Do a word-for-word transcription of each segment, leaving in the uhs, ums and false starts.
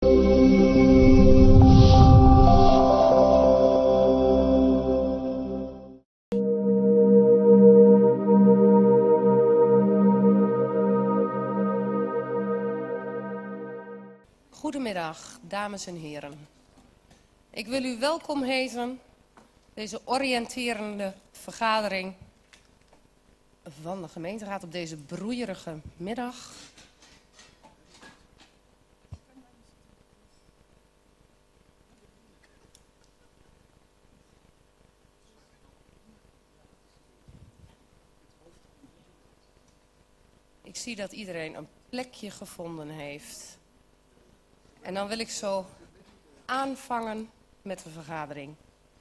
Goedemiddag, dames en heren. Ik wil u welkom heten, deze oriënterende vergadering van de gemeenteraad op deze broeierige middag. Ik zie dat iedereen een plekje gevonden heeft. En dan wil ik zo aanvangen met de vergadering.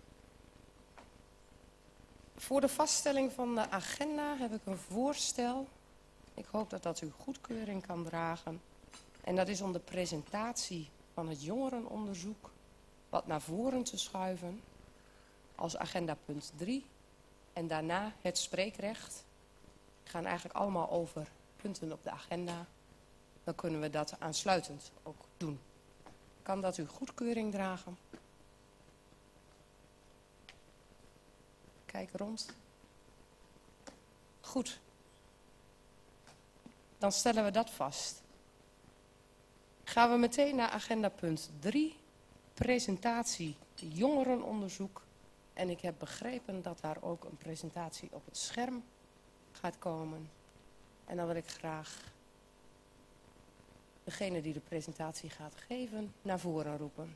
Voor de vaststelling van de agenda heb ik een voorstel. Ik hoop dat dat uw goedkeuring kan dragen. En dat is om de presentatie van het jongerenonderzoek wat naar voren te schuiven als agenda punt drie. En daarna het spreekrecht. We gaan eigenlijk allemaal over punten op de agenda. Dan kunnen we dat aansluitend ook doen. Kan dat uw goedkeuring dragen? Kijk rond. Goed. Dan stellen we dat vast. Gaan we meteen naar agenda punt drie. Presentatie jongerenonderzoek. En ik heb begrepen dat daar ook een presentatie op het scherm gaat komen. En dan wil ik graag degene die de presentatie gaat geven naar voren roepen.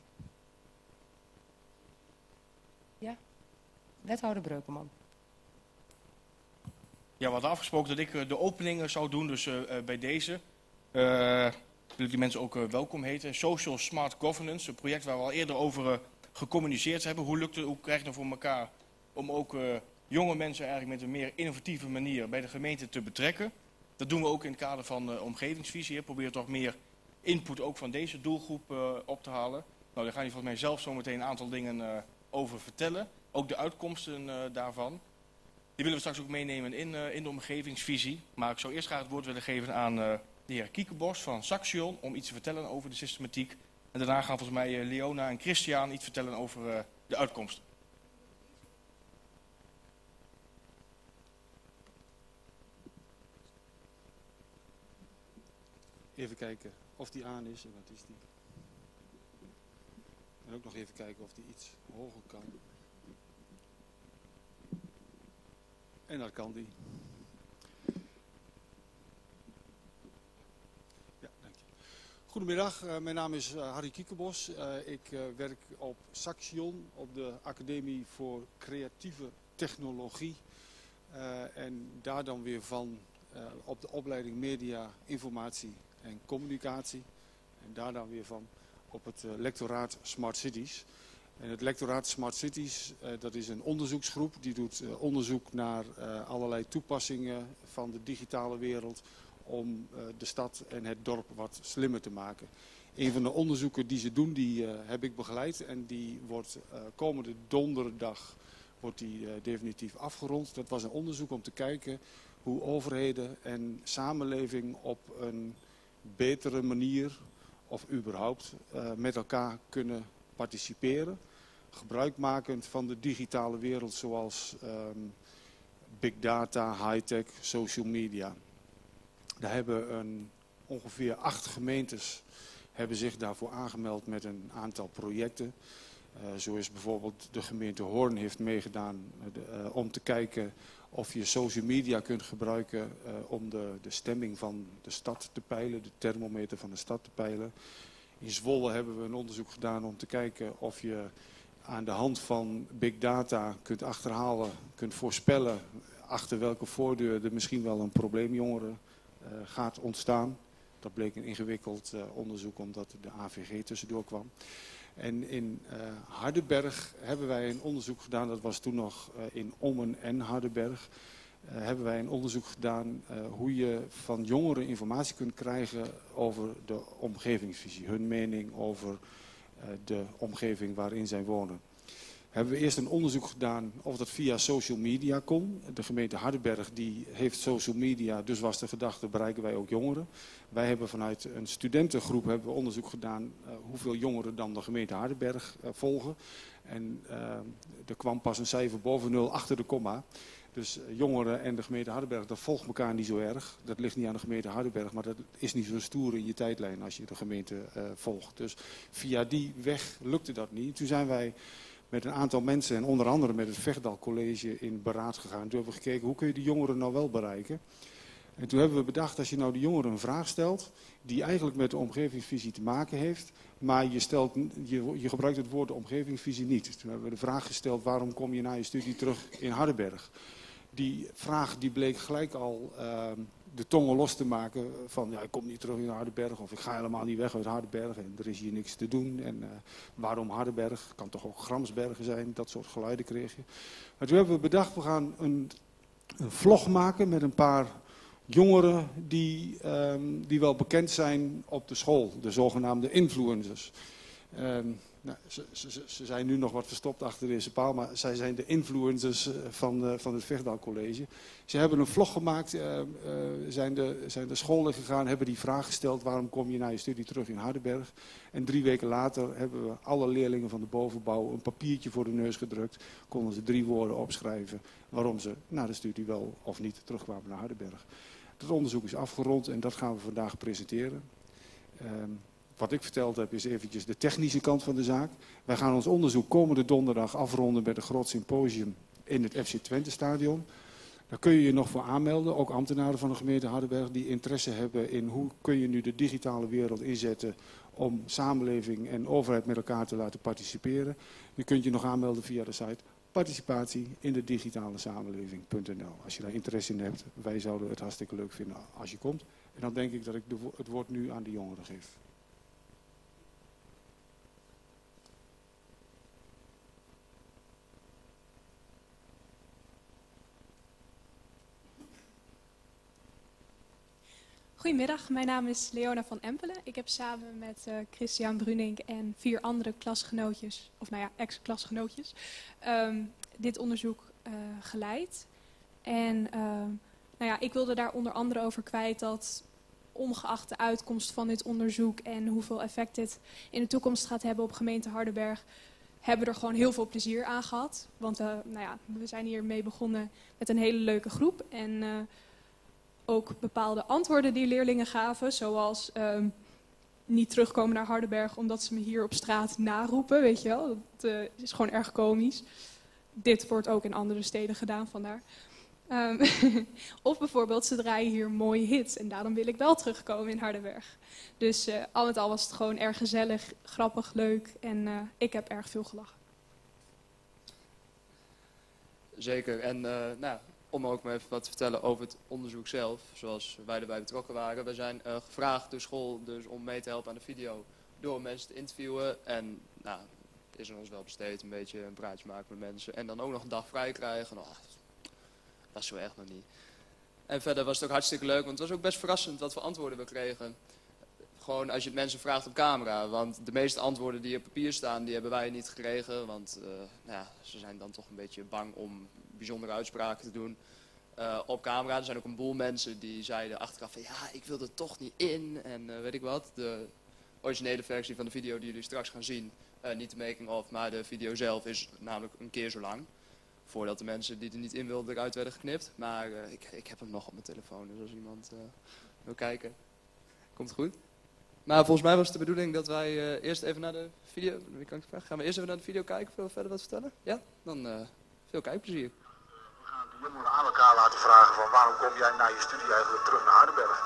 Ja? Wethouder Breukelman. Ja, we hadden afgesproken dat ik de opening zou doen, dus uh, bij deze uh, wil ik die mensen ook uh, welkom heten. Social Smart Governance, een project waar we al eerder over uh, gecommuniceerd hebben. Hoe lukt het, hoe krijg je het voor elkaar om ook uh, jonge mensen eigenlijk met een meer innovatieve manier bij de gemeente te betrekken. Dat doen we ook in het kader van uh, omgevingsvisie. Proberen toch meer input ook van deze doelgroep uh, op te halen. Nou, daar ga je volgens mij zelf zo meteen een aantal dingen uh, over vertellen. Ook de uitkomsten uh, daarvan. Die willen we straks ook meenemen in, uh, in de omgevingsvisie. Maar ik zou eerst graag het woord willen geven aan uh, de heer Kiekebos van Saxion om iets te vertellen over de systematiek. En daarna gaan volgens mij uh, Leona en Christian iets vertellen over uh, de uitkomsten. Even kijken of die aan is en wat is die. En ook nog even kijken of die iets hoger kan. En dat kan die. Ja, dank je. Goedemiddag, uh, mijn naam is uh, Harry Kiekebos. Uh, ik uh, werk op Saxion, op de Academie voor Creatieve Technologie. Uh, en daar dan weer van uh, op de opleiding Media, Informatie en Communicatie. En daar dan weer van op het uh, lectoraat Smart Cities. En het lectoraat Smart Cities, uh, dat is een onderzoeksgroep. Die doet uh, onderzoek naar uh, allerlei toepassingen van de digitale wereld om uh, de stad en het dorp wat slimmer te maken. Een van de onderzoeken die ze doen, die uh, heb ik begeleid. En die wordt uh, komende donderdag wordt die, uh, definitief afgerond. Dat was een onderzoek om te kijken hoe overheden en samenleving op een betere manier of überhaupt uh, met elkaar kunnen participeren. Gebruikmakend van de digitale wereld zoals um, big data, high-tech, social media. Daar hebben een, ongeveer acht gemeentes hebben zich daarvoor aangemeld met een aantal projecten. Uh, zo is bijvoorbeeld de gemeente Hoorn heeft meegedaan uh, om te kijken of je social media kunt gebruiken uh, om de, de stemming van de stad te peilen, de thermometer van de stad te peilen. In Zwolle hebben we een onderzoek gedaan om te kijken of je aan de hand van big data kunt achterhalen, kunt voorspellen achter welke voordeur er misschien wel een probleemjongere uh, gaat ontstaan. Dat bleek een ingewikkeld uh, onderzoek omdat de A V G tussendoor kwam. En in uh, Hardenberg hebben wij een onderzoek gedaan, dat was toen nog uh, in Ommen en Hardenberg. Uh, hebben wij een onderzoek gedaan uh, hoe je van jongeren informatie kunt krijgen over de omgevingsvisie. Hun mening over uh, de omgeving waarin zij wonen. hebben we eerst een onderzoek gedaan of dat via social media kon. De gemeente Hardenberg die heeft social media, dus was de gedachte, bereiken wij ook jongeren. Wij hebben vanuit een studentengroep hebben we onderzoek gedaan uh, hoeveel jongeren dan de gemeente Hardenberg uh, volgen. En uh, er kwam pas een cijfer boven nul achter de komma. Dus uh, jongeren en de gemeente Hardenberg, dat volgt elkaar niet zo erg. Dat ligt niet aan de gemeente Hardenberg, maar dat is niet zo stoer in je tijdlijn als je de gemeente uh, volgt. Dus via die weg lukte dat niet. Toen zijn wij met een aantal mensen en onder andere met het Vechtdal College in beraad gegaan. Toen hebben we gekeken, hoe kun je die jongeren nou wel bereiken? En toen hebben we bedacht, als je nou de jongeren een vraag stelt, die eigenlijk met de omgevingsvisie te maken heeft, maar je, stelt, je, je gebruikt het woord de omgevingsvisie niet. Toen hebben we de vraag gesteld, waarom kom je na je studie terug in Hardenberg? Die vraag die bleek gelijk al uh, de tongen los te maken van, ja, ik kom niet terug in Hardenberg of ik ga helemaal niet weg uit Hardenberg en er is hier niks te doen. En uh, waarom Hardenberg? Kan toch ook Gramsbergen zijn? Dat soort geluiden kreeg je. Maar toen hebben we bedacht, we gaan een, een vlog maken met een paar jongeren die, um, die wel bekend zijn op de school, de zogenaamde influencers. Um, nou, ze, ze, ze zijn nu nog wat verstopt achter deze paal, maar zij zijn de influencers van, uh, van het Vechtdal College. Ze hebben een vlog gemaakt, uh, uh, zijn, de, zijn de scholen gegaan, hebben die vraag gesteld, waarom kom je na je studie terug in Hardenberg? En drie weken later hebben we alle leerlingen van de bovenbouw een papiertje voor de neus gedrukt, konden ze drie woorden opschrijven waarom ze na de studie wel of niet terugkwamen naar Hardenberg. Dat onderzoek is afgerond en dat gaan we vandaag presenteren. Um, wat ik verteld heb is eventjes de technische kant van de zaak. Wij gaan ons onderzoek komende donderdag afronden met een groot symposium in het F C Twente stadion. Daar kun je je nog voor aanmelden, ook ambtenaren van de gemeente Hardenberg die interesse hebben in hoe kun je nu de digitale wereld inzetten om samenleving en overheid met elkaar te laten participeren. Je kunt je nog aanmelden via de site participatie in de digitale samenleving punt n l. Als je daar interesse in hebt, wij zouden het hartstikke leuk vinden als je komt. En dan denk ik dat ik de, het woord nu aan de jongeren geef. Goedemiddag, mijn naam is Leona van Empelen. Ik heb samen met uh, Christian Brunink en vier andere klasgenootjes, of nou ja, ex-klasgenootjes, um, dit onderzoek uh, geleid. En uh, nou ja, ik wilde daar onder andere over kwijt dat ongeacht de uitkomst van dit onderzoek en hoeveel effect dit in de toekomst gaat hebben op gemeente Hardenberg, hebben we er gewoon heel veel plezier aan gehad. Want uh, nou ja, we zijn hiermee begonnen met een hele leuke groep. En uh, ook bepaalde antwoorden die leerlingen gaven, zoals um, niet terugkomen naar Hardenberg omdat ze me hier op straat naroepen, weet je wel. Dat uh, is gewoon erg komisch. Dit wordt ook in andere steden gedaan, vandaar. Um, of bijvoorbeeld, ze draaien hier mooie hits en daarom wil ik wel terugkomen in Hardenberg. Dus uh, al met al was het gewoon erg gezellig, grappig, leuk en uh, ik heb erg veel gelachen. Zeker. En uh, nou, om ook maar even wat te vertellen over het onderzoek zelf, zoals wij erbij betrokken waren. We zijn uh, gevraagd door school dus om mee te helpen aan de video door mensen te interviewen. En nou, het is ons wel besteed, een beetje een praatje maken met mensen. En dan ook nog een dag vrij krijgen. Oh, dat is zo erg nog niet. En verder was het ook hartstikke leuk, want het was ook best verrassend wat voor antwoorden we kregen. Gewoon als je het mensen vraagt op camera. Want de meeste antwoorden die op papier staan, die hebben wij niet gekregen. Want uh, nou ja, ze zijn dan toch een beetje bang om bijzondere uitspraken te doen uh, op camera. Er zijn ook een boel mensen die zeiden achteraf van ja, ik wil er toch niet in. En uh, weet ik wat, de originele versie van de video die jullie straks gaan zien, uh, niet de making of, maar de video zelf is namelijk een keer zo lang. Voordat de mensen die er niet in wilden eruit werden geknipt. Maar uh, ik, ik heb hem nog op mijn telefoon, dus als iemand uh, wil kijken, komt goed. Maar volgens mij was het de bedoeling dat wij uh, eerst even naar de video... Wie kan ik vragen? Gaan we eerst even naar de video kijken, veel verder wat vertellen? Ja? Dan uh, veel kijkplezier. We gaan de jongeren aan elkaar laten vragen van waarom kom jij na je studie eigenlijk terug naar Hardenberg?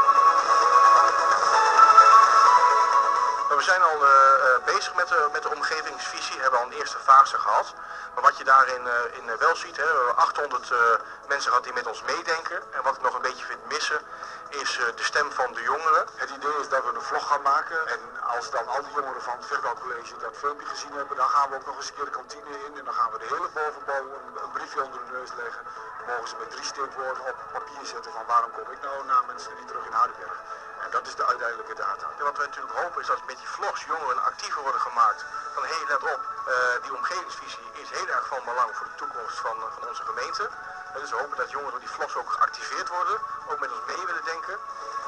We zijn al uh, bezig met de, met de omgevingsvisie, hebben al een eerste fase gehad. Maar wat je daarin uh, in, uh, wel ziet, hè, we hebben achthonderd uh, mensen gehad die met ons meedenken. En wat ik nog een beetje vind missen, is uh, de stem van de jongeren. Het idee is dat we een vlog gaan maken. En als dan al die jongeren van het Vechtdal College dat filmpje gezien hebben, dan gaan we ook nog eens een keer de kantine in. En dan gaan we de hele bovenbouw een, een briefje onder de neus leggen. Dan mogen ze met drie stipwoorden op papier zetten van waarom kom ik nou na mijn studie terug in Hardenberg. En dat is de uiteindelijke data. En wat wij natuurlijk hopen is dat met die vlogs jongeren actiever worden gemaakt. Van hé, hey, let op, uh, die omgevingsvisie is heel erg van belang voor de toekomst van, uh, van onze gemeente. En dus we hopen dat jongeren door die vlogs ook geactiveerd worden, ook met ons mee willen denken.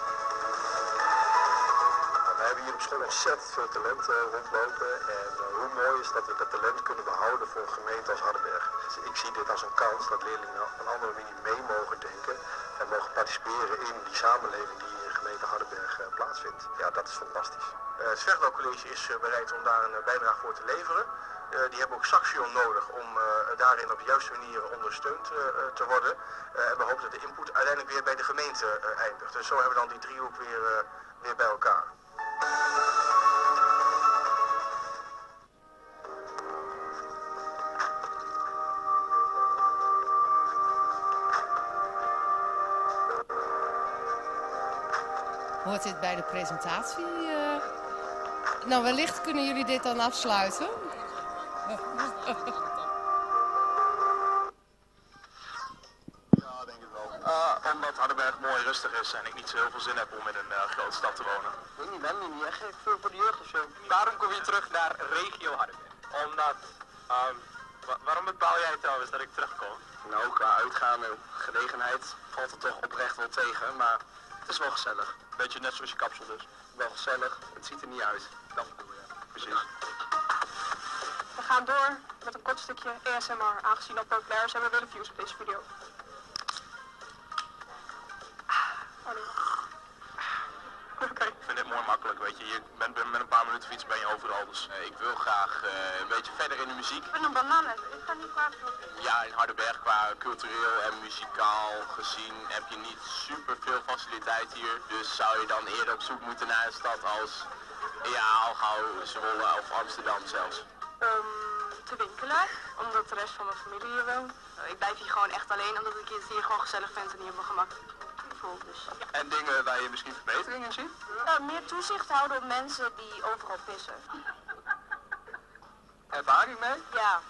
We hebben hier op school ontzettend veel talent uh, rondlopen en uh, hoe mooi is dat we dat talent kunnen behouden voor een gemeente als Hardenberg. Dus ik zie dit als een kans dat leerlingen op een andere manier mee mogen denken en mogen participeren in die samenleving die in gemeente Hardenberg uh, plaatsvindt. Ja, dat is fantastisch. Uh, het Zwergdal College is uh, bereid om daar een uh, bijdrage voor te leveren. Uh, die hebben ook Saxion nodig om uh, daarin op de juiste manier ondersteund uh, te worden. Uh, en we hopen dat de input uiteindelijk weer bij de gemeente uh, eindigt. Dus zo hebben we dan die driehoek weer, uh, weer bij elkaar. Hoort dit bij de presentatie? Uh... Nou, wellicht kunnen jullie dit dan afsluiten. Ja, denk ik wel. Uh, omdat Hardenberg mooi rustig is en ik niet zo heel veel zin heb om in een uh, grote stad te wonen. Ik weet niet, ben je niet echt veel voor de jeugd of zo? Waarom kom je terug naar regio Hardenberg? Omdat, um, wa waarom bepaal jij trouwens dat ik terugkom? Nou, qua uitgaan en gelegenheid valt het toch oprecht wel tegen, maar het is wel gezellig. Beetje net zoals je kapsel dus. Wel gezellig, het ziet er niet uit. Dat bedoel je, precies. We gaan door met een kort stukje A S M R, aangezien dat populair is en we willen views op deze video. Oh nee. Oké. Okay. Ik vind dit mooi makkelijk, weet je. Je bent met een paar minuten fiets ben je overal, dus uh, ik wil graag uh, een beetje verder in de muziek. Ik ben een bananen, ik ga niet kwaad doen. Ja, in Hardenberg qua cultureel en muzikaal gezien heb je niet super veel faciliteit hier. Dus zou je dan eerder op zoek moeten naar een stad als, ja, al gauw Zwolle of Amsterdam zelfs. Um, te winkelen, omdat de rest van mijn familie hier woont. Ik blijf hier gewoon echt alleen, omdat ik het hier gewoon gezellig vind en hier op mijn gemak voel. Dus, ja. En dingen waar je misschien verbeteringen ziet? Uh, meer toezicht houden op mensen die overal pissen. Ervaring mee? Ja.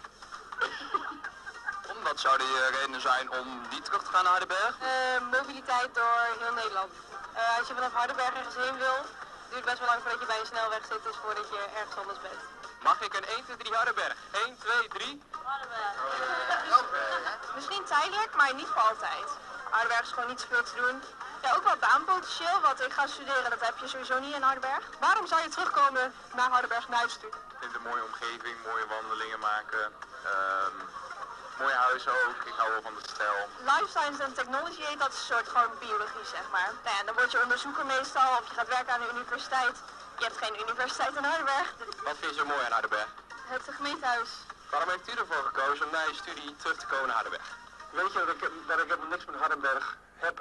Wat zouden je redenen zijn om niet terug te gaan naar Hardenberg? Uh, mobiliteit door heel Nederland. Uh, als je vanaf Hardenberg ergens heen wil, duurt het best wel lang voordat je bij een snelweg zit, dus voordat je ergens anders bent. Mag ik een één, twee, drie Hardenberg? één, twee, drie? Hardenberg. Misschien tijdelijk, maar niet voor altijd. Hardenberg is gewoon niet zoveel te doen. Ja, ook wel baanpotentieel, want ik ga studeren, dat heb je sowieso niet in Hardenberg. Waarom zou je terugkomen naar Hardenberg naar huis toe? Ik vind het een mooie omgeving, mooie wandelingen maken. Um, mooie huizen ook, ik hou wel van de stijl. Life Science en Technology heet dat, is een soort gewoon biologie, zeg maar. Nou ja, dan word je onderzoeker meestal, of je gaat werken aan de universiteit. Je hebt geen universiteit in Hardenberg. Wat vind je zo mooi aan Hardenberg? Het gemeentehuis. Waarom heeft u ervoor gekozen om na je studie terug te komen naar Hardenberg? Weet je dat ik, dat ik helemaal niks met Hardenberg heb?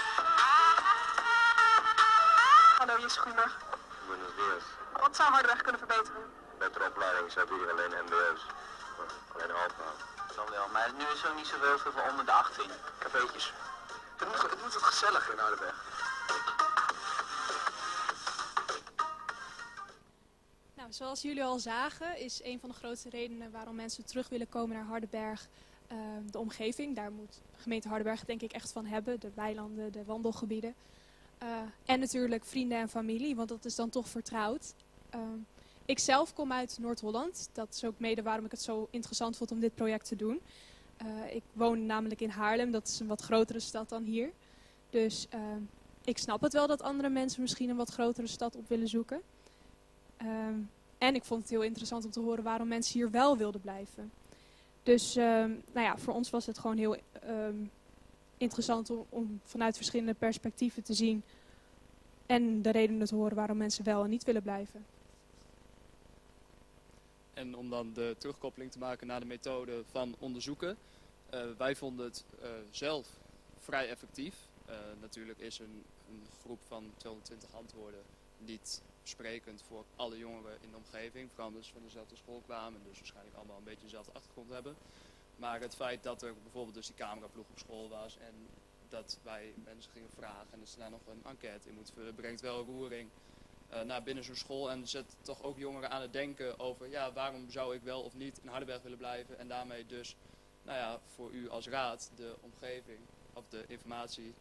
Hallo, Jesse, goedemiddag. Buenos dias. Wat zou Hardenberg kunnen verbeteren? Betere opleiding, ze hebben hier alleen M B O's. Alleen een halfbaan. Dan wel, maar nu is er niet zoveel voor onder de achttien. Cafeetjes. Het moet, het moet wat gezellig in Hardenberg. Nou, zoals jullie al zagen is een van de grootste redenen waarom mensen terug willen komen naar Hardenberg uh, de omgeving. Daar moet de gemeente Hardenberg denk ik echt van hebben. De weilanden, de wandelgebieden. Uh, en natuurlijk vrienden en familie, want dat is dan toch vertrouwd. Uh, ik zelf kom uit Noord-Holland. Dat is ook mede waarom ik het zo interessant vond om dit project te doen. Uh, ik woon namelijk in Haarlem, dat is een wat grotere stad dan hier. Dus uh, ik snap het wel dat andere mensen misschien een wat grotere stad op willen zoeken. Uh, en ik vond het heel interessant om te horen waarom mensen hier wel wilden blijven. Dus uh, nou ja, voor ons was het gewoon heel uh, interessant om, om vanuit verschillende perspectieven te zien. En de redenen te horen waarom mensen wel en niet willen blijven. En om dan de terugkoppeling te maken naar de methode van onderzoeken. Uh, wij vonden het uh, zelf vrij effectief. Uh, natuurlijk is een, een groep van tweehonderdtwintig antwoorden niet sprekend voor alle jongeren in de omgeving. Vooral dus van dezelfde school kwamen, dus waarschijnlijk allemaal een beetje dezelfde achtergrond hebben. Maar het feit dat er bijvoorbeeld dus die cameraploeg op school was en dat wij mensen gingen vragen en dat ze daar nog een enquête in moeten vullen, brengt wel roering uh, naar binnen zo'n school en zet toch ook jongeren aan het denken over ja, waarom zou ik wel of niet in Hardenberg willen blijven en daarmee dus, nou ja, voor u als raad de omgeving of de informatie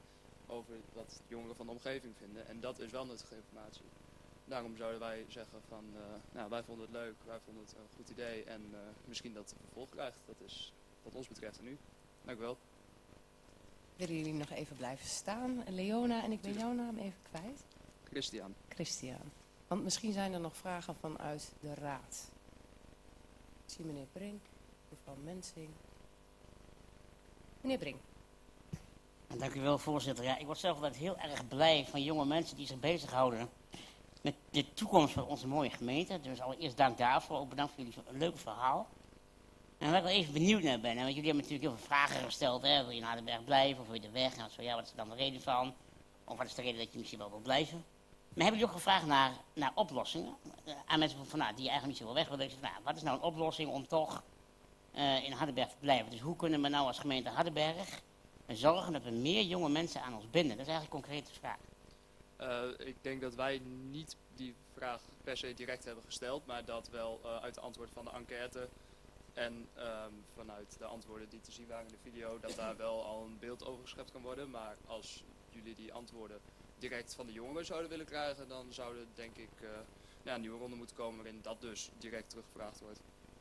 over wat jongeren van de omgeving vinden. En dat is wel nuttige informatie. Daarom zouden wij zeggen van, uh, nou, wij vonden het leuk, wij vonden het een goed idee en uh, misschien dat het vervolg krijgt. Dat is wat ons betreft en nu. Dank u wel. Willen jullie nog even blijven staan? Leona, en ik ben jouw naam even kwijt. Christian. Christian. Want misschien zijn er nog vragen vanuit de raad. Ik zie meneer Brink, mevrouw Mensing. Meneer Brink. Dank u wel, voorzitter. Ja, ik word zelf altijd heel erg blij van jonge mensen die zich bezighouden met de toekomst van onze mooie gemeente. Dus allereerst dank daarvoor. Ook bedankt voor jullie leuke verhaal. En waar ik wel even benieuwd naar ben, want jullie hebben natuurlijk heel veel vragen gesteld. Hè? Wil je naar Hardenberg blijven of wil je er weg? Nou, zo, ja, wat is er dan de reden van? Of wat is de reden dat je misschien wel wilt blijven? Maar hebben jullie ook gevraagd naar, naar oplossingen? Uh, aan mensen van, van, nou, die eigenlijk niet zo wil weg willen. Nou, wat is nou een oplossing om toch uh, in Hardenberg te blijven? Dus hoe kunnen we nou als gemeente Hardenberg zorgen dat we meer jonge mensen aan ons binden? Dat is eigenlijk een concrete vraag. Uh, ik denk dat wij niet die vraag per se direct hebben gesteld, maar dat wel uh, uit de antwoorden van de enquête en um, vanuit de antwoorden die te zien waren in de video, dat daar wel al een beeld over geschept kan worden. Maar als jullie die antwoorden direct van de jongeren zouden willen krijgen, dan zou er denk ik uh, ja, een nieuwe ronde moeten komen waarin dat dus direct teruggevraagd wordt.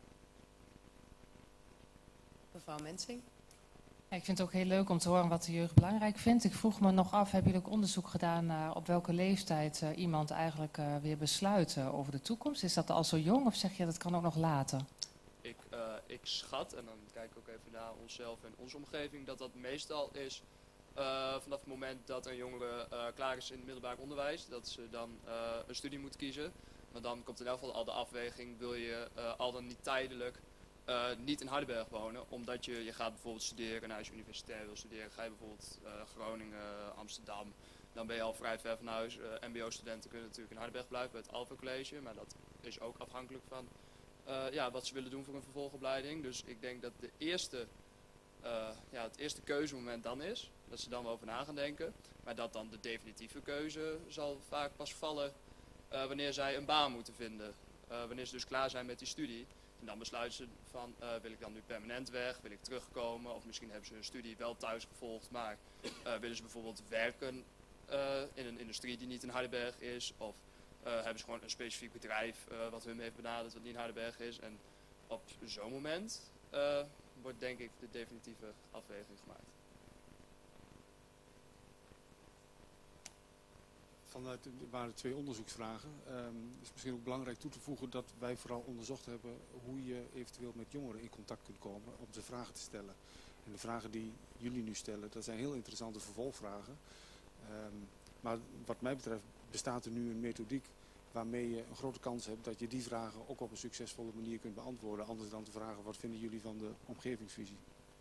Mevrouw Mensing. Ja, ik vind het ook heel leuk om te horen wat de jeugd belangrijk vindt. Ik vroeg me nog af, hebben jullie ook onderzoek gedaan naar op welke leeftijd uh, iemand eigenlijk uh, weer besluit uh, over de toekomst? Is dat al zo jong of zeg je dat kan ook nog later? Ik, uh, ik schat, en dan kijk ik ook even naar onszelf en onze omgeving, dat dat meestal is uh, vanaf het moment dat een jongere uh, klaar is in het middelbaar onderwijs, dat ze dan uh, een studie moet kiezen. Maar dan komt in elk geval al de afweging, wil je uh, al dan niet tijdelijk uh, niet in Hardenberg wonen, omdat je, je gaat bijvoorbeeld studeren, en als je universitair wil studeren, ga je bijvoorbeeld uh, Groningen, Amsterdam, dan ben je al vrij ver van huis. Uh, M B O-studenten kunnen natuurlijk in Hardenberg blijven bij het Alpha College, maar dat is ook afhankelijk van Uh, ja, wat ze willen doen voor een vervolgopleiding. Dus ik denk dat de eerste, uh, ja, het eerste keuzemoment dan is. Dat ze dan wel over na gaan denken. Maar dat dan de definitieve keuze zal vaak pas vallen uh, wanneer zij een baan moeten vinden. Uh, wanneer ze dus klaar zijn met die studie. En dan besluiten ze van, uh, wil ik dan nu permanent weg? Wil ik terugkomen? Of misschien hebben ze hun studie wel thuis gevolgd. Maar uh, willen ze bijvoorbeeld werken uh, in een industrie die niet in Hardenberg is? Of Uh, hebben ze gewoon een specifiek bedrijf uh, wat hun heeft benaderd wat niet in Hardenberg is. En op zo'n moment uh, wordt denk ik de definitieve afweging gemaakt. Vanuit, er waren twee onderzoeksvragen. Um, het is misschien ook belangrijk toe te voegen dat wij vooral onderzocht hebben hoe je eventueel met jongeren in contact kunt komen om ze vragen te stellen. En de vragen die jullie nu stellen, dat zijn heel interessante vervolgvragen. Um, maar wat mij betreft bestaat er nu een methodiek waarmee je een grote kans hebt dat je die vragen ook op een succesvolle manier kunt beantwoorden. Anders dan te vragen, wat vinden jullie van de omgevingsvisie?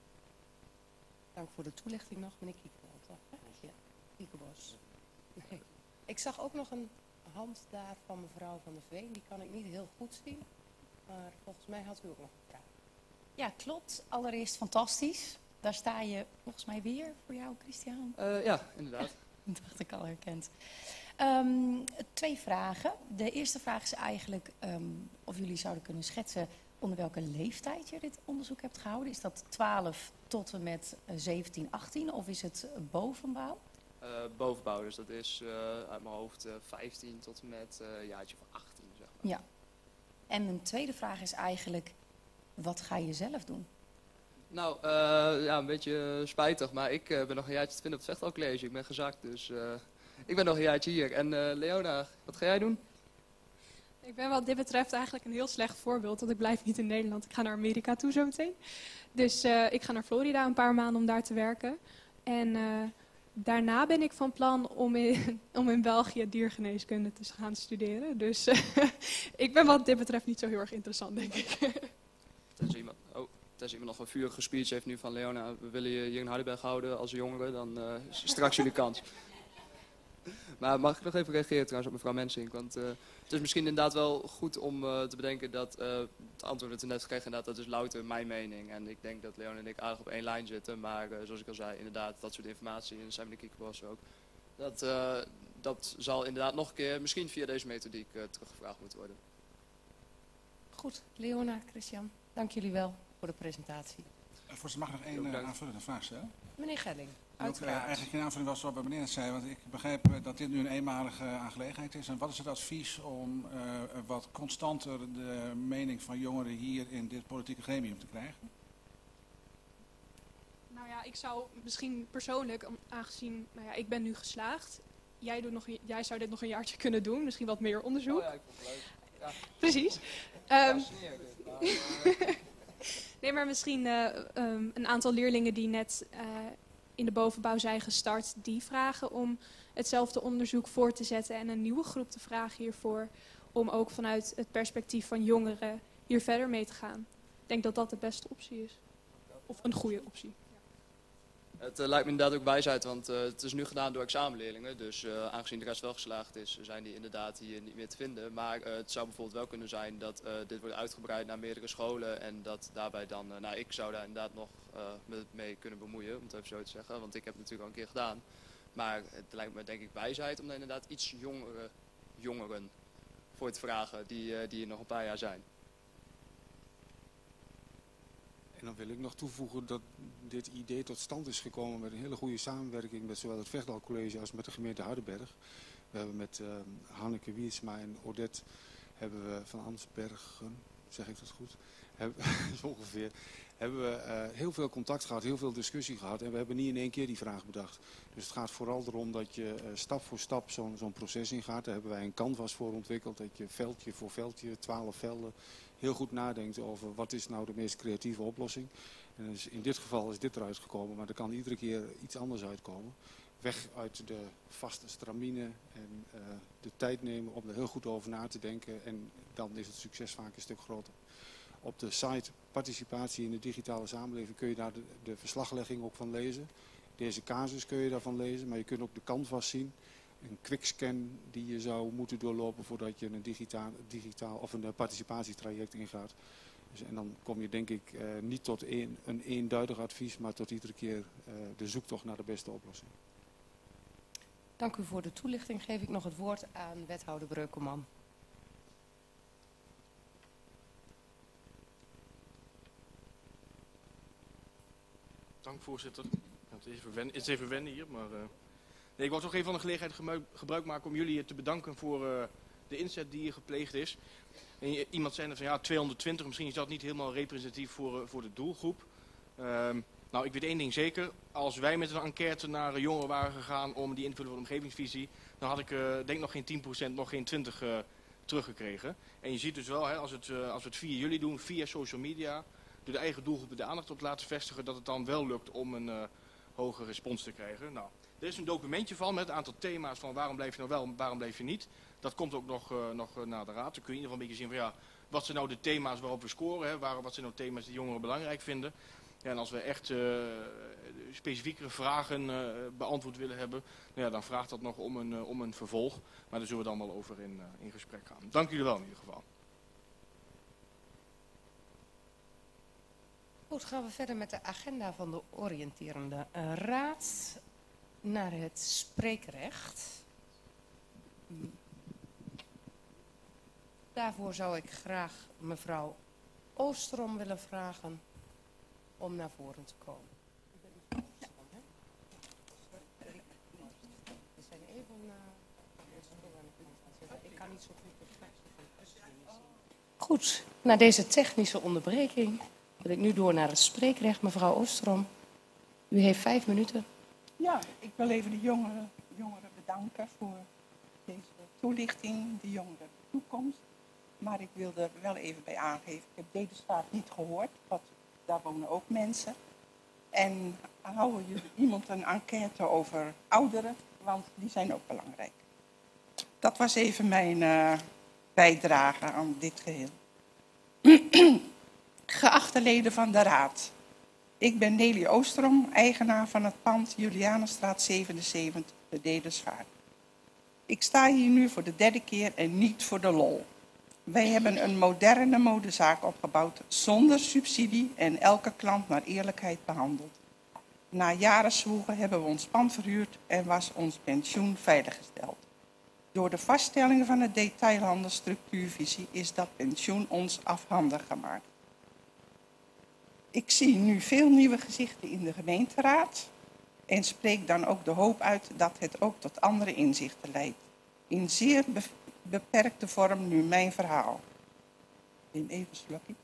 Dank voor de toelichting nog, meneer Kiekebos. Ja, Kiekebos. Nee. Ik zag ook nog een hand daar van mevrouw Van der Veen. Die kan ik niet heel goed zien. Maar volgens mij had u ook nog een vraag. Ja, klopt. Allereerst fantastisch. Daar sta je volgens mij weer voor jou, Christian. Uh, ja, inderdaad. Dat dacht ik al herkend. Um, twee vragen. De eerste vraag is eigenlijk um, of jullie zouden kunnen schetsen onder welke leeftijd je dit onderzoek hebt gehouden. Is dat twaalf tot en met zeventien, achttien of is het bovenbouw? Uh, bovenbouw, dus dat is uh, uit mijn hoofd uh, vijftien tot en met uh, een jaartje van achttien. Zeg maar. Ja. En mijn tweede vraag is eigenlijk, wat ga je zelf doen? Nou, uh, ja, een beetje spijtig, maar ik uh, ben nog een jaartje te vinden op het Vechtal College. Ik ben gezakt, dus uh, ik ben nog een jaartje hier. En uh, Leona, wat ga jij doen? Ik ben wat dit betreft eigenlijk een heel slecht voorbeeld, want ik blijf niet in Nederland. Ik ga naar Amerika toe zometeen. Dus uh, ik ga naar Florida een paar maanden om daar te werken. En uh, daarna ben ik van plan om in, om in België diergeneeskunde te gaan studeren. Dus uh, ik ben wat dit betreft niet zo heel erg interessant, denk ik. Tenzij iemand, oh, tenzij iemand nog een vurige speech heeft nu van Leona, we willen je hier in Hardenberg houden als jongere, dan uh, is straks jullie kans. Maar mag ik nog even reageren trouwens op mevrouw Mensink? Want uh, het is misschien inderdaad wel goed om uh, te bedenken dat uh, het antwoord dat we net kregen, inderdaad, dat is louter mijn mening. En ik denk dat Leon en ik aardig op één lijn zitten. Maar uh, zoals ik al zei, inderdaad, dat soort informatie, en dat zijn meneer Kiekebos ook, dat, uh, dat zal inderdaad nog een keer, misschien via deze methodiek, uh, teruggevraagd moeten worden. Goed, Leona, Christian, dank jullie wel voor de presentatie. Uh, Voorzitter, mag ik nog één uh, aanvullende vraag stellen? Meneer Gelling. uiteraard. Ook, uh, eigenlijk geen aanvulling was wat meneer net zei, want ik begrijp uh, dat dit nu een eenmalige uh, aangelegenheid is. En wat is het advies om uh, wat constanter de mening van jongeren hier in dit politieke gremium te krijgen? Nou ja, ik zou misschien persoonlijk, aangezien nou ja, ik ben nu geslaagd, jij, doet nog, jij zou dit nog een jaartje kunnen doen, misschien wat meer onderzoek. Oh ja, ik vond het leuk. Ja. Precies. Um, nee, maar misschien uh, um, een aantal leerlingen die net uh, in de bovenbouw zijn gestart, die vragen om hetzelfde onderzoek voor te zetten en een nieuwe groep te vragen hiervoor, om ook vanuit het perspectief van jongeren hier verder mee te gaan. Ik denk dat dat de beste optie is. Of een goede optie. Het uh, lijkt me inderdaad ook wijsheid, want uh, het is nu gedaan door examenleerlingen. Dus uh, aangezien de rest wel geslaagd is, zijn die inderdaad hier niet meer te vinden. Maar uh, het zou bijvoorbeeld wel kunnen zijn dat uh, dit wordt uitgebreid naar meerdere scholen. En dat daarbij dan, uh, nou ik zou daar inderdaad nog uh, met mee kunnen bemoeien, om het even zo te zeggen. Want ik heb het natuurlijk al een keer gedaan. Maar het lijkt me denk ik wijsheid om daar inderdaad iets jongere jongeren voor te vragen die, uh, die er nog een paar jaar zijn. En dan wil ik nog toevoegen dat dit idee tot stand is gekomen met een hele goede samenwerking met zowel het Vechtdal College als met de gemeente Hardenberg. We hebben met uh, Hanneke Wiersma en Odette hebben we van Ansbergen, zeg ik dat goed, hebben, ongeveer, hebben we uh, heel veel contact gehad, heel veel discussie gehad en we hebben niet in één keer die vraag bedacht. Dus het gaat vooral erom dat je uh, stap voor stap zo'n zo'n proces ingaat. Daar hebben wij een canvas voor ontwikkeld, dat je veldje voor veldje, twaalf velden, heel goed nadenkt over wat is nou de meest creatieve oplossing. En dus in dit geval is dit eruit gekomen, maar er kan iedere keer iets anders uitkomen. Weg uit de vaste stramine en uh, de tijd nemen om er heel goed over na te denken. En dan is het succes vaak een stuk groter. Op de site Participatie in de digitale samenleving kun je daar de, de verslaglegging ook van lezen. Deze casus kun je daarvan lezen, maar je kunt ook de canvas zien. Een quickscan die je zou moeten doorlopen voordat je een digitaal, digitaal of een participatietraject ingaat. Dus, en dan kom je denk ik uh, niet tot een, een eenduidig advies, maar tot iedere keer uh, de zoektocht naar de beste oplossing. Dank u voor de toelichting. Geef ik nog het woord aan wethouder Breukelman. Dank voorzitter. Het is even wennen, het is even wennen hier, maar... Uh... Nee, ik wou toch even van de gelegenheid gebruik maken om jullie te bedanken voor uh, de inzet die hier gepleegd is. En iemand zei van ja, tweehonderdtwintig, misschien is dat niet helemaal representatief voor, uh, voor de doelgroep. Uh, nou, ik weet één ding zeker. Als wij met een enquête naar uh, jongeren waren gegaan om die invulling van de omgevingsvisie, dan had ik uh, denk nog geen tien procent, nog geen twintig procent uh, teruggekregen. En je ziet dus wel, hè, als, het, uh, als we het via jullie doen, via social media, door de eigen doelgroepen de aandacht op te laten vestigen, dat het dan wel lukt om een uh, hoge respons te krijgen. Nou, er is een documentje van met een aantal thema's van waarom blijf je nou wel en waarom blijf je niet. Dat komt ook nog, uh, nog uh, naar de raad. Dan kun je in ieder geval een beetje zien van ja, wat zijn nou de thema's waarop we scoren. Hè? Waar, wat zijn nou thema's die jongeren belangrijk vinden. Ja, en als we echt uh, specifiekere vragen uh, beantwoord willen hebben, nou ja, dan vraagt dat nog om een, uh, om een vervolg. Maar daar zullen we dan wel over in, uh, in gesprek gaan. Dank jullie wel in ieder geval. Goed, gaan we verder met de agenda van de oriënterende uh, raad. Naar het spreekrecht. Daarvoor zou ik graag mevrouw Oosterom willen vragen om naar voren te komen. We zijn even ik kan niet zo goed zien. Goed, na deze technische onderbreking wil ik nu door naar het spreekrecht. Mevrouw Oosterom, u heeft vijf minuten. Ja, ik wil even de jongeren, jongeren bedanken voor deze toelichting, de jongeren de toekomst. Maar ik wil er wel even bij aangeven, ik heb Dedesvaart niet gehoord, want daar wonen ook mensen. En houden jullie iemand een enquête over ouderen, want die zijn ook belangrijk. Dat was even mijn uh, bijdrage aan dit geheel. Geachte leden van de raad. Ik ben Nelly Oosterom, eigenaar van het pand Julianenstraat zevenenzeventig, de Dedesvaart. Ik sta hier nu voor de derde keer en niet voor de lol. Wij hebben een moderne modezaak opgebouwd zonder subsidie en elke klant naar eerlijkheid behandeld. Na jaren zwoegen hebben we ons pand verhuurd en was ons pensioen veiliggesteld. Door de vaststellingen van de detailhandelsstructuurvisie is dat pensioen ons afhandig gemaakt. Ik zie nu veel nieuwe gezichten in de gemeenteraad. En spreek dan ook de hoop uit dat het ook tot andere inzichten leidt. In zeer be beperkte vorm nu mijn verhaal. Neem even een slokje.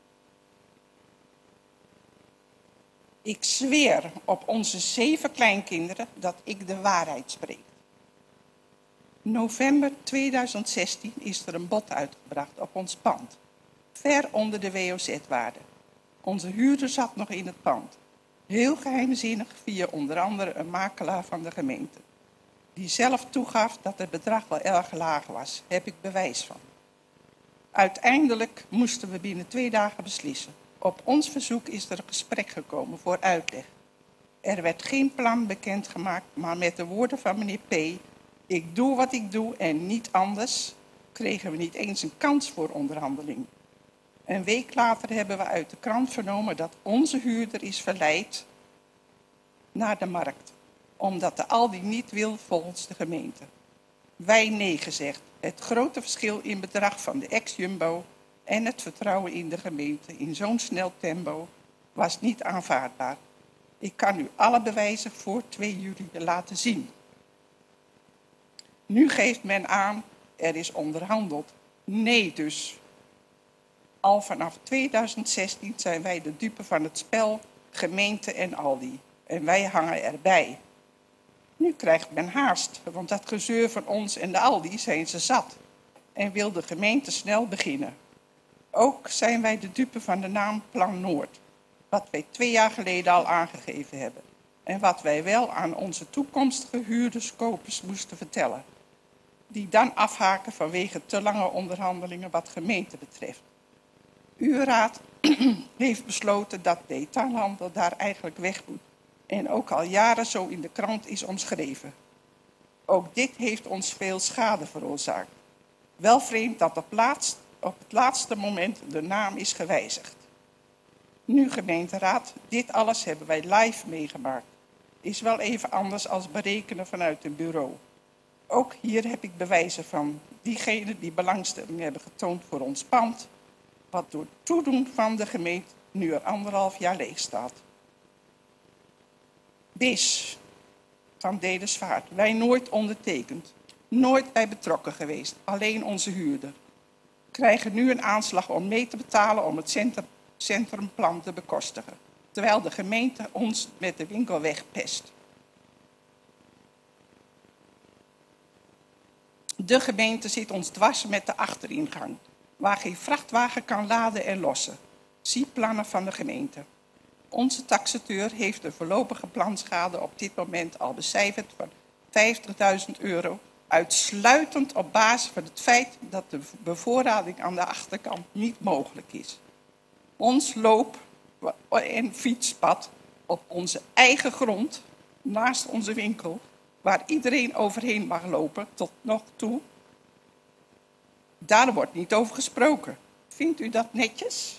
Ik zweer op onze zeven kleinkinderen dat ik de waarheid spreek. November tweeduizend zestien is er een bod uitgebracht op ons pand. Ver onder de W O Z-waarde. Onze huurder zat nog in het pand. Heel geheimzinnig via onder andere een makelaar van de gemeente. Die zelf toegaf dat het bedrag wel erg laag was. Heb ik bewijs van. Uiteindelijk moesten we binnen twee dagen beslissen. Op ons verzoek is er een gesprek gekomen voor uitleg. Er werd geen plan bekendgemaakt, maar met de woorden van meneer P. Ik doe wat ik doe en niet anders, kregen we niet eens een kans voor onderhandeling. Een week later hebben we uit de krant vernomen dat onze huurder is verleid naar de markt. Omdat de Aldi niet wil volgens de gemeente. Wij nee gezegd. Het grote verschil in bedrag van de ex-Jumbo en het vertrouwen in de gemeente in zo'n snel tempo was niet aanvaardbaar. Ik kan u alle bewijzen voor twee juli laten zien. Nu geeft men aan, er is onderhandeld. Nee dus. Al vanaf tweeduizend zestien zijn wij de dupe van het spel, gemeente en Aldi. En wij hangen erbij. Nu krijgt men haast, want dat gezeur van ons en de Aldi zijn ze zat. En wil de gemeente snel beginnen. Ook zijn wij de dupe van de naam Plan Noord. Wat wij twee jaar geleden al aangegeven hebben. En wat wij wel aan onze toekomstige huurders-kopers moesten vertellen. Die dan afhaken vanwege te lange onderhandelingen wat gemeente betreft. Uw raad heeft besloten dat detailhandel daar eigenlijk weg moet. En ook al jaren zo in de krant is omschreven. Ook dit heeft ons veel schade veroorzaakt. Wel vreemd dat op, laatst, op het laatste moment de naam is gewijzigd. Nu gemeenteraad, dit alles hebben wij live meegemaakt. Is wel even anders als berekenen vanuit een bureau. Ook hier heb ik bewijzen van diegenen die belangstelling hebben getoond voor ons pand. Wat door toedoen van de gemeente nu er anderhalf jaar leeg staat. B I S van Dedesvaart, wij nooit ondertekend. Nooit bij betrokken geweest, alleen onze huurder. Krijgen nu een aanslag om mee te betalen om het centrum, centrumplan te bekostigen. Terwijl de gemeente ons met de winkel wegpest. De gemeente zit ons dwars met de achteringang. Waar geen vrachtwagen kan laden en lossen. Zie plannen van de gemeente. Onze taxateur heeft een voorlopige planschade op dit moment al becijferd van vijftigduizend euro. Uitsluitend op basis van het feit dat de bevoorrading aan de achterkant niet mogelijk is. Ons loop- en fietspad op onze eigen grond, naast onze winkel, waar iedereen overheen mag lopen tot nog toe. Daar wordt niet over gesproken. Vindt u dat netjes?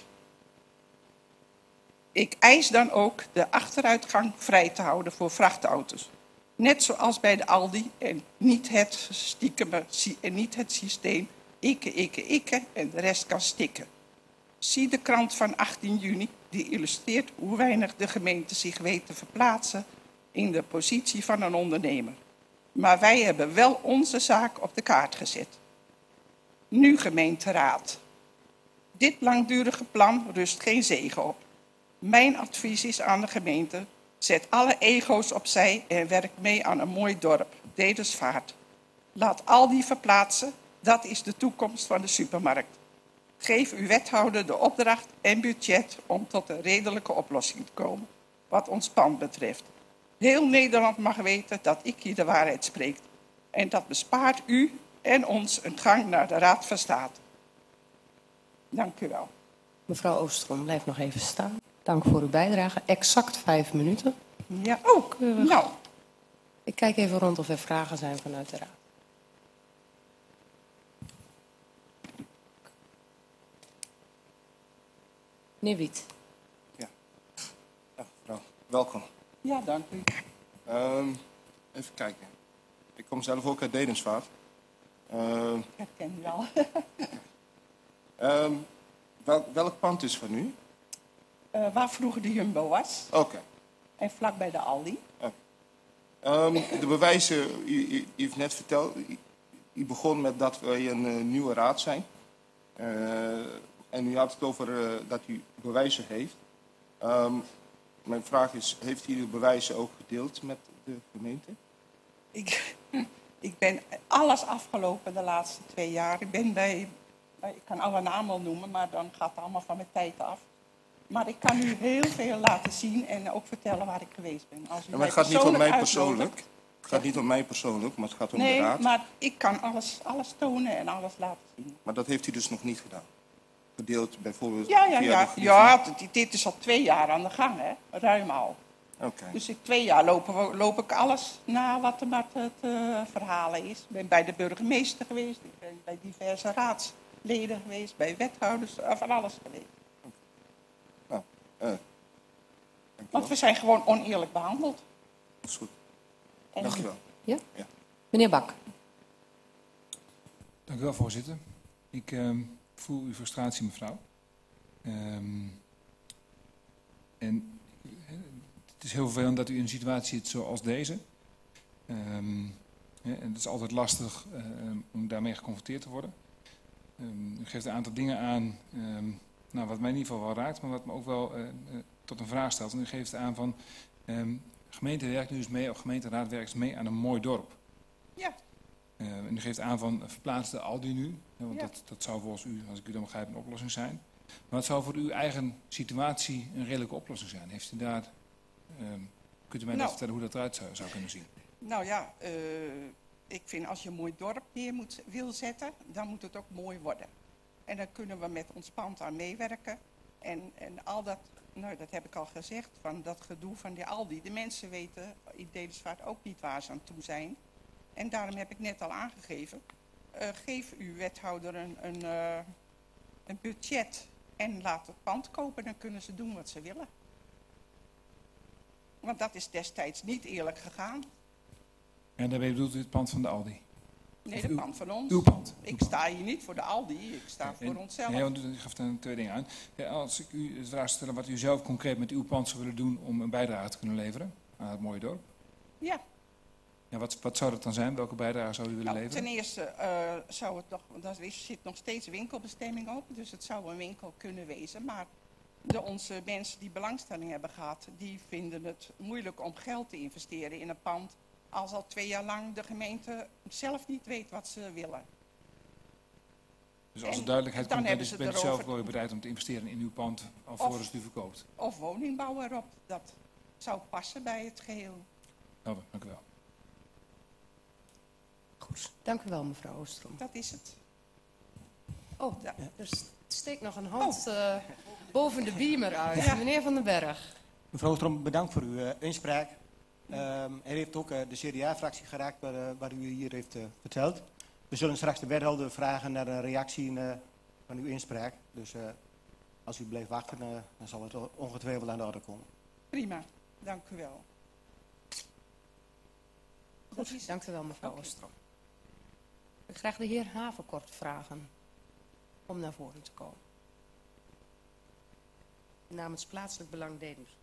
Ik eis dan ook de achteruitgang vrij te houden voor vrachtauto's. Net zoals bij de Aldi en niet het, stiekeme, en niet het systeem ikke, ikke, ikke en de rest kan stikken. Zie de krant van achttien juni, die illustreert hoe weinig de gemeente zich weet te verplaatsen in de positie van een ondernemer. Maar wij hebben wel onze zaak op de kaart gezet. Nu gemeenteraad. Dit langdurige plan rust geen zegen op. Mijn advies is aan de gemeente, zet alle ego's opzij en werk mee aan een mooi dorp, Dedesvaart. Laat Aldi verplaatsen, dat is de toekomst van de supermarkt. Geef uw wethouder de opdracht en budget om tot een redelijke oplossing te komen, wat ons pand betreft. Heel Nederland mag weten dat ik hier de waarheid spreek. En dat bespaart u en ons een gang naar de Raad van State. Dank u wel. Mevrouw Oostrom, blijf nog even staan. Dank voor uw bijdrage. Exact vijf minuten. Ja, ook. Nou. Ik kijk even rond of er vragen zijn vanuit de Raad. Meneer Wiet. Ja. Dag mevrouw. Welkom. Ja, dank u. Um, even kijken. Ik kom zelf ook uit Dedensvaart. Uh, Ik ken u al. um, wel, welk pand is van u? Uh, waar vroeger de Jumbo was. Oké. Okay. En vlak bij de Aldi. Okay. Um, de bewijzen, u, u, u heeft net verteld, u, u begon met dat wij een uh, nieuwe raad zijn. Uh, en u had het over uh, dat u bewijzen heeft. Um, mijn vraag is, heeft u de bewijzen ook gedeeld met de gemeente? Ik, ik ben alles afgelopen de laatste twee jaar. Ik ben bij, ik kan alle namen wel noemen, maar dan gaat het allemaal van mijn tijd af. Maar ik kan u heel veel laten zien en ook vertellen waar ik geweest ben. Als u ja, maar het gaat niet om mij persoonlijk. Het gaat niet om mij persoonlijk, maar het gaat om nee, de raad. Nee, maar ik kan alles, alles tonen en alles laten zien. Maar dat heeft u dus nog niet gedaan? Gedeeld bijvoorbeeld ja, ja, via ja. de ja dit, dit is al twee jaar aan de gang, hè? Ruim al. Okay. Dus in twee jaar loop, loop ik alles na wat er maar te, te verhalen is. Ik ben bij de burgemeester geweest, ik ben bij diverse raadsleden geweest, bij wethouders, van alles geweest. Nou, uh, Want we zijn gewoon oneerlijk behandeld. Dat is goed. En... Dank u wel. Ja? Ja. Meneer Bak. Dank u wel, voorzitter. Ik uh, voel uw frustratie, mevrouw. Um, en het is heel vervelend dat u in een situatie zit zoals deze. Um, ja, en het is altijd lastig uh, om daarmee geconfronteerd te worden. Um, u geeft een aantal dingen aan, um, nou, wat mij in ieder geval wel raakt, maar wat me ook wel uh, uh, tot een vraag stelt. En u geeft aan van, um, gemeente werkt nu eens mee, of gemeenteraad werkt eens mee aan een mooi dorp. Ja. Uh, en u geeft aan van, uh, verplaats de Aldi nu, hè, want ja. dat, dat zou volgens u, als ik u dan begrijp, een oplossing zijn. Maar wat zou voor uw eigen situatie een redelijke oplossing zijn? Heeft u daar, um, kunt u mij nou, dat vertellen hoe dat eruit zou, zou kunnen zien? Nou ja, uh, ik vind als je een mooi dorp neer moet, wil zetten, dan moet het ook mooi worden. En dan kunnen we met ons pand aan meewerken. En, en al dat, nou dat heb ik al gezegd, van dat gedoe van die Aldi. De mensen weten in Dedemsvaart ook niet waar ze aan toe zijn. En daarom heb ik net al aangegeven, uh, geef uw wethouder een, een, uh, een budget en laat het pand kopen. Dan kunnen ze doen wat ze willen. Want dat is destijds niet eerlijk gegaan. En daarbij bedoelt u het pand van de Aldi? Nee, het pand van ons. Uw pand? Ik sta hier niet voor de Aldi, ik sta ja, voor en, onszelf. Nee, want u geeft er twee dingen aan. Ja, als ik u de vraag stel wat u zelf concreet met uw pand zou willen doen om een bijdrage te kunnen leveren aan het mooie dorp. Ja. Ja, wat, wat zou dat dan zijn? Welke bijdrage zou u willen nou, leveren? Ten eerste uh, zou het nog, want er zit nog steeds winkelbestemming op, dus het zou een winkel kunnen wezen. Maar de, onze mensen die belangstelling hebben gehad, die vinden het moeilijk om geld te investeren in een pand als al twee jaar lang de gemeente zelf niet weet wat ze willen. Dus als er en duidelijkheid komt, bent u erover... zelf wel bereid om te investeren in uw pand alvorens u verkoopt? Of woningbouw erop, dat zou passen bij het geheel. Nou, dank u wel. Goed, dank u wel mevrouw Oostrom. Dat is het. Oh, ja. Er steekt nog een hand oh. uh, boven de beamer uit. Ja. Meneer Van den Berg. Mevrouw Oostrom, bedankt voor uw uh, inspraak. Um, hij heeft ook uh, de C D A-fractie geraakt, waar, uh, waar u hier heeft uh, verteld. We zullen straks de wethouder vragen naar een reactie uh, van uw inspraak. Dus uh, als u blijft wachten, uh, dan zal het ongetwijfeld aan de orde komen. Prima, dank u wel. Goed, dank u wel mevrouw okay. Oostrom. Ik graag de heer Havenkort vragen om naar voren te komen. Namens Plaatselijk Belang Dedemsvaart.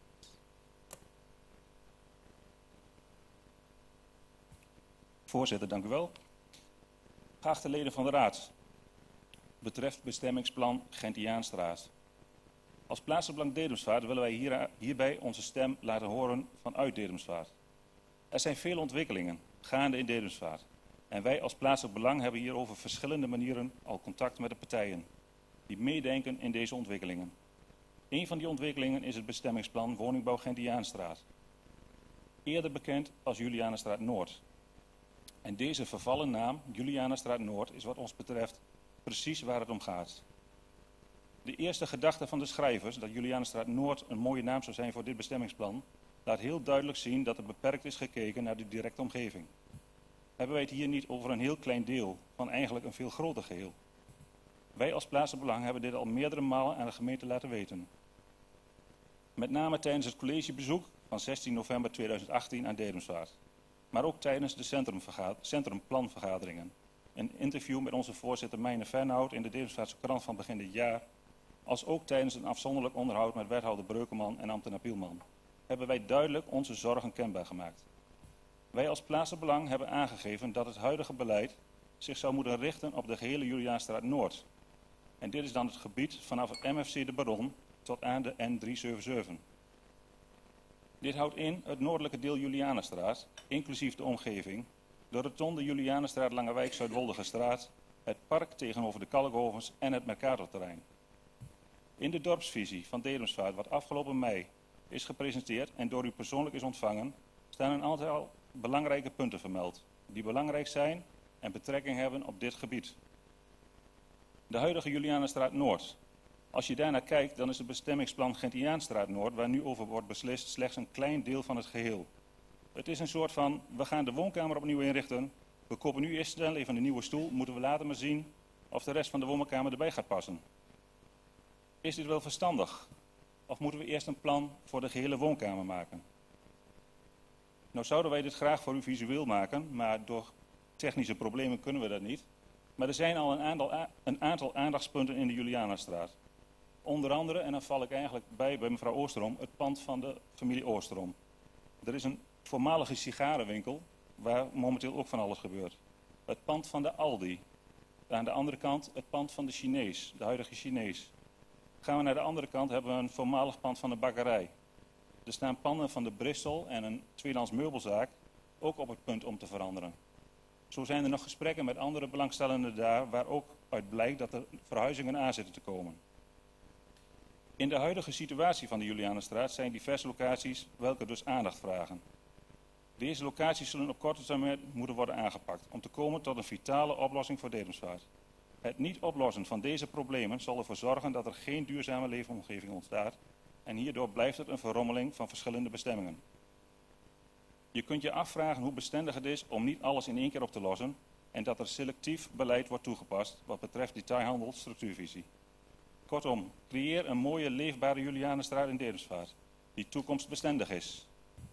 Voorzitter, dank u wel. Geachte leden van de Raad. Betreft bestemmingsplan Gentiaanstraat. Als Plaatselijk Belang Dedemsvaart willen wij hier, hierbij onze stem laten horen vanuit Dedemsvaart. Er zijn veel ontwikkelingen gaande in Dedemsvaart. En wij als Plaatselijk Belang hebben hier over verschillende manieren al contact met de partijen die meedenken in deze ontwikkelingen. Een van die ontwikkelingen is het bestemmingsplan Woningbouw Gentiaanstraat. Eerder bekend als Julianenstraat Noord. En deze vervallen naam, Julianenstraat Noord, is wat ons betreft precies waar het om gaat. De eerste gedachte van de schrijvers dat Julianenstraat Noord een mooie naam zou zijn voor dit bestemmingsplan, laat heel duidelijk zien dat er beperkt is gekeken naar de directe omgeving. Hebben wij het hier niet over een heel klein deel van eigenlijk een veel groter geheel. Wij als Plaatselijk Belang hebben dit al meerdere malen aan de gemeente laten weten. Met name tijdens het collegebezoek van zestien november tweeduizend achttien aan Dedemsvaart. Maar ook tijdens de centrumplanvergaderingen. Een interview met onze voorzitter Mijne Venhout in de Dedemsvaartse krant van begin dit jaar. Als ook tijdens een afzonderlijk onderhoud met wethouder Breukeman en ambtenaar Pielman. Hebben wij duidelijk onze zorgen kenbaar gemaakt. Wij als plaatselijk belang hebben aangegeven dat het huidige beleid zich zou moeten richten op de gehele Juliaanstraat Noord. En dit is dan het gebied vanaf het M F C de Baron tot aan de N driehonderdzevenenzeventig. Dit houdt in het noordelijke deel Julianenstraat, inclusief de omgeving, de rotonde Julianenstraat Langewijk Zuidwoldigestraat, het park tegenover de Kalkovens en het Mercatorterrein. In de dorpsvisie van Dedemsvaart, wat afgelopen mei is gepresenteerd en door u persoonlijk is ontvangen, staan een aantal belangrijke punten vermeld, die belangrijk zijn en betrekking hebben op dit gebied. De huidige Julianenstraat Noord. Als je daarnaar kijkt, dan is het bestemmingsplan Gentiaanstraat Noord, waar nu over wordt beslist, slechts een klein deel van het geheel. Het is een soort van, we gaan de woonkamer opnieuw inrichten, we kopen nu eerst snel even een nieuwe stoel, moeten we later maar zien of de rest van de woonkamer erbij gaat passen. Is dit wel verstandig? Of moeten we eerst een plan voor de gehele woonkamer maken? Nou zouden wij dit graag voor u visueel maken, maar door technische problemen kunnen we dat niet. Maar er zijn al een aantal, een aantal aandachtspunten in de Julianenstraat. Onder andere, en dan val ik eigenlijk bij bij mevrouw Oosterom, het pand van de familie Oosterom. Er is een voormalige sigarenwinkel, waar momenteel ook van alles gebeurt. Het pand van de Aldi. Aan de andere kant het pand van de Chinees, de huidige Chinees. Gaan we naar de andere kant, hebben we een voormalig pand van de bakkerij. Er staan panden van de Bristol en een tweedehands meubelzaak ook op het punt om te veranderen. Zo zijn er nog gesprekken met andere belangstellenden daar, waar ook uit blijkt dat er verhuizingen aan zitten te komen. In de huidige situatie van de Julianenstraat zijn diverse locaties welke dus aandacht vragen. Deze locaties zullen op korte termijn moeten worden aangepakt om te komen tot een vitale oplossing voor Dedemsvaart. Het niet oplossen van deze problemen zal ervoor zorgen dat er geen duurzame leefomgeving ontstaat en hierdoor blijft het een verrommeling van verschillende bestemmingen. Je kunt je afvragen hoe bestendig het is om niet alles in één keer op te lossen en dat er selectief beleid wordt toegepast wat betreft detailhandel structuurvisie. Kortom, creëer een mooie leefbare Julianenstraat in Dedemsvaart die toekomstbestendig is.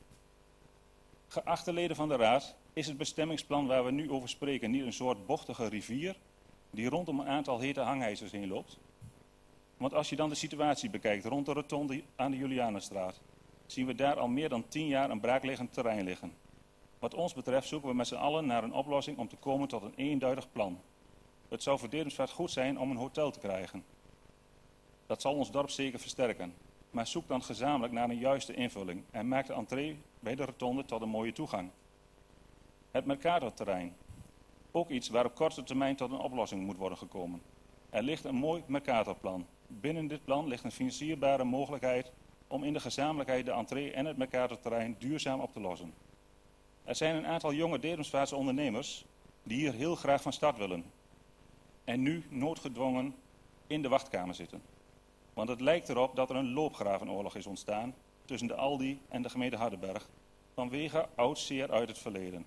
Geachte leden van de Raad, is het bestemmingsplan waar we nu over spreken niet een soort bochtige rivier die rondom een aantal hete hangijzers heen loopt? Want als je dan de situatie bekijkt rond de rotonde aan de Julianenstraat, zien we daar al meer dan tien jaar een braakliggend terrein liggen. Wat ons betreft zoeken we met z'n allen naar een oplossing om te komen tot een eenduidig plan. Het zou voor Dedemsvaart goed zijn om een hotel te krijgen. Dat zal ons dorp zeker versterken. Maar zoek dan gezamenlijk naar een juiste invulling en maak de entree bij de rotonde tot een mooie toegang. Het Mercatorterrein. Ook iets waar op korte termijn tot een oplossing moet worden gekomen. Er ligt een mooi Mercatorplan. Binnen dit plan ligt een financierbare mogelijkheid om in de gezamenlijkheid de entree en het Mercatorterrein duurzaam op te lossen. Er zijn een aantal jonge Dedemsvaartse ondernemers die hier heel graag van start willen. En nu noodgedwongen in de wachtkamer zitten. Want het lijkt erop dat er een loopgravenoorlog is ontstaan tussen de Aldi en de gemeente Hardenberg vanwege oud zeer uit het verleden.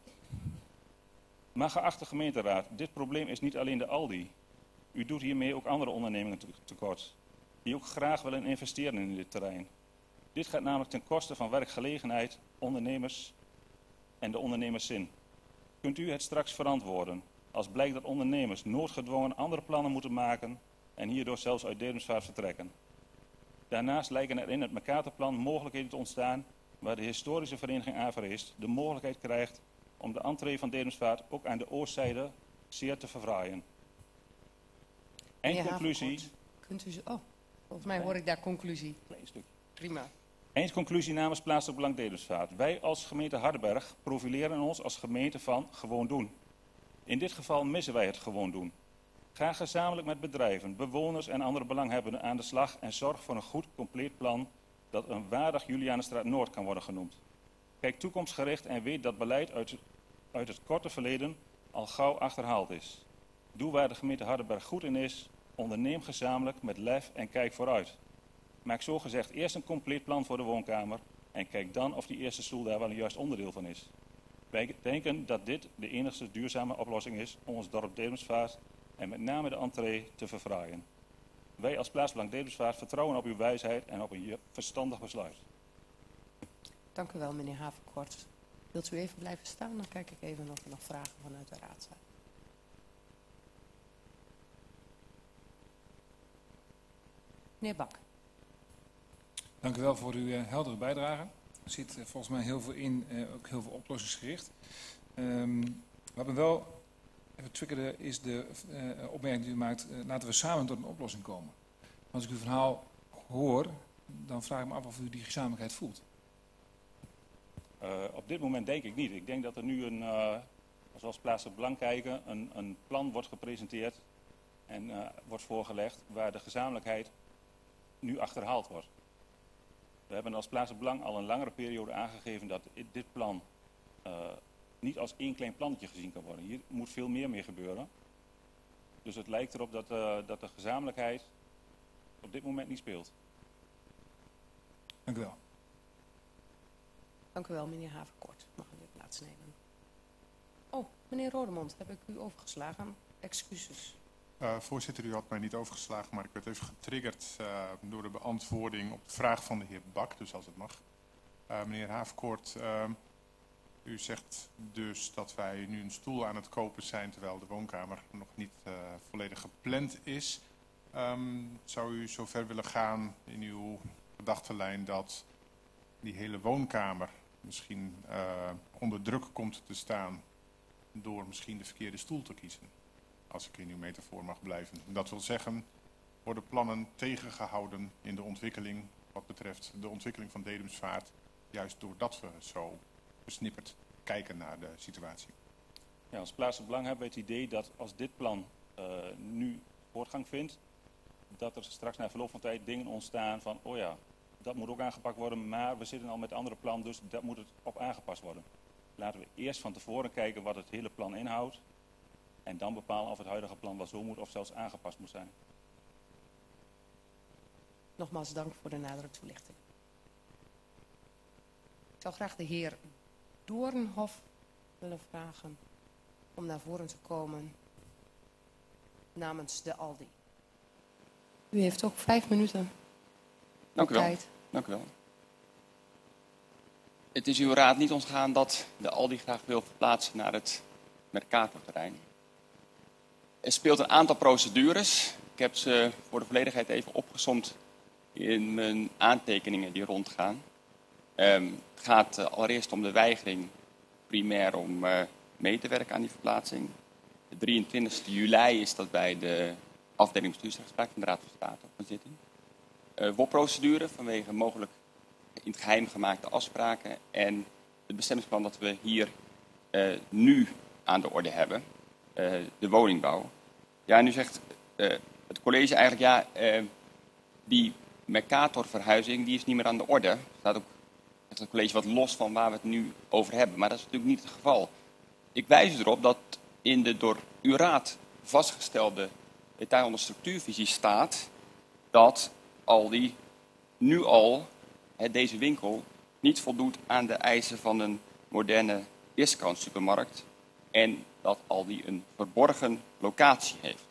Maar geachte gemeenteraad, dit probleem is niet alleen de Aldi. U doet hiermee ook andere ondernemingen tekort, die ook graag willen investeren in dit terrein. Dit gaat namelijk ten koste van werkgelegenheid, ondernemers en de ondernemerszin. Kunt u het straks verantwoorden als blijkt dat ondernemers noodgedwongen andere plannen moeten maken en hierdoor zelfs uit Dedemsvaart vertrekken? Daarnaast lijken er in het Mercatorplan mogelijkheden te ontstaan waar de historische vereniging Averheest de mogelijkheid krijgt om de entree van Dedemsvaart ook aan de oostzijde zeer te verfraaien. Eindconclusie. Kunt u zo, oh, volgens mij hoor ik daar conclusie. Klein stuk. Prima. Eindconclusie namens Plaatselijk Belang Dedemsvaart. Wij als gemeente Hardenberg profileren ons als gemeente van gewoon doen. In dit geval missen wij het gewoon doen. Ga gezamenlijk met bedrijven, bewoners en andere belanghebbenden aan de slag en zorg voor een goed, compleet plan dat een waardig Julianenstraat Noord kan worden genoemd. Kijk toekomstgericht en weet dat beleid uit, uit het korte verleden al gauw achterhaald is. Doe waar de gemeente Hardenberg goed in is, onderneem gezamenlijk met lef en kijk vooruit. Maak zo gezegd eerst een compleet plan voor de woonkamer en kijk dan of die eerste stoel daar wel een juist onderdeel van is. Wij denken dat dit de enigste duurzame oplossing is om ons dorp Dedemsvaart en met name de entree te verfraaien. Wij als Plaatsbelang Dedemsvaart vertrouwen op uw wijsheid en op een verstandig besluit. Dank u wel, meneer Havenkort. Wilt u even blijven staan? Dan kijk ik even of er nog vragen vanuit de raad zijn. Meneer Bak. Dank u wel voor uw uh, heldere bijdrage. zit uh, volgens mij heel veel in, uh, ook heel veel oplossingsgericht. Um, wat me wel even triggerde is de uh, opmerking die u maakt, uh, laten we samen tot een oplossing komen. Als ik uw verhaal hoor, dan vraag ik me af of u die gezamenlijkheid voelt. Uh, op dit moment denk ik niet. Ik denk dat er nu een, uh, zoals plaatselijk belang kijken, een, een plan wordt gepresenteerd en uh, wordt voorgelegd waar de gezamenlijkheid nu achterhaald wordt. We hebben als plaatselijk belang al een langere periode aangegeven dat dit plan uh, niet als één klein plannetje gezien kan worden. Hier moet veel meer mee gebeuren. Dus het lijkt erop dat, uh, dat de gezamenlijkheid op dit moment niet speelt. Dank u wel. Dank u wel, meneer Haverkort. Mag u weer plaatsnemen. Oh, meneer Rodemond, heb ik u overgeslagen? Excuses. Uh, voorzitter, u had mij niet overgeslagen, maar ik werd even getriggerd uh, door de beantwoording op de vraag van de heer Bak, dus als het mag. Uh, meneer Haverkort, uh, u zegt dus dat wij nu een stoel aan het kopen zijn, terwijl de woonkamer nog niet uh, volledig gepland is. Um, zou u zover willen gaan in uw gedachtenlijn dat die hele woonkamer misschien uh, onder druk komt te staan door misschien de verkeerde stoel te kiezen? Als ik in uw metafoor mag blijven. Dat wil zeggen, worden plannen tegengehouden in de ontwikkeling wat betreft de ontwikkeling van Dedemsvaart, juist doordat we zo besnipperd kijken naar de situatie. Ja, als plaatselijk belang hebben we het idee dat als dit plan uh, nu voortgang vindt, dat er straks na verloop van tijd dingen ontstaan van, oh ja, dat moet ook aangepakt worden, maar we zitten al met andere plannen, dus dat moet het op aangepast worden. Laten we eerst van tevoren kijken wat het hele plan inhoudt en dan bepalen of het huidige plan wel zo moet of zelfs aangepast moet zijn. Nogmaals dank voor de nadere toelichting. Ik zou graag de heer Doornhof willen vragen om naar voren te komen namens de Aldi. U heeft ook vijf minuten. Dank u wel. Tijd. Dank u wel. Het is uw raad niet ontgaan dat de Aldi graag wil verplaatsen naar het Mercatorterrein. Er speelt een aantal procedures. Ik heb ze voor de volledigheid even opgesomd in mijn aantekeningen die rondgaan. Um, het gaat uh, allereerst om de weigering primair om uh, mee te werken aan die verplaatsing. De drieëntwintigste juli is dat bij de afdeling bestuursrechtspraak van de Raad van State op een zitting. Uh, W O P-procedure vanwege mogelijk in het geheim gemaakte afspraken en het bestemmingsplan dat we hier uh, nu aan de orde hebben, uh, de woningbouw. Ja, nu zegt uh, het college eigenlijk, ja, uh, die Mercator-verhuizing die is niet meer aan de orde. Er staat ook zegt het college wat los van waar we het nu over hebben, maar dat is natuurlijk niet het geval. Ik wijs erop dat in de door uw raad vastgestelde detail onder structuurvisie staat dat Aldi nu al, he, deze winkel, niet voldoet aan de eisen van een moderne discount supermarkt en dat Aldi een verborgen locatie heeft.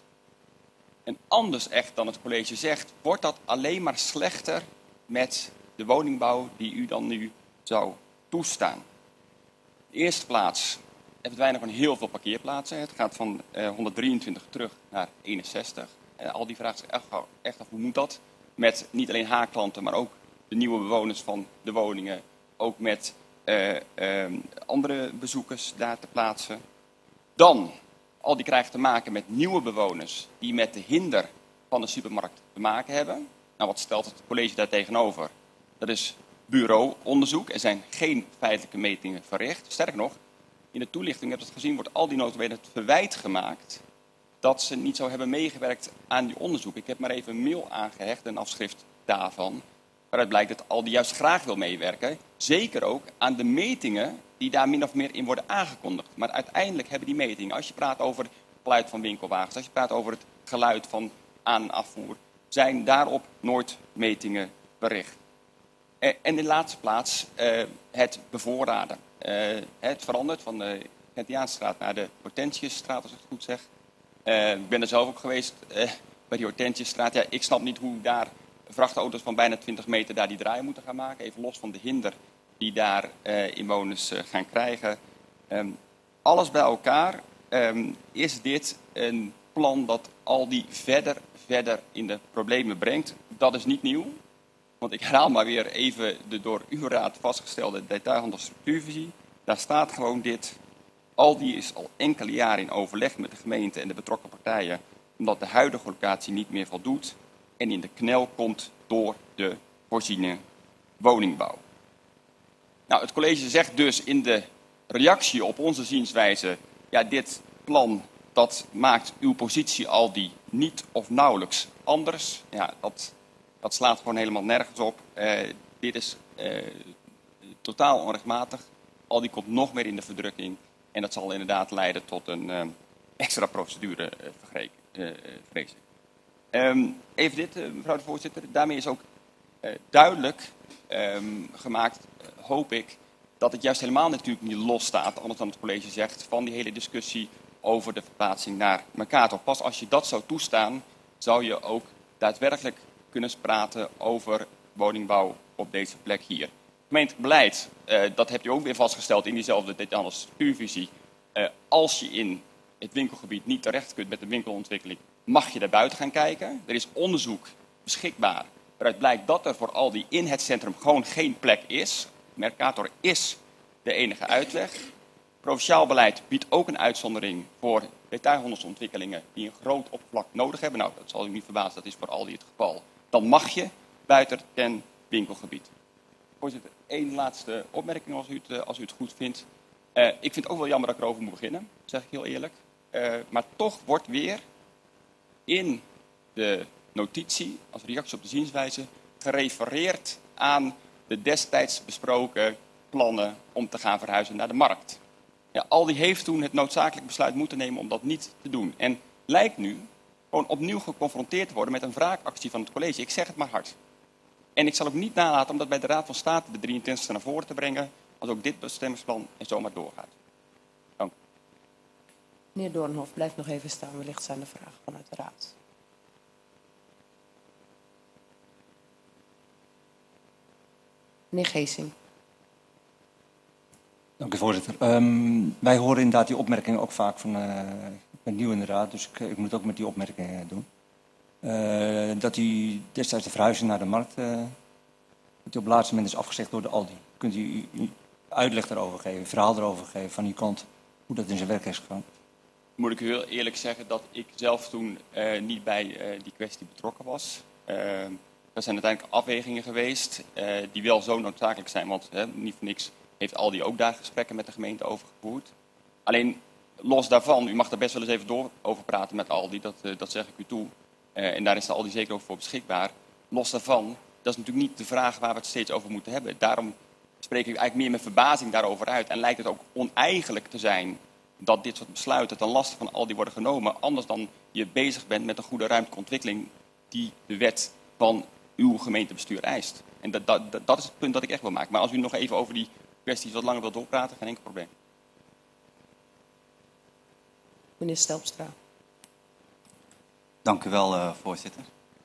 En anders echt dan het college zegt, wordt dat alleen maar slechter met de woningbouw die u dan nu zou toestaan. In de eerste plaats er verdwijnen gewoon heel veel parkeerplaatsen. Het gaat van uh, honderddrieëntwintig terug naar eenenzestig. Uh, al die vragen zich echt, echt af, hoe moet dat? Met niet alleen H-klanten, maar ook de nieuwe bewoners van de woningen. Ook met uh, uh, andere bezoekers daar te plaatsen. Dan, al die krijgen te maken met nieuwe bewoners die met de hinder van de supermarkt te maken hebben. Nou, wat stelt het college daar tegenover? Dat is bureauonderzoek. Er zijn geen feitelijke metingen verricht. Sterker nog, in de toelichting, heb het gezien, wordt al die notabene het verwijt gemaakt dat ze niet zou hebben meegewerkt aan die onderzoek. Ik heb maar even een mail aangehecht, een afschrift daarvan, waaruit blijkt dat Aldi juist graag wil meewerken. Zeker ook aan de metingen die daar min of meer in worden aangekondigd. Maar uiteindelijk hebben die metingen, als je praat over het geluid van winkelwagens, als je praat over het geluid van aan- en afvoer, zijn daarop nooit metingen verricht. En in de laatste plaats uh, het bevoorraden. Uh, het verandert van de Gentiaanstraat naar de Hortentiusstraat, als ik het goed zeg. Uh, ik ben er zelf ook geweest uh, bij die Hortentiusstraat. Ja, ik snap niet hoe daar vrachtauto's van bijna twintig meter daar die draai moeten gaan maken. Even los van de hinder die daar uh, inwoners uh, gaan krijgen. Um, alles bij elkaar um, is dit een plan dat al die verder, verder in de problemen brengt. Dat is niet nieuw. Want ik herhaal maar weer even de door uw raad vastgestelde detailhandelsstructuurvisie. Daar staat gewoon dit. Aldi is al enkele jaren in overleg met de gemeente en de betrokken partijen, omdat de huidige locatie niet meer voldoet en in de knel komt door de voorziene woningbouw. Nou, het college zegt dus in de reactie op onze zienswijze, ja, dit plan dat maakt uw positie Aldi niet of nauwelijks anders. Ja, dat, dat slaat gewoon helemaal nergens op. Uh, dit is uh, totaal onrechtmatig. Aldi komt nog meer in de verdrukking. En dat zal inderdaad leiden tot een uh, extra procedure, uh, uh, vrees ik. Um, even dit, uh, mevrouw de voorzitter. Daarmee is ook uh, duidelijk um, gemaakt, uh, hoop ik, dat het juist helemaal natuurlijk niet losstaat, anders dan het college zegt, van die hele discussie over de verplaatsing naar Mercator. Pas als je dat zou toestaan, zou je ook daadwerkelijk kunnen praten over woningbouw op deze plek hier. Gemeentelijk beleid, uh, dat heb je ook weer vastgesteld in diezelfde detailhandelsstructuurvisie. Uh, als je in het winkelgebied niet terecht kunt met de winkelontwikkeling, mag je daar buiten gaan kijken. Er is onderzoek beschikbaar waaruit blijkt dat er voor Aldi in het centrum gewoon geen plek is. Mercator is de enige uitweg. Provinciaal beleid biedt ook een uitzondering voor detailhandelsontwikkelingen die een groot oppervlak nodig hebben. Nou, dat zal u niet verbazen, dat is voor Aldi het geval. Dan mag je buiten het winkelgebied. Voorzitter, één laatste opmerking als u het, als u het goed vindt. Uh, ik vind het ook wel jammer dat ik erover moet beginnen, zeg ik heel eerlijk. Uh, maar toch wordt weer in de notitie, als reactie op de zienswijze, gerefereerd aan de destijds besproken plannen om te gaan verhuizen naar de markt. Ja, Aldi heeft toen het noodzakelijk besluit moeten nemen om dat niet te doen. En lijkt nu gewoon opnieuw geconfronteerd te worden met een wraakactie van het college. Ik zeg het maar hard. En ik zal ook niet nalaten om dat bij de Raad van State de drieëntwintigste naar voren te brengen, als ook dit bestemmingsplan en zomaar doorgaat. Dank u. Meneer Doornhof, blijf nog even staan. Wellicht zijn er vragen vanuit de Raad. Meneer Geesing. Dank u, voorzitter. Um, wij horen inderdaad die opmerkingen ook vaak van... Uh, ik ben nieuw in de Raad, dus ik, ik moet ook met die opmerkingen doen. Uh, dat u destijds de verhuizing naar de markt... Uh, dat u op het laatste moment is afgezegd door de Aldi. Kunt u, u uitleg daarover geven, verhaal erover geven van uw kant... hoe dat in zijn werk is gegaan? Moet ik u heel eerlijk zeggen dat ik zelf toen uh, niet bij uh, die kwestie betrokken was. Uh, er zijn uiteindelijk afwegingen geweest uh, die wel zo noodzakelijk zijn. Want uh, niet voor niks heeft Aldi ook daar gesprekken met de gemeente over gevoerd. Alleen los daarvan, u mag daar best wel eens even door over praten met Aldi, dat, uh, dat zeg ik u toe. Uh, en daar is de Aldi zeker ook voor beschikbaar. Los daarvan, dat is natuurlijk niet de vraag waar we het steeds over moeten hebben. Daarom spreek ik eigenlijk meer met verbazing daarover uit. En lijkt het ook oneigenlijk te zijn dat dit soort besluiten ten laste van Aldi worden genomen. Anders dan je bezig bent met een goede ruimtelijke ontwikkeling die de wet van uw gemeentebestuur eist. En dat, dat, dat is het punt dat ik echt wil maken. Maar als u nog even over die kwesties wat langer wilt doorpraten, geen enkel probleem. Meneer Stelpstra. Dank u wel, uh, voorzitter.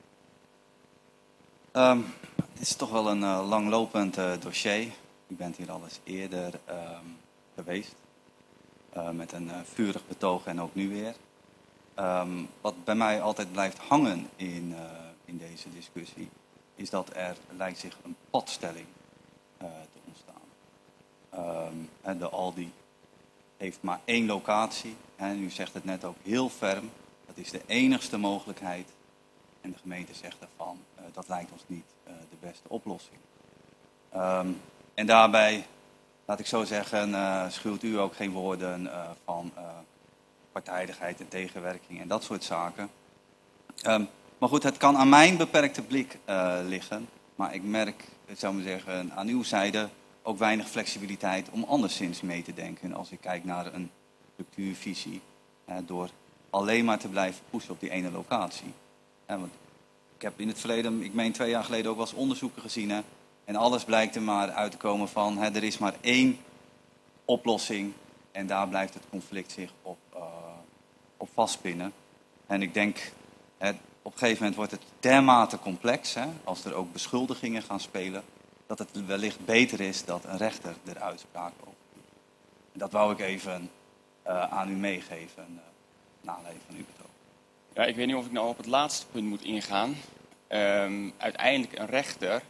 Um, het is toch wel een uh, langlopend uh, dossier. U bent hier al eens eerder um, geweest. Uh, met een uh, vurig betoog en ook nu weer. Um, wat bij mij altijd blijft hangen in, uh, in deze discussie, is dat er lijkt zich een padstelling uh, te ontstaan. Um, de Aldi heeft maar één locatie. En u zegt het net ook heel ferm. Dat is de enigste mogelijkheid. En de gemeente zegt daarvan, uh, dat lijkt ons niet uh, de beste oplossing. Um, en daarbij, laat ik zo zeggen, uh, schuwt u ook geen woorden uh, van uh, partijdigheid en tegenwerking en dat soort zaken. Um, maar goed, het kan aan mijn beperkte blik uh, liggen. Maar ik merk, ik zou maar zeggen, aan uw zijde ook weinig flexibiliteit om anderszins mee te denken. Als ik kijk naar een structuurvisie, uh, door alleen maar te blijven pushen op die ene locatie. Ja, want ik heb in het verleden, ik meen twee jaar geleden ook wel eens onderzoeken gezien. Hè, en alles blijkt er maar uit te komen van, hè, er is maar één oplossing. En daar blijft het conflict zich op, uh, op vastpinnen. En ik denk, hè, op een gegeven moment wordt het dermate complex, hè, als er ook beschuldigingen gaan spelen, dat het wellicht beter is dat een rechter er uitspraak over doet. En dat wou ik even uh, aan u meegeven, uh, naar aanleiding van uw betoog. Ja, ik weet niet of ik nou op het laatste punt moet ingaan. Um, uiteindelijk een rechter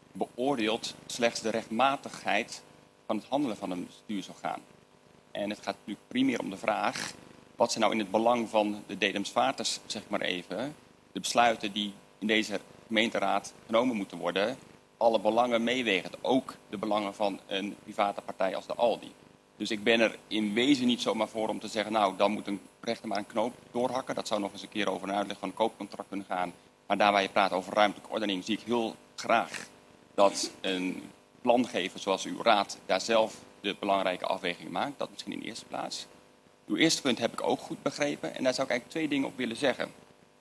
beoordeelt slechts de rechtmatigheid van het handelen van een bestuursorgaan. En het gaat natuurlijk primair om de vraag, wat zijn nou in het belang van de Dedemsvaarters, zeg maar even, de besluiten die in deze gemeenteraad genomen moeten worden, alle belangen meewegend, ook de belangen van een private partij als de Aldi. Dus ik ben er in wezen niet zomaar voor om te zeggen, nou, dan moet een rechter maar een knoop doorhakken. Dat zou nog eens een keer over een uitleg van een koopcontract kunnen gaan. Maar daar waar je praat over ruimtelijke ordening, zie ik heel graag dat een plangever zoals uw raad daar zelf de belangrijke afwegingen maakt. Dat misschien in de eerste plaats. Uw eerste punt heb ik ook goed begrepen. En daar zou ik eigenlijk twee dingen op willen zeggen.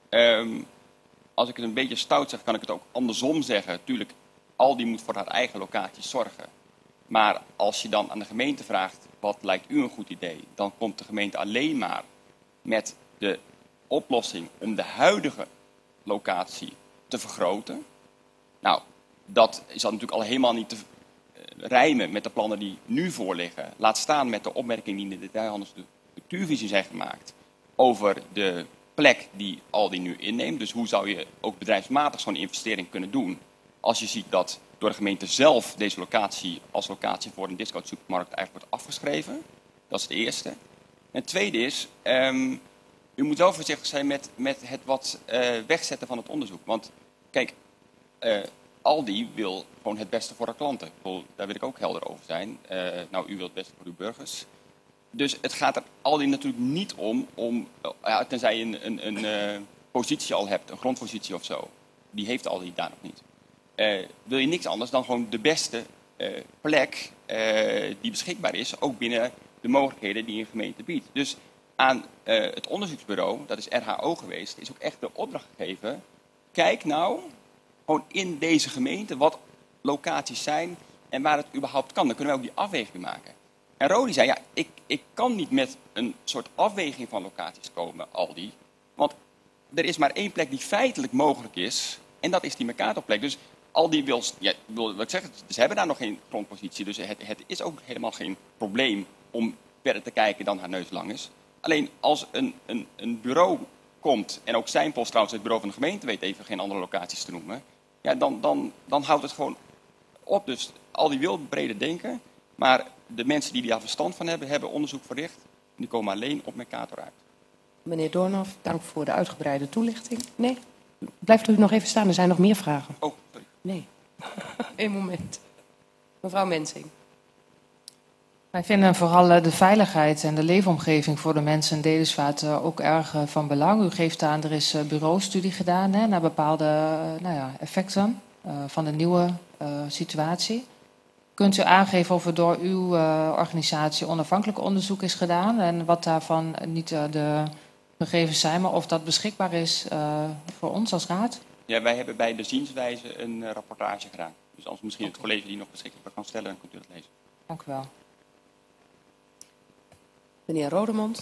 Um, als ik het een beetje stout zeg, kan ik het ook andersom zeggen. Tuurlijk, Aldi moet voor haar eigen locaties zorgen. Maar als je dan aan de gemeente vraagt, wat lijkt u een goed idee? Dan komt de gemeente alleen maar met de oplossing om de huidige locatie te vergroten. Nou, dat is dan natuurlijk al helemaal niet te rijmen met de plannen die nu voorliggen. Laat staan met de opmerkingen die in de detailhandelsstructuurvisie zijn gemaakt over de plek die Aldi nu inneemt. Dus hoe zou je ook bedrijfsmatig zo'n investering kunnen doen als je ziet dat door de gemeente zelf deze locatie als locatie voor een discount supermarkt eigenlijk wordt afgeschreven. Dat is het eerste. En het tweede is, um, u moet wel voorzichtig zijn met, met het wat uh, wegzetten van het onderzoek. Want kijk, uh, Aldi wil gewoon het beste voor haar klanten. Daar wil ik ook helder over zijn. Uh, nou, u wilt het beste voor uw burgers. Dus het gaat er Aldi natuurlijk niet om, om uh, tenzij je een, een, een uh, positie al hebt, een grondpositie of zo. Die heeft Aldi daar nog niet. Uh, wil je niks anders dan gewoon de beste uh, plek uh, die beschikbaar is, ook binnen de mogelijkheden die een gemeente biedt. Dus aan uh, het onderzoeksbureau, dat is R H O geweest, is ook echt de opdracht gegeven. Kijk nou gewoon in deze gemeente wat locaties zijn en waar het überhaupt kan. Dan kunnen we ook die afweging maken. En Rodi zei, ja, ik, ik kan niet met een soort afweging van locaties komen, Aldi. Want er is maar één plek die feitelijk mogelijk is en dat is die Mercatorplek. Dus Aldi wil, ja, wil wat ik zeg, ze hebben daar nog geen grondpositie. Dus het, het is ook helemaal geen probleem om verder te kijken dan haar neus lang is. Alleen als een, een, een bureau komt, en ook zijn post trouwens, het bureau van de gemeente weet even geen andere locaties te noemen. Ja, dan, dan, dan houdt het gewoon op. Dus Aldi wil breder denken, maar de mensen die daar verstand van hebben, hebben onderzoek verricht. En die komen alleen op Mercator uit. Meneer Doornhoff, dank voor de uitgebreide toelichting. Nee, blijft u nog even staan, er zijn nog meer vragen. Oh, sorry. Nee, één moment. Mevrouw Mensing. Wij vinden vooral de veiligheid en de leefomgeving voor de mensen in Dedemsvaart ook erg van belang. U geeft aan, er is bureaustudie gedaan hè, naar bepaalde nou ja, effecten uh, van de nieuwe uh, situatie. Kunt u aangeven of er door uw uh, organisatie onafhankelijk onderzoek is gedaan en wat daarvan niet uh, de gegevens zijn, maar of dat beschikbaar is uh, voor ons als raad? Ja, wij hebben bij de zienswijze een uh, rapportage gedaan. Dus als misschien okay. het college die nog beschikbaar kan stellen, dan kunt u dat lezen. Dank u wel. Meneer Rodemond.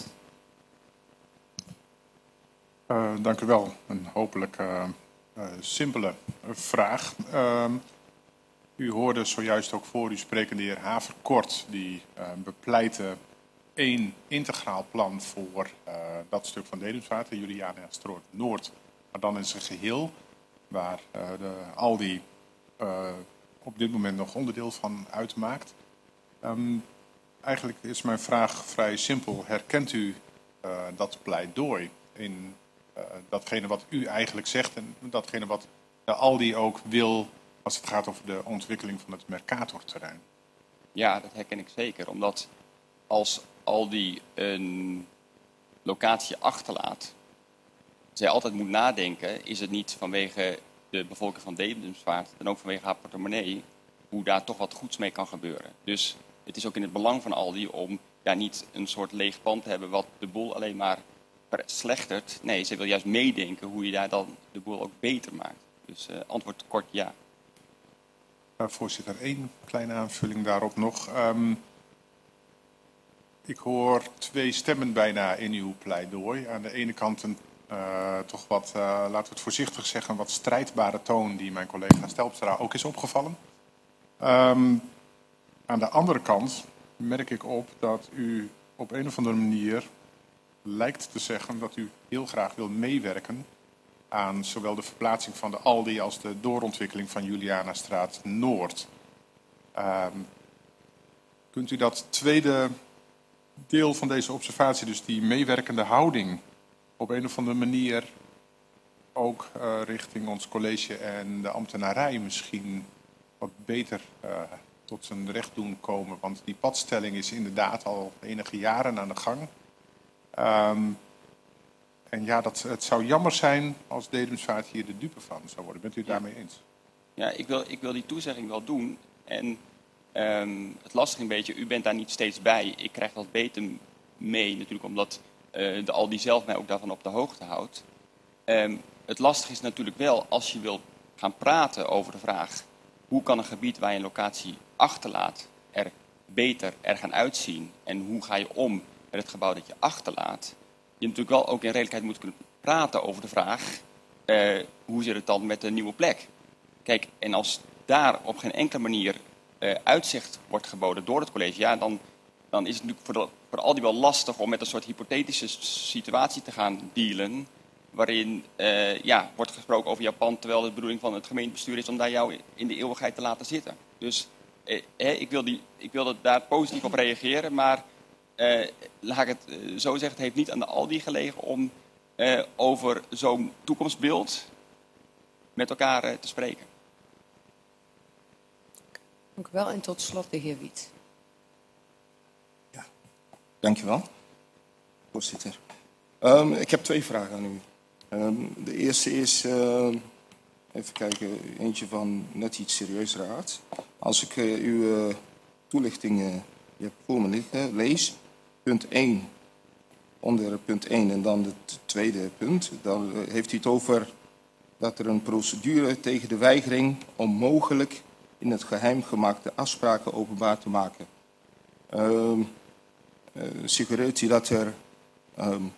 Uh, dank u wel. Een hopelijk uh, uh, simpele vraag. Uh, u hoorde zojuist ook voor u spreken de heer Haverkort, die uh, bepleitte één integraal plan voor uh, dat stuk van Dedemsvaart, de Julianastroot Noord, maar dan in zijn geheel, waar uh, de Aldi uh, op dit moment nog onderdeel van uitmaakt. Um, Eigenlijk is mijn vraag vrij simpel. Herkent u uh, dat pleidooi in uh, datgene wat u eigenlijk zegt en datgene wat de Aldi ook wil als het gaat over de ontwikkeling van het Mercatorterrein? Ja, dat herken ik zeker. Omdat als Aldi een locatie achterlaat, zij altijd moet nadenken, is het niet vanwege de bevolking van Dedemsvaart en ook vanwege haar portemonnee, hoe daar toch wat goeds mee kan gebeuren. Dus het is ook in het belang van Aldi om ja, niet een soort leeg pand te hebben wat de boel alleen maar verslechtert. Nee, ze wil juist meedenken hoe je daar dan de boel ook beter maakt. Dus uh, antwoord kort ja. Uh, voorzitter, één kleine aanvulling daarop nog. Um, ik hoor twee stemmen bijna in uw pleidooi. Aan de ene kant een uh, toch wat, uh, laten we het voorzichtig zeggen, wat strijdbare toon die mijn collega Stelpstra ook is opgevallen. Um, Aan de andere kant merk ik op dat u op een of andere manier lijkt te zeggen dat u heel graag wil meewerken aan zowel de verplaatsing van de Aldi als de doorontwikkeling van Julianastraat Noord. Um, kunt u dat tweede deel van deze observatie, dus die meewerkende houding, op een of andere manier ook uh, richting ons college en de ambtenarij misschien wat beter uh, tot zijn recht doen komen? Want die padstelling is inderdaad al enige jaren aan de gang. Um, en ja, dat, het zou jammer zijn als Dedemsvaart hier de dupe van zou worden. Bent u het daarmee eens? Ja, ik wil, ik wil die toezegging wel doen. En um, het lastige een beetje, u bent daar niet steeds bij. Ik krijg dat beter mee, natuurlijk omdat uh, de Aldi zelf mij ook daarvan op de hoogte houdt. Um, het lastige is natuurlijk wel, als je wilt gaan praten over de vraag, hoe kan een gebied waar je een locatie achterlaat er beter er gaan uitzien? En hoe ga je om met het gebouw dat je achterlaat? Je natuurlijk wel ook in redelijkheid moet kunnen praten over de vraag, uh, hoe zit het dan met de nieuwe plek? Kijk, en als daar op geen enkele manier uh, uitzicht wordt geboden door het college, ja, dan, dan is het natuurlijk voor, de, voor al die wel lastig om met een soort hypothetische situatie te gaan dealen, waarin uh, ja, wordt gesproken over jouw pand, terwijl de bedoeling van het gemeentebestuur is om daar jou in de eeuwigheid te laten zitten. Dus eh, eh, ik, wil die, ik wil daar positief op reageren, maar uh, laat ik het uh, zo zeggen, het heeft niet aan de Aldi gelegen om uh, over zo'n toekomstbeeld met elkaar uh, te spreken. Dank u wel. En tot slot de heer Wiet. Ja, dankjewel, voorzitter. Um, ik heb twee vragen aan u. Um, de eerste is, uh, even kijken, eentje van net iets serieuzer aard. Als ik uh, uw uh, toelichting uh, je hebt voor me liggen, lees, punt één, onder punt één en dan het tweede punt, dan uh, heeft u het over dat er een procedure tegen de weigering om mogelijk in het geheim gemaakte afspraken openbaar te maken. Uh, uh, suggereert u dat er um,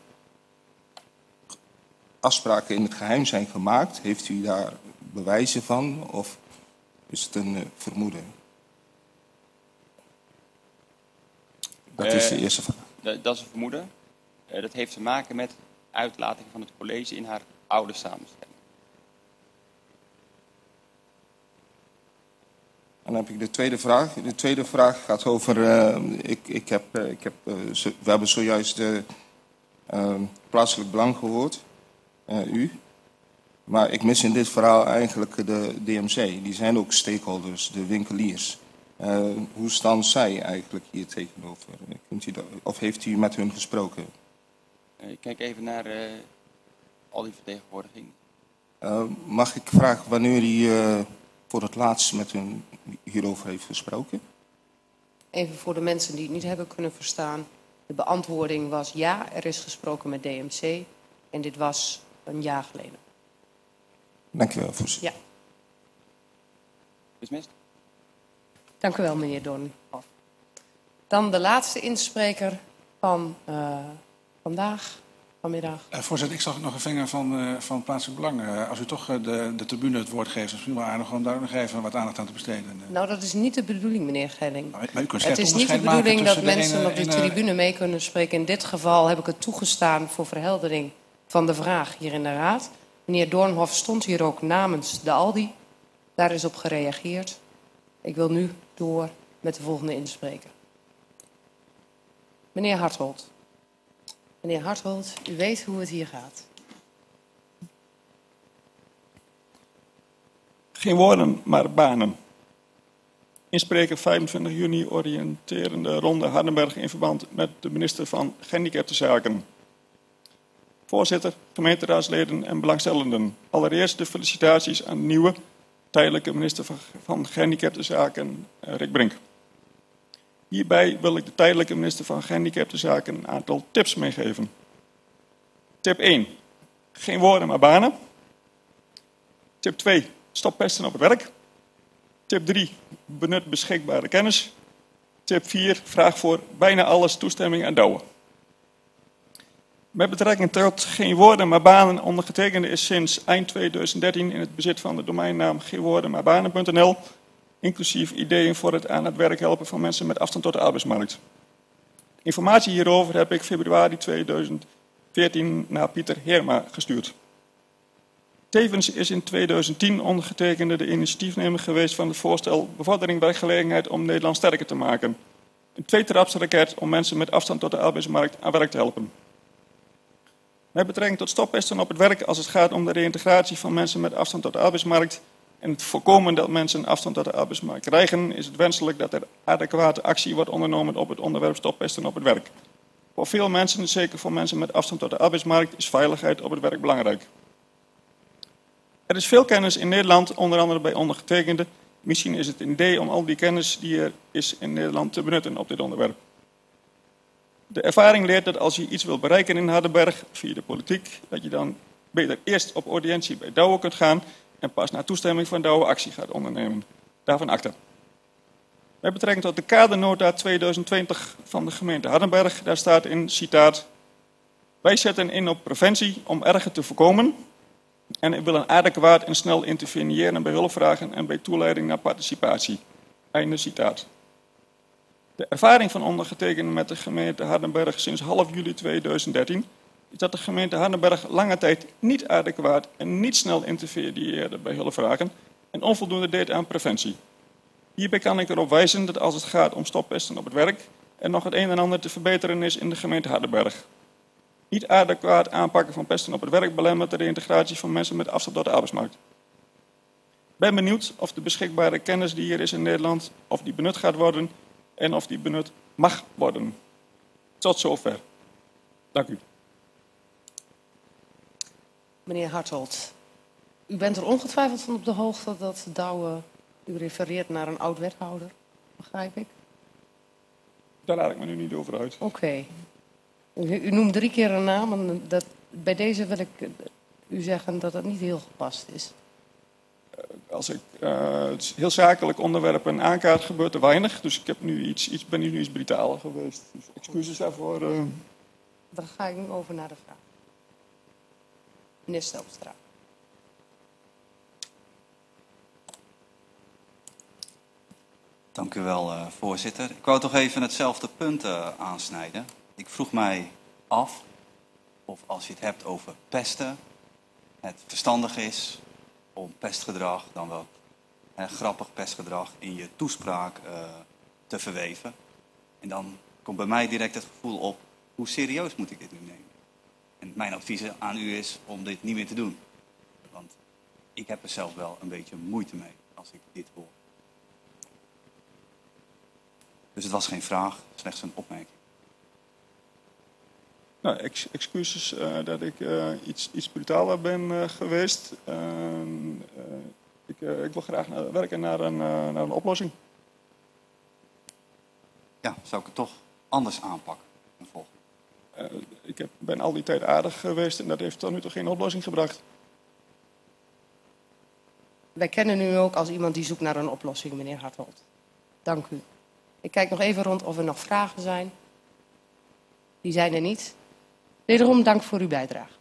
afspraken in het geheim zijn gemaakt? Heeft u daar bewijzen van of is het een uh, vermoeden? Dat uh, is de eerste vraag. Dat is een vermoeden. Uh, dat heeft te maken met uitlating van het college in haar oude samenstelling. Dan heb ik de tweede vraag. De tweede vraag gaat over, uh, ik, ik heb, uh, ik heb, uh, zo, we hebben zojuist de uh, plaatselijk belang gehoord, uh, u. Maar ik mis in dit verhaal eigenlijk de D M C. Die zijn ook stakeholders, de winkeliers. Uh, hoe staan zij eigenlijk hier tegenover? Kunt u dat, of heeft u met hun gesproken? Uh, ik kijk even naar uh, al die vertegenwoordiging. Uh, mag ik vragen wanneer u uh, voor het laatst met hun hierover heeft gesproken? Even voor de mensen die het niet hebben kunnen verstaan. De beantwoording was ja, er is gesproken met D M C. En dit was een jaar geleden. Dank u wel, voorzitter. Ja. Dismissed. Dank u wel, meneer Doornhof. Dan de laatste inspreker van uh, vandaag, vanmiddag. Uh, voorzitter, ik zag nog een vinger van, uh, van plaatselijk belang. Uh, als u toch uh, de, de tribune het woord geeft, is het misschien wel aardig om daar nog even wat aandacht aan te besteden. Nou, dat is niet de bedoeling, meneer Gelling. Maar, maar u kunt het is niet de bedoeling dat mensen ene, op de ene... tribune mee kunnen spreken. In dit geval heb ik het toegestaan voor verheldering van de vraag hier in de raad. Meneer Doornhof stond hier ook namens de Aldi. Daar is op gereageerd. Ik wil nu door met de volgende inspreker. Meneer Harthold. Meneer Harthold, u weet hoe het hier gaat. Geen woorden, maar banen. Inspreker vijfentwintig juni oriënterende ronde Hardenberg in verband met de minister van Gehandicaptenzaken. Voorzitter, gemeenteraadsleden en belangstellenden. Allereerst de felicitaties aan de nieuwe tijdelijke minister van Gehandicaptenzaken, Rick Brink. Hierbij wil ik de tijdelijke minister van Gehandicaptenzaken een aantal tips meegeven. Tip één. Geen woorden, maar banen. Tip twee. Stop pesten op het werk. Tip drie. Benut beschikbare kennis. Tip vier. Vraag voor bijna alles toestemming en douwen. Met betrekking tot geen woorden, maar banen, ondergetekende is sinds eind tweeduizend dertien in het bezit van de domeinnaam geenwoordenmaarbanen punt n l, inclusief ideeën voor het aan het werk helpen van mensen met afstand tot de arbeidsmarkt. Informatie hierover heb ik februari tweeduizend veertien naar Pieter Heerma gestuurd. Tevens is in tweeduizend tien ondergetekende de initiatiefnemer geweest van het voorstel Bevordering werkgelegenheid om Nederland sterker te maken. Een tweetrapsraket om mensen met afstand tot de arbeidsmarkt aan werk te helpen. Met betrekking tot stoppesten op het werk als het gaat om de reïntegratie van mensen met afstand tot de arbeidsmarkt en het voorkomen dat mensen afstand tot de arbeidsmarkt krijgen, is het wenselijk dat er adequate actie wordt ondernomen op het onderwerp stoppesten op het werk. Voor veel mensen, zeker voor mensen met afstand tot de arbeidsmarkt, is veiligheid op het werk belangrijk. Er is veel kennis in Nederland, onder andere bij ondergetekende. Misschien is het een idee om al die kennis die er is in Nederland te benutten op dit onderwerp. De ervaring leert dat als je iets wil bereiken in Hardenberg, via de politiek, dat je dan beter eerst op audiëntie bij Douwe kunt gaan en pas na toestemming van Douwe actie gaat ondernemen. Daarvan akte. Met betrekking tot de kadernota tweeduizend twintig van de gemeente Hardenberg, daar staat in, citaat, wij zetten in op preventie om erger te voorkomen en willen adequaat en snel interveneren bij hulpvragen en bij toeleiding naar participatie. Einde citaat. De ervaring van ondergetekende met de gemeente Hardenberg sinds half juli tweeduizend dertien is dat de gemeente Hardenberg lange tijd niet adequaat en niet snel interveneerde bij hulpvragen en onvoldoende deed aan preventie. Hierbij kan ik erop wijzen dat als het gaat om stoppesten op het werk er nog het een en ander te verbeteren is in de gemeente Hardenberg. Niet adequaat aanpakken van pesten op het werk belemmert de reïntegratie van mensen met afstand tot de arbeidsmarkt. Ik ben benieuwd of de beschikbare kennis die hier is in Nederland, of die benut gaat worden en of die benut mag worden. Tot zover. Dank u. Meneer Hartholt, u bent er ongetwijfeld van op de hoogte dat Douwe, u refereert naar een oud-wethouder, begrijp ik? Daar laat ik me nu niet over uit. Oké. Okay. U, u noemt drie keer een naam en dat, bij deze wil ik u zeggen dat het niet heel gepast is. Als ik uh, heel zakelijk onderwerpen aankaart, gebeurt er weinig. Dus ik heb nu iets, iets, ben nu iets brutaler geweest. Dus excuses daarvoor. Uh... Dan ga ik nu over naar de vraag. Meneer Stelstra. Dank u wel, uh, voorzitter. Ik wou toch even hetzelfde punt uh, aansnijden. Ik vroeg mij af of als je het hebt over pesten, het verstandig is om pestgedrag, dan wel hè, grappig pestgedrag, in je toespraak uh, te verweven. En dan komt bij mij direct het gevoel op, hoe serieus moet ik dit nu nemen? En mijn advies aan u is om dit niet meer te doen. Want ik heb er zelf wel een beetje moeite mee als ik dit hoor. Dus het was geen vraag, slechts een opmerking. Nou, ex excuses uh, dat ik uh, iets, iets brutaler ben uh, geweest. Uh, uh, ik, uh, ik wil graag naar, werken naar een, uh, naar een oplossing. Ja, zou ik het toch anders aanpakken? Uh, ik heb, ben al die tijd aardig geweest en dat heeft tot nu toe geen oplossing gebracht. Wij kennen u ook als iemand die zoekt naar een oplossing, meneer Hartholt. Dank u. Ik kijk nog even rond of er nog vragen zijn. Die zijn er niet. Wederom dank voor uw bijdrage.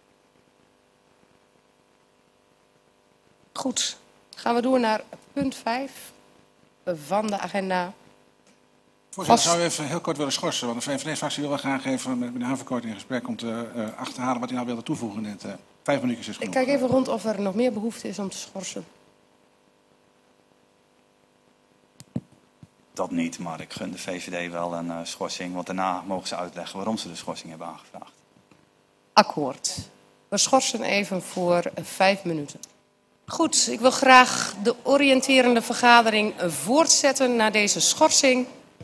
Goed, gaan we door naar punt vijf van de agenda. Voorzitter, ik zou u even heel kort willen schorsen, want de V V D-fractie wil wel graag even met meneer Haverkort in gesprek om te uh, achterhalen wat hij nou wilde toevoegen in het uh, vijf minuutjes is genoeg. Ik kijk even rond of er nog meer behoefte is om te schorsen. Dat niet, maar ik gun de V V D wel een uh, schorsing, want daarna mogen ze uitleggen waarom ze de schorsing hebben aangevraagd. Akkoord. We schorsen even voor uh, vijf minuten. Goed, ik wil graag de oriënterende vergadering uh, voortzetten na deze schorsing.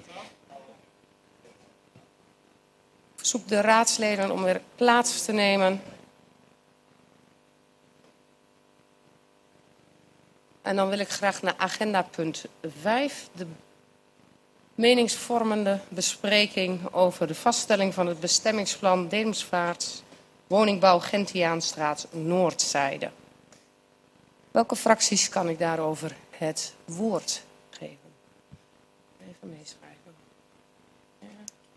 Ik verzoek de raadsleden om weer plaats te nemen. En dan wil ik graag naar agenda punt vijf, de meningsvormende bespreking over de vaststelling van het bestemmingsplan Delmsvaart, woningbouw Gentiaanstraat Noordzijde. Welke fracties kan ik daarover het woord geven? Even meeschrijven. Ja.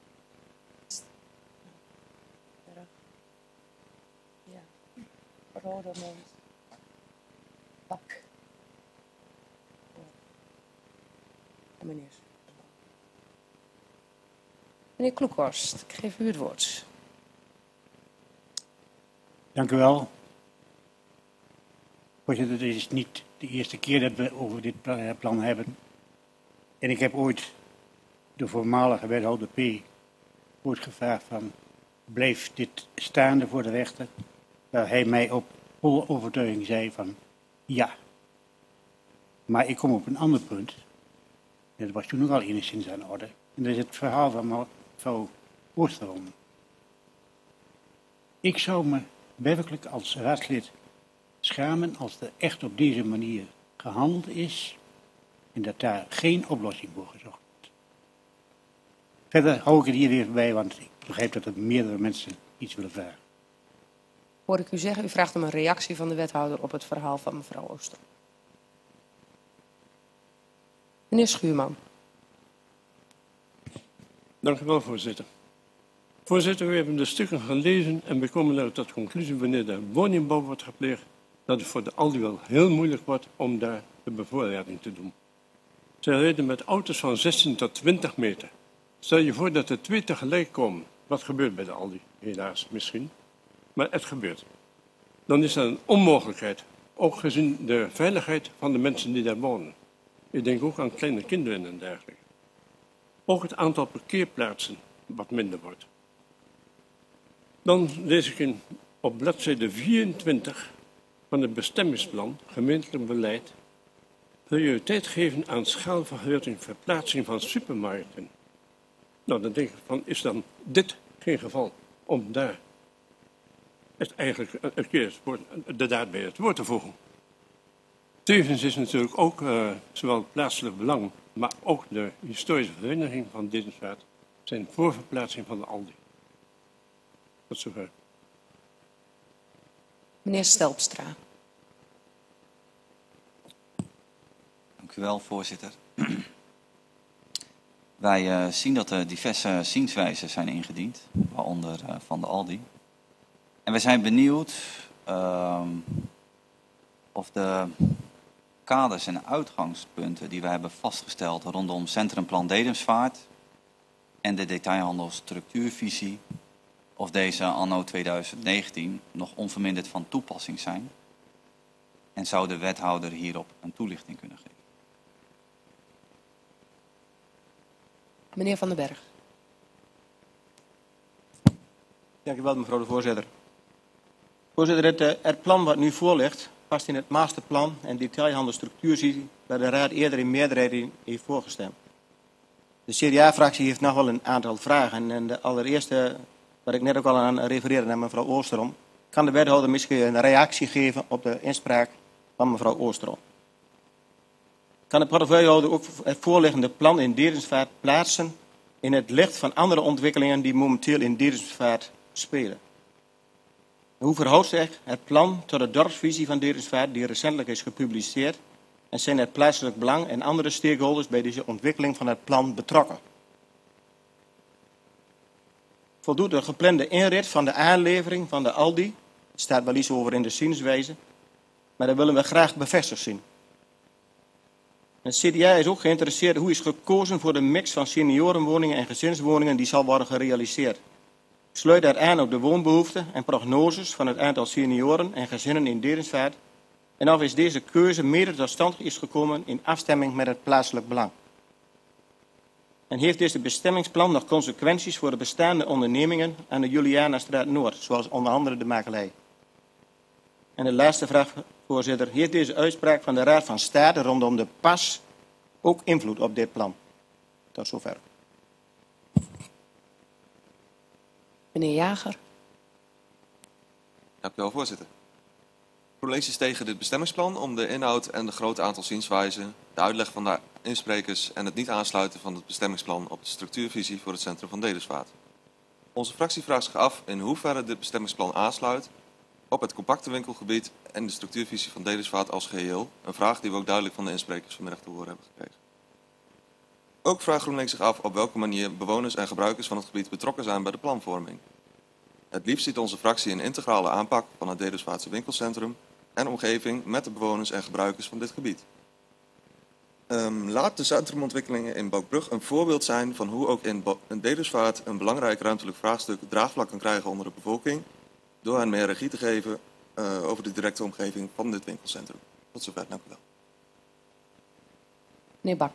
Ja. Rodemond. Bak. Meneer. Meneer Kloekhorst, ik geef u het woord. Dank u wel. Voorzitter, dit is niet de eerste keer dat we over dit plan hebben. En ik heb ooit de voormalige wethouder P. ooit gevraagd van, blijft dit staande voor de rechter? Waar hij mij op volle overtuiging zei van, ja. Maar ik kom op een ander punt. En dat was toen ook al enigszins aan de orde. En dat is het verhaal van mevrouw Oosterom. Ik zou me werkelijk als raadslid schamen als er echt op deze manier gehandeld is en dat daar geen oplossing voor gezocht wordt. Verder hou ik het hier weer bij, want ik begrijp dat er meerdere mensen iets willen vragen. Hoor ik u zeggen, u vraagt om een reactie van de wethouder op het verhaal van mevrouw Oosterom. Meneer Schuurman. Dank u wel, voorzitter. Voorzitter, we hebben de stukken gelezen en we komen er tot de conclusie wanneer de woningbouw wordt gepleegd, dat het voor de Aldi wel heel moeilijk wordt om daar de bevoorrading te doen. Zij rijden met auto's van zestien tot twintig meter. Stel je voor dat er twee tegelijk komen. Wat gebeurt bij de Aldi? Helaas, misschien. Maar het gebeurt. Dan is dat een onmogelijkheid, ook gezien de veiligheid van de mensen die daar wonen. Ik denk ook aan kleine kinderen en dergelijke. Ook het aantal parkeerplaatsen wat minder wordt. Dan lees ik in, op bladzijde vierentwintig van het bestemmingsplan gemeentelijk beleid prioriteit geven aan schaalvergroting verplaatsing van supermarkten. Nou, dan denk ik van, is dan dit geen geval om daar het eigenlijk een keer het woord, de daad bij het woord te voegen? Tevens is natuurlijk ook uh, zowel het plaatselijk belang, maar ook de historische vereniging van Dedemsvaart zijn voor verplaatsing van de Aldi. Tot zover. Meneer Stelpstra. Dank u wel, voorzitter. Wij uh, zien dat er diverse zienswijzen zijn ingediend, waaronder uh, van de Aldi. En wij zijn benieuwd uh, of de kaders en uitgangspunten die we hebben vastgesteld rondom Centrumplan Dedemsvaart en de detailhandelsstructuurvisie, of deze anno tweeduizend negentien nog onverminderd van toepassing zijn. En zou de wethouder hierop een toelichting kunnen geven? Meneer Van den Berg. Dank u wel, mevrouw de voorzitter. Voorzitter, het, het plan wat nu voor ligt past in het masterplan en detailhandelstructuurvisie waar de Raad eerder in meerderheid heeft voorgestemd. De C D A-fractie heeft nog wel een aantal vragen. En de allereerste, wat ik net ook al aan refereerde naar mevrouw Oosterom, kan de wethouder misschien een reactie geven op de inspraak van mevrouw Oosterom. Kan de portefeuillehouder ook het voorliggende plan in Dedemsvaart plaatsen in het licht van andere ontwikkelingen die momenteel in Dedemsvaart spelen? Hoe verhoudt zich het plan tot de dorpsvisie van Dedemsvaart die recentelijk is gepubliceerd en zijn het plaatselijk belang en andere stakeholders bij deze ontwikkeling van het plan betrokken? Voldoet de geplande inrit van de aanlevering van de Aldi, er staat wel iets over in de zienswijze, maar dat willen we graag bevestigd zien. Het C D A is ook geïnteresseerd hoe is gekozen voor de mix van seniorenwoningen en gezinswoningen die zal worden gerealiseerd. Sluit dat aan op de woonbehoeften en prognoses van het aantal senioren en gezinnen in Dedemsvaart en of is deze keuze mede tot stand is gekomen in afstemming met het plaatselijk belang. En heeft deze bestemmingsplan nog consequenties voor de bestaande ondernemingen aan de Julianastraat Noord, zoals onder andere de makelij? En de laatste vraag, voorzitter. Heeft deze uitspraak van de Raad van State rondom de pas ook invloed op dit plan? Tot zover. Meneer Jager. Dank u wel, voorzitter. GroenLinks is tegen dit bestemmingsplan om de inhoud en de grote aantal zienswijzen, de uitleg van de insprekers en het niet aansluiten van het bestemmingsplan op de structuurvisie voor het centrum van Dedemsvaart. Onze fractie vraagt zich af in hoeverre dit bestemmingsplan aansluit op het compacte winkelgebied en de structuurvisie van Dedemsvaart als geheel, een vraag die we ook duidelijk van de insprekers vanmiddag te horen hebben gekregen. Ook vraagt GroenLinks zich af op welke manier bewoners en gebruikers van het gebied betrokken zijn bij de planvorming. Het liefst ziet onze fractie een integrale aanpak van het Dedemsvaartse winkelcentrum en omgeving met de bewoners en gebruikers van dit gebied. Um, laat de centrumontwikkelingen in Boukbrug een voorbeeld zijn van hoe ook in, in Dedemsvaart een belangrijk ruimtelijk vraagstuk draagvlak kan krijgen onder de bevolking, door hen meer regie te geven uh, over de directe omgeving van dit winkelcentrum. Tot zover, dank u wel. Meneer Bak.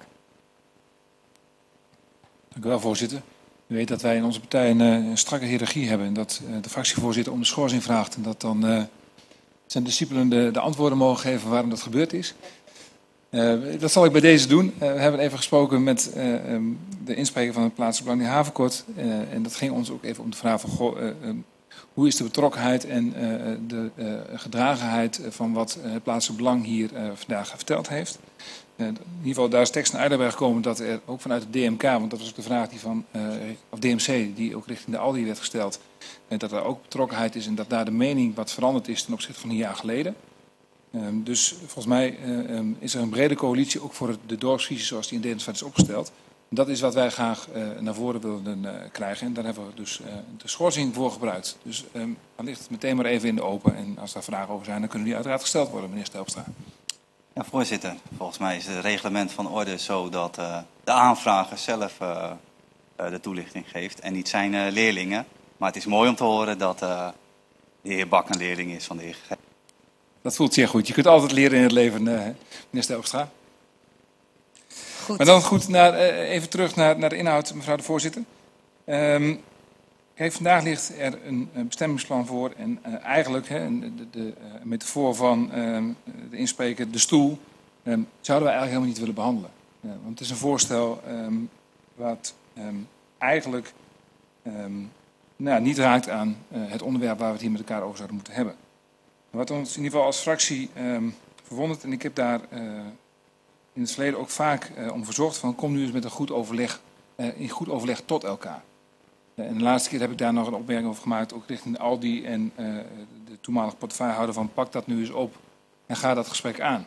Dank u wel, voorzitter. U weet dat wij in onze partij een, een strakke hiërarchie hebben. En dat uh, de fractievoorzitter om de schorsing vraagt. En dat dan uh, zijn discipelen de, de antwoorden mogen geven waarom dat gebeurd is. Uh, dat zal ik bij deze doen. Uh, we hebben even gesproken met uh, um, de inspreker van het plaatselijk belang, die Haverkort. Uh, en dat ging ons ook even om de vraag van, goh, uh, um, hoe is de betrokkenheid en uh, de uh, gedragenheid van wat het plaatselijk belang hier uh, vandaag verteld heeft. Uh, in ieder geval, daar is tekst naar uitleg gekomen dat er ook vanuit het D M K, want dat was ook de vraag die van, uh, of D M C, die ook richting de Aldi werd gesteld, uh, dat er ook betrokkenheid is en dat daar de mening wat veranderd is ten opzichte van een jaar geleden. Um, dus volgens mij uh, um, is er een brede coalitie ook voor het, de dorpsvisie zoals die in Dedemsvaart is opgesteld. En dat is wat wij graag uh, naar voren wilden uh, krijgen. En daar hebben we dus uh, de schorsing voor gebruikt. Dus um, dan ligt het meteen maar even in de open. En als daar vragen over zijn, dan kunnen die uiteraard gesteld worden, meneer Stelpstra. Ja, voorzitter. Volgens mij is het reglement van orde zo dat uh, de aanvrager zelf uh, uh, de toelichting geeft. En niet zijn uh, leerlingen. Maar het is mooi om te horen dat uh, de heer Bak een leerling is van de heer G. Dat voelt zeer goed. Je kunt altijd leren in het leven, uh, meneer Stelpstra. Goed. Maar dan goed, naar, uh, even terug naar, naar de inhoud, mevrouw de voorzitter. Um, kijk, vandaag ligt er een, een bestemmingsplan voor. En uh, eigenlijk, hè, de, de uh, metafoor van uh, de inspreker, de stoel, um, zouden wij eigenlijk helemaal niet willen behandelen. Uh, want het is een voorstel um, wat um, eigenlijk um, nou, niet raakt aan uh, het onderwerp waar we het hier met elkaar over zouden moeten hebben. Wat ons in ieder geval als fractie um, verwondert, en ik heb daar uh, in het verleden ook vaak uh, om verzorgd van, kom nu eens met een goed overleg, uh, in goed overleg tot elkaar. Uh, en de laatste keer heb ik daar nog een opmerking over gemaakt, ook richting de Aldi en uh, de toenmalige portefeuillehouder van, pak dat nu eens op en ga dat gesprek aan.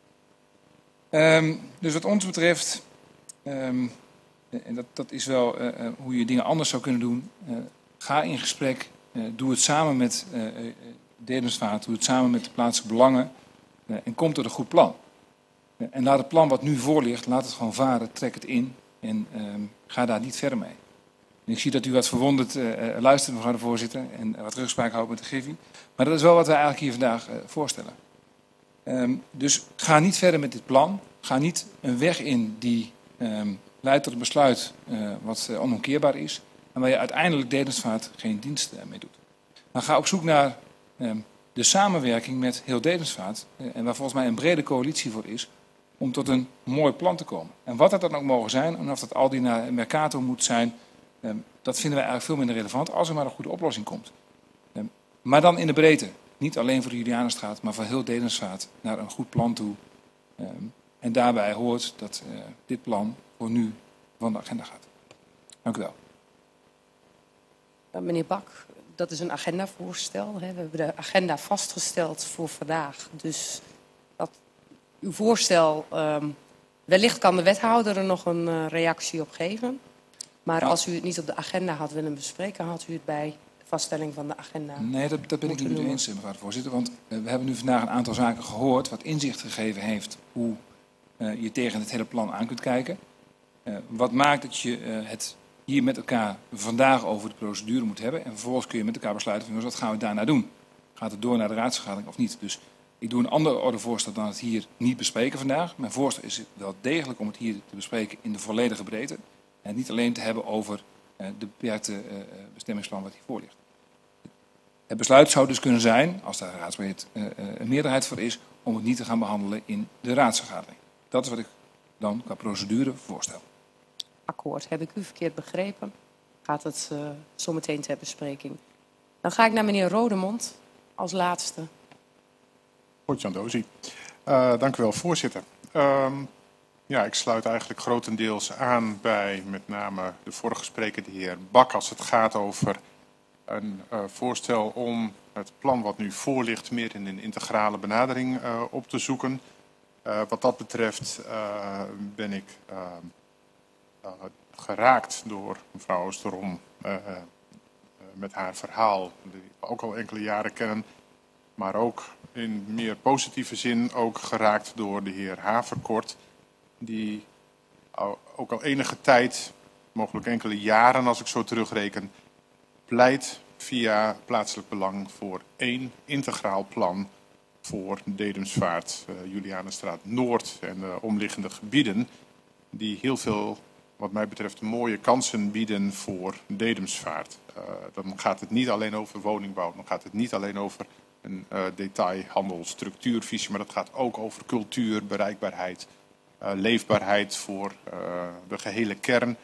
Um, dus wat ons betreft, um, en dat, dat is wel uh, uh, hoe je dingen anders zou kunnen doen, uh, ga in gesprek, uh, doe het samen met uh, uh, Dedemsvaart, doe het samen met de plaatselijke belangen uh, en kom tot een goed plan. Uh, en laat het plan wat nu voor ligt, laat het gewoon varen, trek het in en uh, ga daar niet verder mee. En ik zie dat u wat verwonderd uh, uh, luistert, mevrouw de voorzitter, en uh, wat rugspraak houdt met de Griffie. Maar dat is wel wat wij eigenlijk hier vandaag uh, voorstellen. Um, dus ga niet verder met dit plan. Ga niet een weg in die um, leidt tot een besluit uh, wat uh, onomkeerbaar is. En waar je uiteindelijk Dedemsvaart geen dienst uh, mee doet. Maar ga op zoek naar um, de samenwerking met heel Dedemsvaart. Uh, en waar volgens mij een brede coalitie voor is. Om tot een mooi plan te komen. En wat dat dan ook mogen zijn. En of dat Aldi naar Mercator moet zijn. Um, dat vinden wij eigenlijk veel minder relevant. Als er maar een goede oplossing komt. Um, maar dan in de breedte. Niet alleen voor de Julianenstraat, maar voor heel Dedemsvaart naar een goed plan toe. Um, en daarbij hoort dat uh, dit plan voor nu van de agenda gaat. Dank u wel. Uh, meneer Bak, dat is een agendavoorstel. Hè. We hebben de agenda vastgesteld voor vandaag. Dus dat, uw voorstel, um, wellicht kan de wethouder er nog een uh, reactie op geven. Maar Nou, als u het niet op de agenda had willen bespreken, had u het bij vaststelling van de agenda. Nee, dat, dat ben ik niet met u eens, mevrouw de voorzitter. Want uh, we hebben nu vandaag een aantal zaken gehoord wat inzicht gegeven heeft hoe uh, je tegen het hele plan aan kunt kijken. Uh, wat maakt dat je uh, het hier met elkaar vandaag over de procedure moet hebben. En vervolgens kun je met elkaar besluiten van wat gaan we daarna doen. Gaat het door naar de raadsvergadering of niet? Dus ik doe een ander orde voorstel dan het hier niet bespreken vandaag. Mijn voorstel is wel degelijk om het hier te bespreken in de volledige breedte. En niet alleen te hebben over uh, de beperkte uh, bestemmingsplan wat hiervoor ligt. Het besluit zou dus kunnen zijn, als daar een raadsbreed uh, een meerderheid voor is, om het niet te gaan behandelen in de raadsvergadering. Dat is wat ik dan qua procedure voorstel. Akkoord, heb ik u verkeerd begrepen? Gaat het uh, zometeen ter bespreking. Dan ga ik naar meneer Rodemond als laatste. Jan Dozie. Uh, dank u wel, voorzitter. Um, ja, ik sluit eigenlijk grotendeels aan bij met name de vorige spreker, de heer Bak, als het gaat over een uh, voorstel om het plan wat nu voor ligt meer in een integrale benadering uh, op te zoeken. Uh, wat dat betreft uh, ben ik uh, uh, geraakt door mevrouw Oosterom uh, uh, met haar verhaal, die we ook al enkele jaren kennen. Maar ook in meer positieve zin ook geraakt door de heer Haverkort, die ook al enige tijd, mogelijk enkele jaren als ik zo terugreken, pleit via plaatselijk belang voor één integraal plan voor Dedemsvaart, uh, Julianenstraat Noord en de omliggende gebieden, die heel veel, wat mij betreft, mooie kansen bieden voor Dedemsvaart. Uh, dan gaat het niet alleen over woningbouw, dan gaat het niet alleen over een uh, detailhandel, structuurvisie, maar dat gaat ook over cultuur, bereikbaarheid, uh, leefbaarheid voor uh, de gehele kern,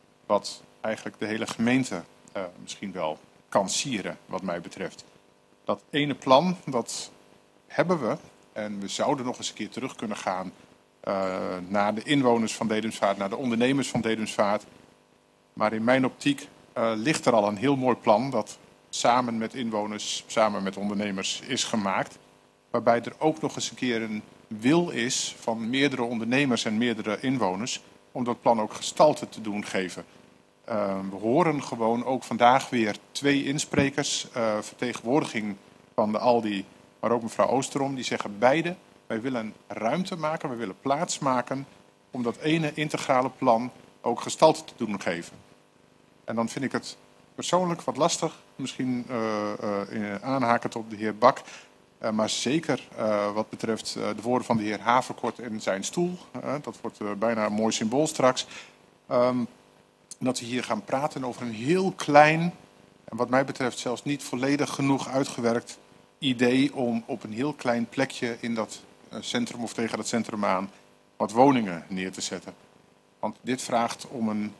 wat eigenlijk de hele gemeente uh, misschien wel kan sieren, wat mij betreft. Dat ene plan, dat hebben we, en we zouden nog eens een keer terug kunnen gaan uh, naar de inwoners van Dedemsvaart, naar de ondernemers van Dedemsvaart. Maar in mijn optiek uh, ligt er al een heel mooi plan dat samen met inwoners, samen met ondernemers is gemaakt. Waarbij er ook nog eens een keer een wil is van meerdere ondernemers en meerdere inwoners om dat plan ook gestalte te doen geven. Uh, we horen gewoon ook vandaag weer twee insprekers, uh, vertegenwoordiging van de Aldi, maar ook mevrouw Oosterom, die zeggen beide, wij willen ruimte maken, wij willen plaats maken om dat ene integrale plan ook gestalte te doen geven. En dan vind ik het persoonlijk wat lastig, misschien uh, uh, aanhakend op de heer Bak, uh, maar zeker uh, wat betreft uh, de woorden van de heer Haverkort en zijn stoel, uh, dat wordt uh, bijna een mooi symbool straks, um, dat we hier gaan praten over een heel klein, en wat mij betreft zelfs niet volledig genoeg uitgewerkt idee om op een heel klein plekje in dat centrum of tegen dat centrum aan wat woningen neer te zetten. Want dit vraagt om een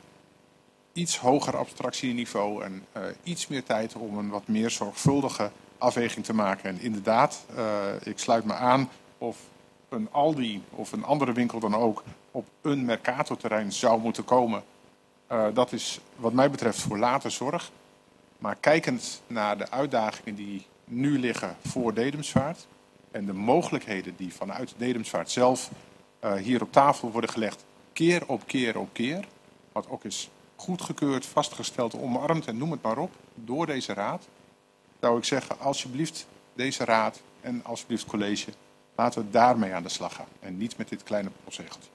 iets hoger abstractieniveau en uh, iets meer tijd om een wat meer zorgvuldige afweging te maken. En inderdaad, uh, ik sluit me aan of een Aldi of een andere winkel dan ook op een Mercator-terrein zou moeten komen. Uh, dat is wat mij betreft voor later zorg. Maar kijkend naar de uitdagingen die nu liggen voor Dedemsvaart en de mogelijkheden die vanuit Dedemsvaart zelf uh, hier op tafel worden gelegd, keer op keer op keer, wat ook is goedgekeurd, vastgesteld, omarmd en noem het maar op, door deze raad, zou ik zeggen, alsjeblieft deze raad en alsjeblieft college, laten we daarmee aan de slag gaan en niet met dit kleine postzegeltje.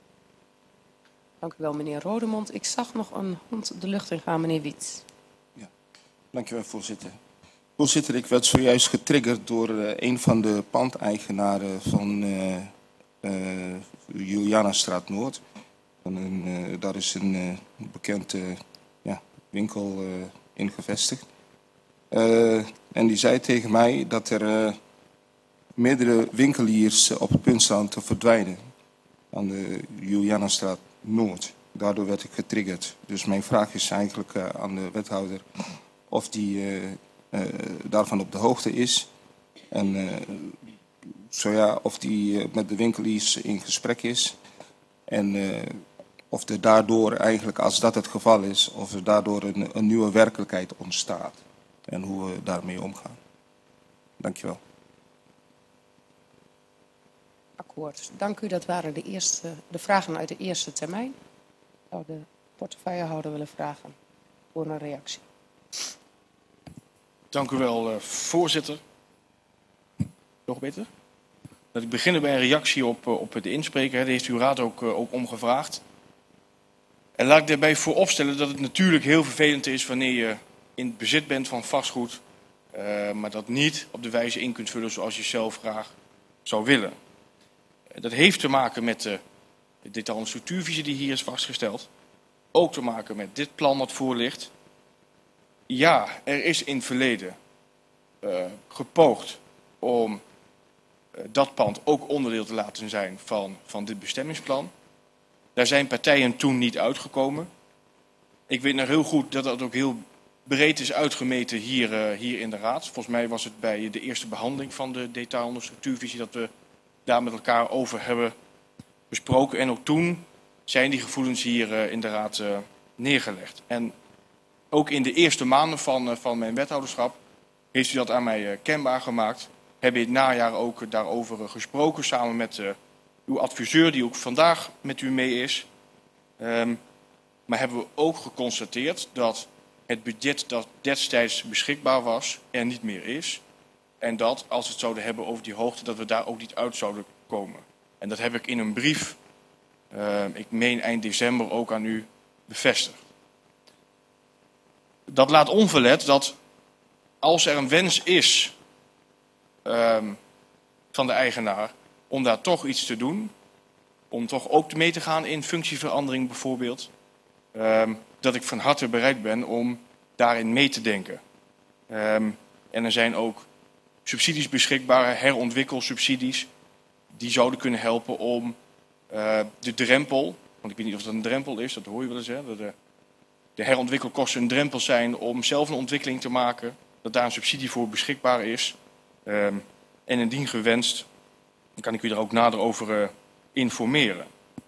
Dank u wel, meneer Rodemond. Ik zag nog een hond de lucht in gaan, meneer Wiets. Ja, dank u wel, voorzitter. Voorzitter, ik werd zojuist getriggerd door uh, een van de pandeigenaren van uh, uh, Julianenstraat Noord. En, uh, daar is een uh, bekend uh, ja, winkel uh, in gevestigd. Uh, en die zei tegen mij dat er uh, meerdere winkeliers uh, op het punt staan te verdwijnen aan de Julianenstraat Noord. Daardoor werd ik getriggerd. Dus mijn vraag is eigenlijk uh, aan de wethouder of die uh, uh, daarvan op de hoogte is. En uh, zo ja, of die uh, met de winkeliers in gesprek is. En uh, of er daardoor eigenlijk, als dat het geval is, of er daardoor een, een nieuwe werkelijkheid ontstaat. En hoe we daarmee omgaan. Dankjewel. Akkoord. Dank u. Dat waren de, eerste, de vragen uit de eerste termijn. Ik zou de portefeuillehouder willen vragen voor een reactie. Dank u wel, uh, voorzitter. Nog beter? Dat ik beginnen bij een reactie op, uh, op de inspreker. Daar heeft uw raad ook, uh, ook om gevraagd. En laat ik daarbij vooropstellen dat het natuurlijk heel vervelend is wanneer je in het bezit bent van vastgoed, uh, maar dat niet op de wijze in kunt vullen zoals je zelf graag zou willen. Dat heeft te maken met de detail- en structuurvisie die hier is vastgesteld. Ook te maken met dit plan wat voor ligt. Ja, er is in het verleden uh, gepoogd om uh, dat pand ook onderdeel te laten zijn van, van dit bestemmingsplan. Daar zijn partijen toen niet uitgekomen. Ik weet nog heel goed dat dat ook heel breed is uitgemeten hier, uh, hier in de raad. Volgens mij was het bij de eerste behandeling van de detail- en structuurvisie dat we daar met elkaar over hebben besproken. En ook toen zijn die gevoelens hier uh, in de raad uh, neergelegd. En ook in de eerste maanden van, uh, van mijn wethouderschap heeft u dat aan mij uh, kenbaar gemaakt. Hebben in het najaar ook uh, daarover uh, gesproken samen met uh, uw adviseur die ook vandaag met u mee is. Um, maar hebben we ook geconstateerd dat het budget dat destijds beschikbaar was er niet meer is. En dat, als we het zouden hebben over die hoogte, dat we daar ook niet uit zouden komen. En dat heb ik in een brief, uh, ik meen eind december, ook aan u bevestigd. Dat laat onverlet dat als er een wens is um, van de eigenaar om daar toch iets te doen, om toch ook mee te gaan in functieverandering bijvoorbeeld, um, dat ik van harte bereid ben om daarin mee te denken. Um, en er zijn ook subsidies beschikbaar, herontwikkelsubsidies, die zouden kunnen helpen om uh, de drempel, want ik weet niet of dat een drempel is, dat hoor je wel eens, hè, dat de, de herontwikkelkosten een drempel zijn om zelf een ontwikkeling te maken, dat daar een subsidie voor beschikbaar is. Um, en indien gewenst, dan kan ik u daar ook nader over uh, informeren.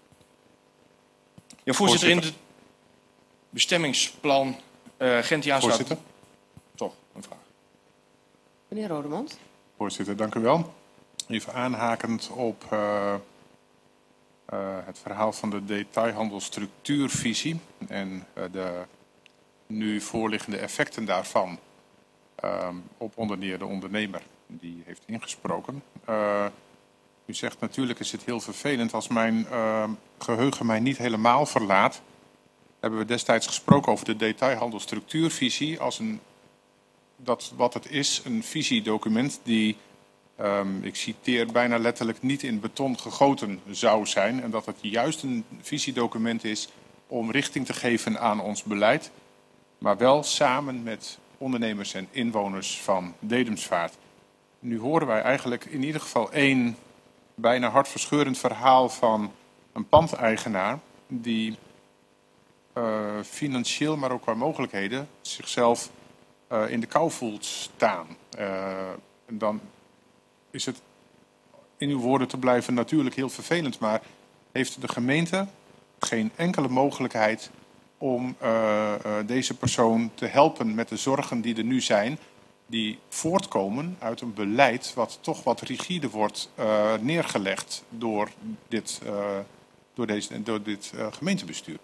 Ja, voorzitter, in het bestemmingsplan uh, Gentiaanse... Voorzitter. Toch, een vraag. Meneer Rodemond. Voorzitter, dank u wel. Even aanhakend op uh, uh, het verhaal van de detailhandelstructuurvisie en uh, de nu voorliggende effecten daarvan uh, op onder meer de ondernemer die heeft ingesproken. Uh, u zegt natuurlijk is het heel vervelend als mijn uh, geheugen mij niet helemaal verlaat. Hebben we destijds gesproken over de detailhandelstructuurvisie als een, dat wat het is, een visiedocument die, um, ik citeer, bijna letterlijk niet in beton gegoten zou zijn. En dat het juist een visiedocument is om richting te geven aan ons beleid, maar wel samen met ondernemers en inwoners van Dedemsvaart. Nu horen wij eigenlijk in ieder geval één bijna hartverscheurend verhaal van een pandeigenaar die uh, financieel, maar ook qua mogelijkheden, zichzelf uh, in de kou voelt staan. Uh, en dan is het in uw woorden te blijven natuurlijk heel vervelend, maar heeft de gemeente geen enkele mogelijkheid om uh, uh, deze persoon te helpen met de zorgen die er nu zijn, die voortkomen uit een beleid wat toch wat rigide wordt uh, neergelegd door dit, uh, door deze, door dit uh, gemeentebestuur.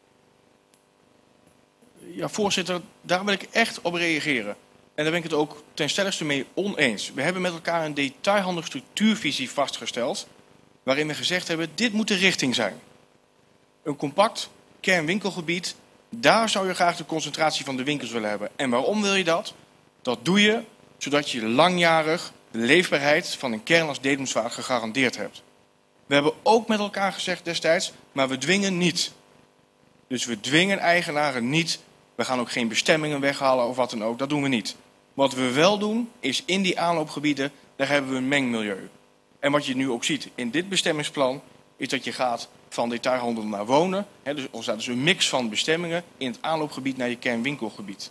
Ja, voorzitter, daar wil ik echt op reageren. En daar ben ik het ook ten stelligste mee oneens. We hebben met elkaar een detailhandelstructuurvisie vastgesteld, waarin we gezegd hebben, dit moet de richting zijn. Een compact kernwinkelgebied, daar zou je graag de concentratie van de winkels willen hebben. En waarom wil je dat? Dat doe je zodat je langjarig de leefbaarheid van een kern als Dedemsvaart gegarandeerd hebt. We hebben ook met elkaar gezegd destijds, maar we dwingen niet. Dus we dwingen eigenaren niet. We gaan ook geen bestemmingen weghalen of wat dan ook. Dat doen we niet. Wat we wel doen, is in die aanloopgebieden, daar hebben we een mengmilieu. En wat je nu ook ziet in dit bestemmingsplan, is dat je gaat van detailhandel naar wonen. Hè, dus er staat dus een mix van bestemmingen in het aanloopgebied naar je kernwinkelgebied.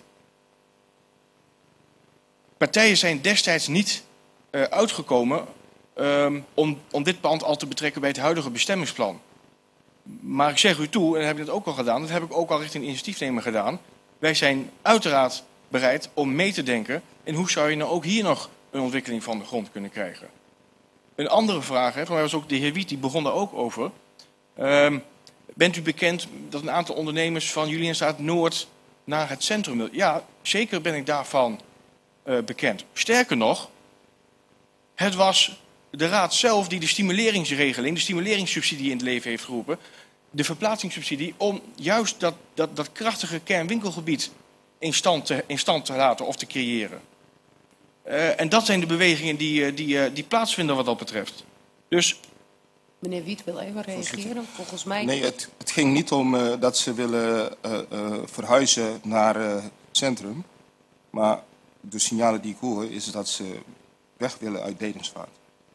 Partijen zijn destijds niet uh, uitgekomen um, om, om dit pand al te betrekken bij het huidige bestemmingsplan. Maar ik zeg u toe, en dat heb ik net ook al gedaan, dat heb ik ook al richting initiatiefnemer gedaan. Wij zijn uiteraard bereid om mee te denken in hoe zou je nou ook hier nog een ontwikkeling van de grond kunnen krijgen. Een andere vraag, hè, van mij was ook de heer Wiet, die begon daar ook over. Um, bent u bekend dat een aantal ondernemers van Julianstraat Noord naar het centrum wil? Ja, zeker ben ik daarvan uh, bekend. Sterker nog, het was de raad zelf die de stimuleringsregeling, de stimuleringssubsidie in het leven heeft geroepen. De verplaatsingssubsidie om juist dat, dat, dat krachtige kernwinkelgebied in stand, te, in stand te laten of te creëren. Uh, en dat zijn de bewegingen die, die, die plaatsvinden wat dat betreft. Dus... Meneer Wiet wil even reageren, volgens mij... Nee, het, het ging niet om uh, dat ze willen uh, uh, verhuizen naar uh, het centrum. Maar de signalen die ik hoor is dat ze weg willen uit Dedemsvaart.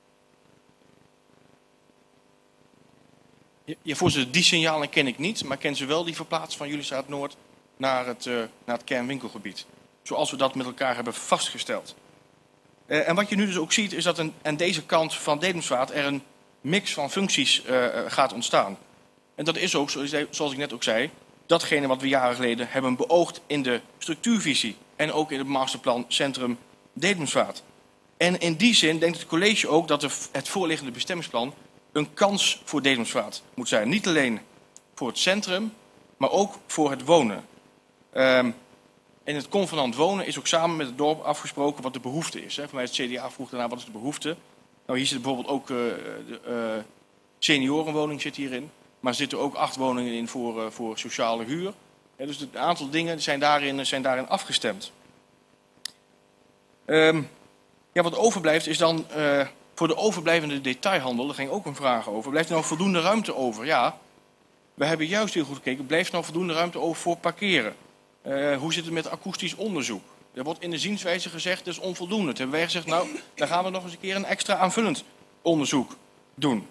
Ja, voorzitter, die signalen ken ik niet, maar ken ze wel die verplaatst van Julianstraat Noord naar het, uh, naar het kernwinkelgebied. Zoals we dat met elkaar hebben vastgesteld. Uh, en wat je nu dus ook ziet, is dat een, aan deze kant van Dedemsvaart er een mix van functies uh, gaat ontstaan. En dat is ook, zoals ik net ook zei, datgene wat we jaren geleden hebben beoogd in de structuurvisie en ook in het masterplan Centrum Dedemsvaart. En in die zin denkt het college ook dat de, het voorliggende bestemmingsplan een kans voor Dedemsvaart moet zijn. Niet alleen voor het centrum, maar ook voor het wonen. Um, en het convenant wonen is ook samen met het dorp afgesproken wat de behoefte is. Hè. Voor mij is het C D A vroeg daarna wat is de behoefte. Nou, hier zit bijvoorbeeld ook uh, de uh, seniorenwoning zit hierin. Maar er zitten ook acht woningen in voor, uh, voor sociale huur. Hè, dus een aantal dingen zijn daarin, zijn daarin afgestemd. Um, ja, wat overblijft is dan uh, voor de overblijvende detailhandel, daar ging ook een vraag over. Blijft er nou voldoende ruimte over? Ja, we hebben juist heel goed gekeken. Blijft er nou voldoende ruimte over voor parkeren? Uh, hoe zit het met akoestisch onderzoek? Er wordt in de zienswijze gezegd, dat is onvoldoende. Toen hebben wij gezegd, nou, dan gaan we nog eens een keer een extra aanvullend onderzoek doen.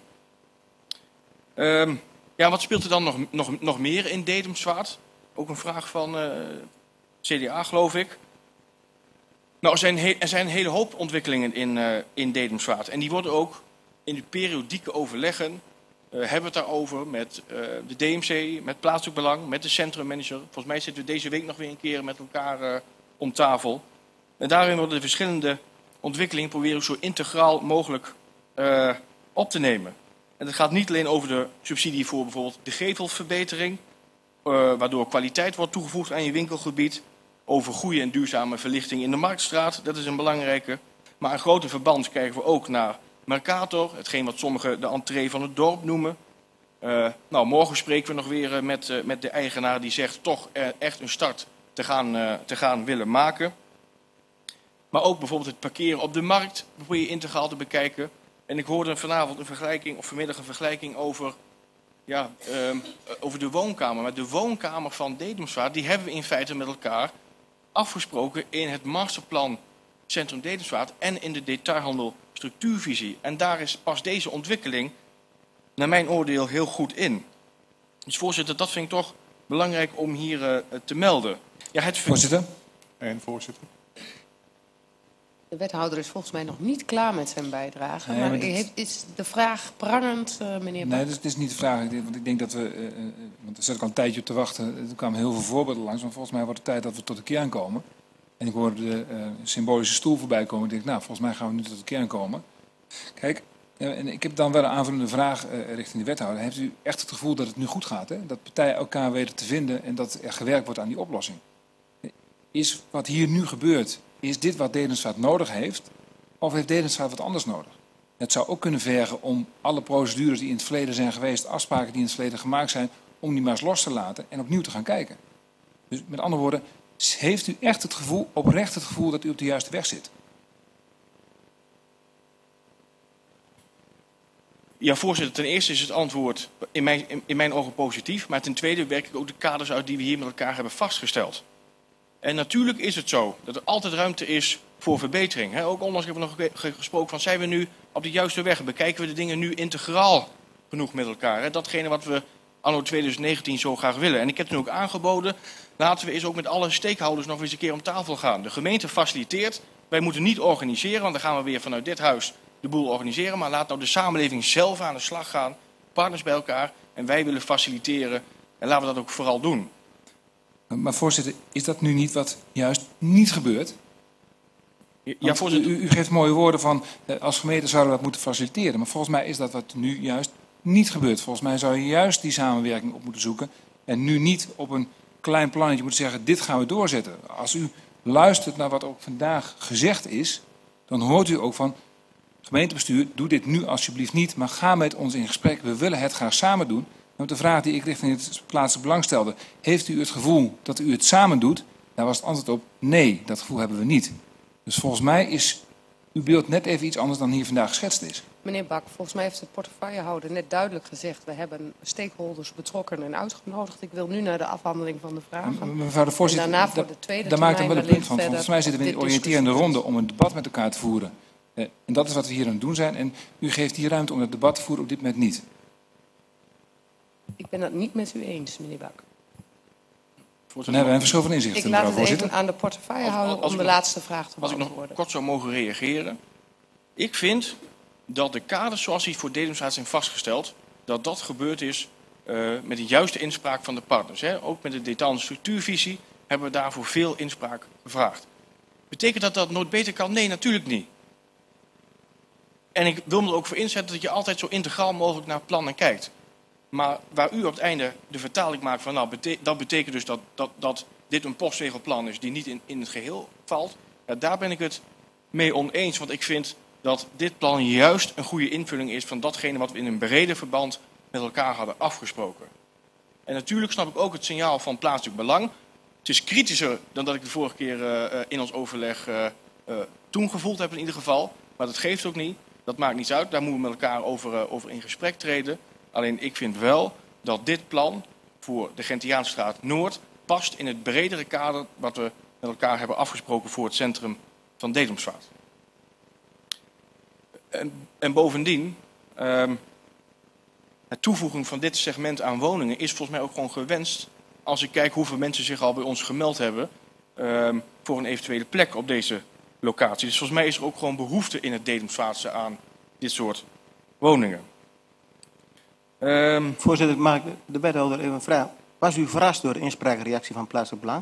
Um, ja, wat speelt er dan nog, nog, nog meer in Dedemsvaart? Ook een vraag van uh, C D A, geloof ik. Nou, er zijn, he er zijn een hele hoop ontwikkelingen in, uh, in Dedemsvaart. En die worden ook in de periodieke overleggen, uh, hebben we het daarover met uh, de D M C, met plaatselijk belang, met de centrummanager. Volgens mij zitten we deze week nog weer een keer met elkaar uh, om tafel. En daarin worden de verschillende ontwikkelingen proberen zo integraal mogelijk uh, op te nemen. En het gaat niet alleen over de subsidie voor bijvoorbeeld de gevelverbetering, uh, waardoor kwaliteit wordt toegevoegd aan je winkelgebied, over goede en duurzame verlichting in de Marktstraat, dat is een belangrijke. Maar een grote verband krijgen we ook naar Mercator, hetgeen wat sommigen de entree van het dorp noemen. Uh, nou, morgen spreken we nog weer uh, met, uh, met de eigenaar die zegt toch uh, echt een start te gaan, uh, te gaan willen maken. Maar ook bijvoorbeeld het parkeren op de markt probeer je integraal te bekijken. En ik hoorde vanavond een vergelijking, of vanmiddag een vergelijking over, ja, uh, over de woonkamer. Maar de woonkamer van Dedemsvaart, die hebben we in feite met elkaar afgesproken in het masterplan Centrum Dedemsvaart en in de detailhandel structuurvisie. En daar is pas deze ontwikkeling, naar mijn oordeel, heel goed in. Dus voorzitter, dat vind ik toch belangrijk om hier uh, te melden. Ja, het... Voorzitter. En voorzitter. De wethouder is volgens mij nog niet klaar met zijn bijdrage. Nee, maar maar dit... heeft, is de vraag prangend, uh, meneer Bak? Nee, dat is, dat is niet de vraag. Want ik denk dat we, uh, uh, want daar zat ik al een tijdje op te wachten. Er kwamen heel veel voorbeelden langs. Maar volgens mij wordt het tijd dat we tot de kern komen. En ik hoorde de uh, symbolische stoel voorbij komen. Ik denk, nou, volgens mij gaan we nu tot de kern komen. Kijk, uh, en ik heb dan wel een aanvullende vraag uh, richting de wethouder. Heeft u echt het gevoel dat het nu goed gaat? Hè? Dat partijen elkaar weten te vinden en dat er gewerkt wordt aan die oplossing? Is wat hier nu gebeurt, is dit wat Dedemsvaart nodig heeft? Of heeft Dedemsvaart wat anders nodig? Het zou ook kunnen vergen om alle procedures die in het verleden zijn geweest, afspraken die in het verleden gemaakt zijn, om die maar eens los te laten en opnieuw te gaan kijken. Dus met andere woorden, heeft u echt het gevoel, oprecht het gevoel dat u op de juiste weg zit? Ja, voorzitter, ten eerste is het antwoord in mijn, in, in mijn ogen positief. Maar ten tweede werk ik ook de kaders uit die we hier met elkaar hebben vastgesteld. En natuurlijk is het zo dat er altijd ruimte is voor verbetering. He, ook onlangs hebben we nog gesproken van, zijn we nu op de juiste weg? Bekijken we de dingen nu integraal genoeg met elkaar? He, datgene wat we anno twintig negentien zo graag willen. En ik heb toen ook aangeboden, laten we eens ook met alle stakeholders nog eens een keer om tafel gaan. De gemeente faciliteert, wij moeten niet organiseren, want dan gaan we weer vanuit dit huis de boel organiseren. Maar laat nou de samenleving zelf aan de slag gaan, partners bij elkaar. En wij willen faciliteren en laten we dat ook vooral doen. Maar voorzitter, is dat nu niet wat juist niet gebeurt? Ja, voorzitter. U, u geeft mooie woorden van, als gemeente zouden we dat moeten faciliteren. Maar volgens mij is dat wat nu juist niet gebeurt. Volgens mij zou je juist die samenwerking op moeten zoeken. En nu niet op een klein plannetje moeten zeggen, dit gaan we doorzetten. Als u luistert naar wat ook vandaag gezegd is, dan hoort u ook van, gemeentebestuur, doe dit nu alsjeblieft niet, maar ga met ons in gesprek. We willen het graag samen doen. En de vraag die ik richting het plaatselijk belang stelde, heeft u het gevoel dat u het samen doet? Daar was het antwoord op, nee, dat gevoel hebben we niet. Dus volgens mij is uw beeld net even iets anders dan hier vandaag geschetst is. Meneer Bak, volgens mij heeft de portefeuillehouder net duidelijk gezegd, we hebben stakeholders betrokken en uitgenodigd. Ik wil nu naar de afhandeling van de vragen. Mevrouw de voorzitter, en daarna voor de tweede daar maakt dan wel een punt van. Volgens mij zitten we in de oriënterende discussie. ronde om een debat met elkaar te voeren. Eh, en dat is wat we hier aan het doen zijn. En u geeft hier ruimte om het debat te voeren, op dit moment niet. Ik ben het niet met u eens, meneer Bak. Dan hebben we een verschil van inzicht, Ik mevrouw laat het voorzitter. even aan de portefeuillehouder om de nog, laatste vraag te Als ik beantwoorden. nog kort zou mogen reageren. Ik vind dat de kaders zoals die voor Dedemsvaart zijn vastgesteld, dat dat gebeurd is uh, met de juiste inspraak van de partners. Hè. Ook met de detail- en structuurvisie hebben we daarvoor veel inspraak gevraagd. Betekent dat dat nooit beter kan? Nee, natuurlijk niet. En ik wil me er ook voor inzetten dat je altijd zo integraal mogelijk naar plannen kijkt. Maar waar u op het einde de vertaling maakt van, nou, bete dat betekent dus dat, dat, dat dit een postregelplan is die niet in, in het geheel valt. Ja, daar ben ik het mee oneens, want ik vind dat dit plan juist een goede invulling is van datgene wat we in een breder verband met elkaar hadden afgesproken. En natuurlijk snap ik ook het signaal van plaatselijk belang. Het is kritischer dan dat ik de vorige keer uh, in ons overleg uh, uh, toen gevoeld hebben in ieder geval. Maar dat geeft ook niet. Dat maakt niets uit. Daar moeten we met elkaar over, uh, over in gesprek treden. Alleen ik vind wel dat dit plan voor de Gentiaanstraat Noord past in het bredere kader wat we met elkaar hebben afgesproken voor het centrum van Dedemsvaart. En, en bovendien, um, het toevoeging van dit segment aan woningen is volgens mij ook gewoon gewenst als ik kijk hoeveel mensen zich al bij ons gemeld hebben um, voor een eventuele plek op deze locatie. Dus volgens mij is er ook gewoon behoefte in het Dedemsvaartse aan dit soort woningen. Um, Voorzitter, mag ik de wethouder even vragen? Was u verrast door de inspraakreactie van Plaatselijk Belang?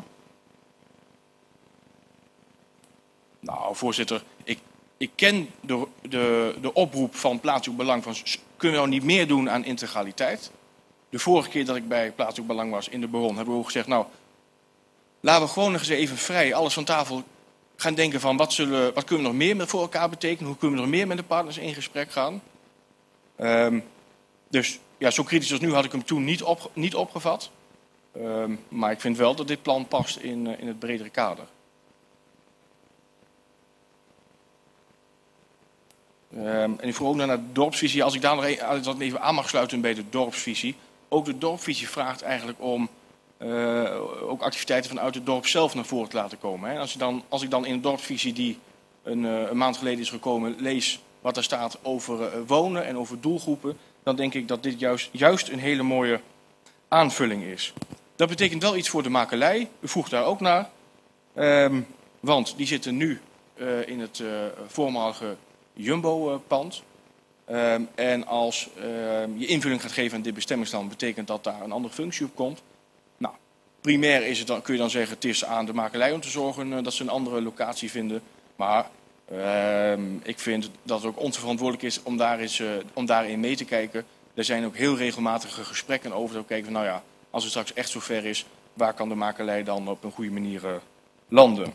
Nou, voorzitter, ik, ik ken de, de, de oproep van Plaatselijk Belang van kunnen we nou niet meer doen aan integraliteit. De vorige keer dat ik bij Plaatselijk Belang was in de Baron hebben we ook gezegd, nou, laten we gewoon nog eens even vrij alles van tafel gaan denken van wat, zullen, wat kunnen we nog meer met voor elkaar betekenen, hoe kunnen we nog meer met de partners in gesprek gaan. Um, dus ja, zo kritisch als nu had ik hem toen niet, op, niet opgevat. Um, maar ik vind wel dat dit plan past in, uh, in het bredere kader. Um, en ik vroeg ook naar de dorpsvisie. Als ik daar nog even, even aan mag sluiten bij de dorpsvisie. Ook de dorpsvisie vraagt eigenlijk om uh, ook activiteiten vanuit het dorp zelf naar voren te laten komen. Hè. Als, je dan, als ik dan in de dorpsvisie die een, uh, een maand geleden is gekomen lees wat er staat over uh, wonen en over doelgroepen, dan denk ik dat dit juist, juist een hele mooie aanvulling is. Dat betekent wel iets voor de makelij. U vroeg daar ook naar. Um, want die zitten nu uh, in het uh, voormalige Jumbo-pand. Um, en als uh, je invulling gaat geven aan dit bestemmingsplan, betekent dat daar een andere functie op komt. Nou, primair is het dan, kun je dan zeggen, het is aan de makelij om te zorgen uh, dat ze een andere locatie vinden. Maar uh, ik vind dat het ook onze verantwoordelijk is om, daar eens, uh, om daarin mee te kijken. Er zijn ook heel regelmatige gesprekken over te kijken van, nou ja, als het straks echt zover is, waar kan de makelij dan op een goede manier uh, landen?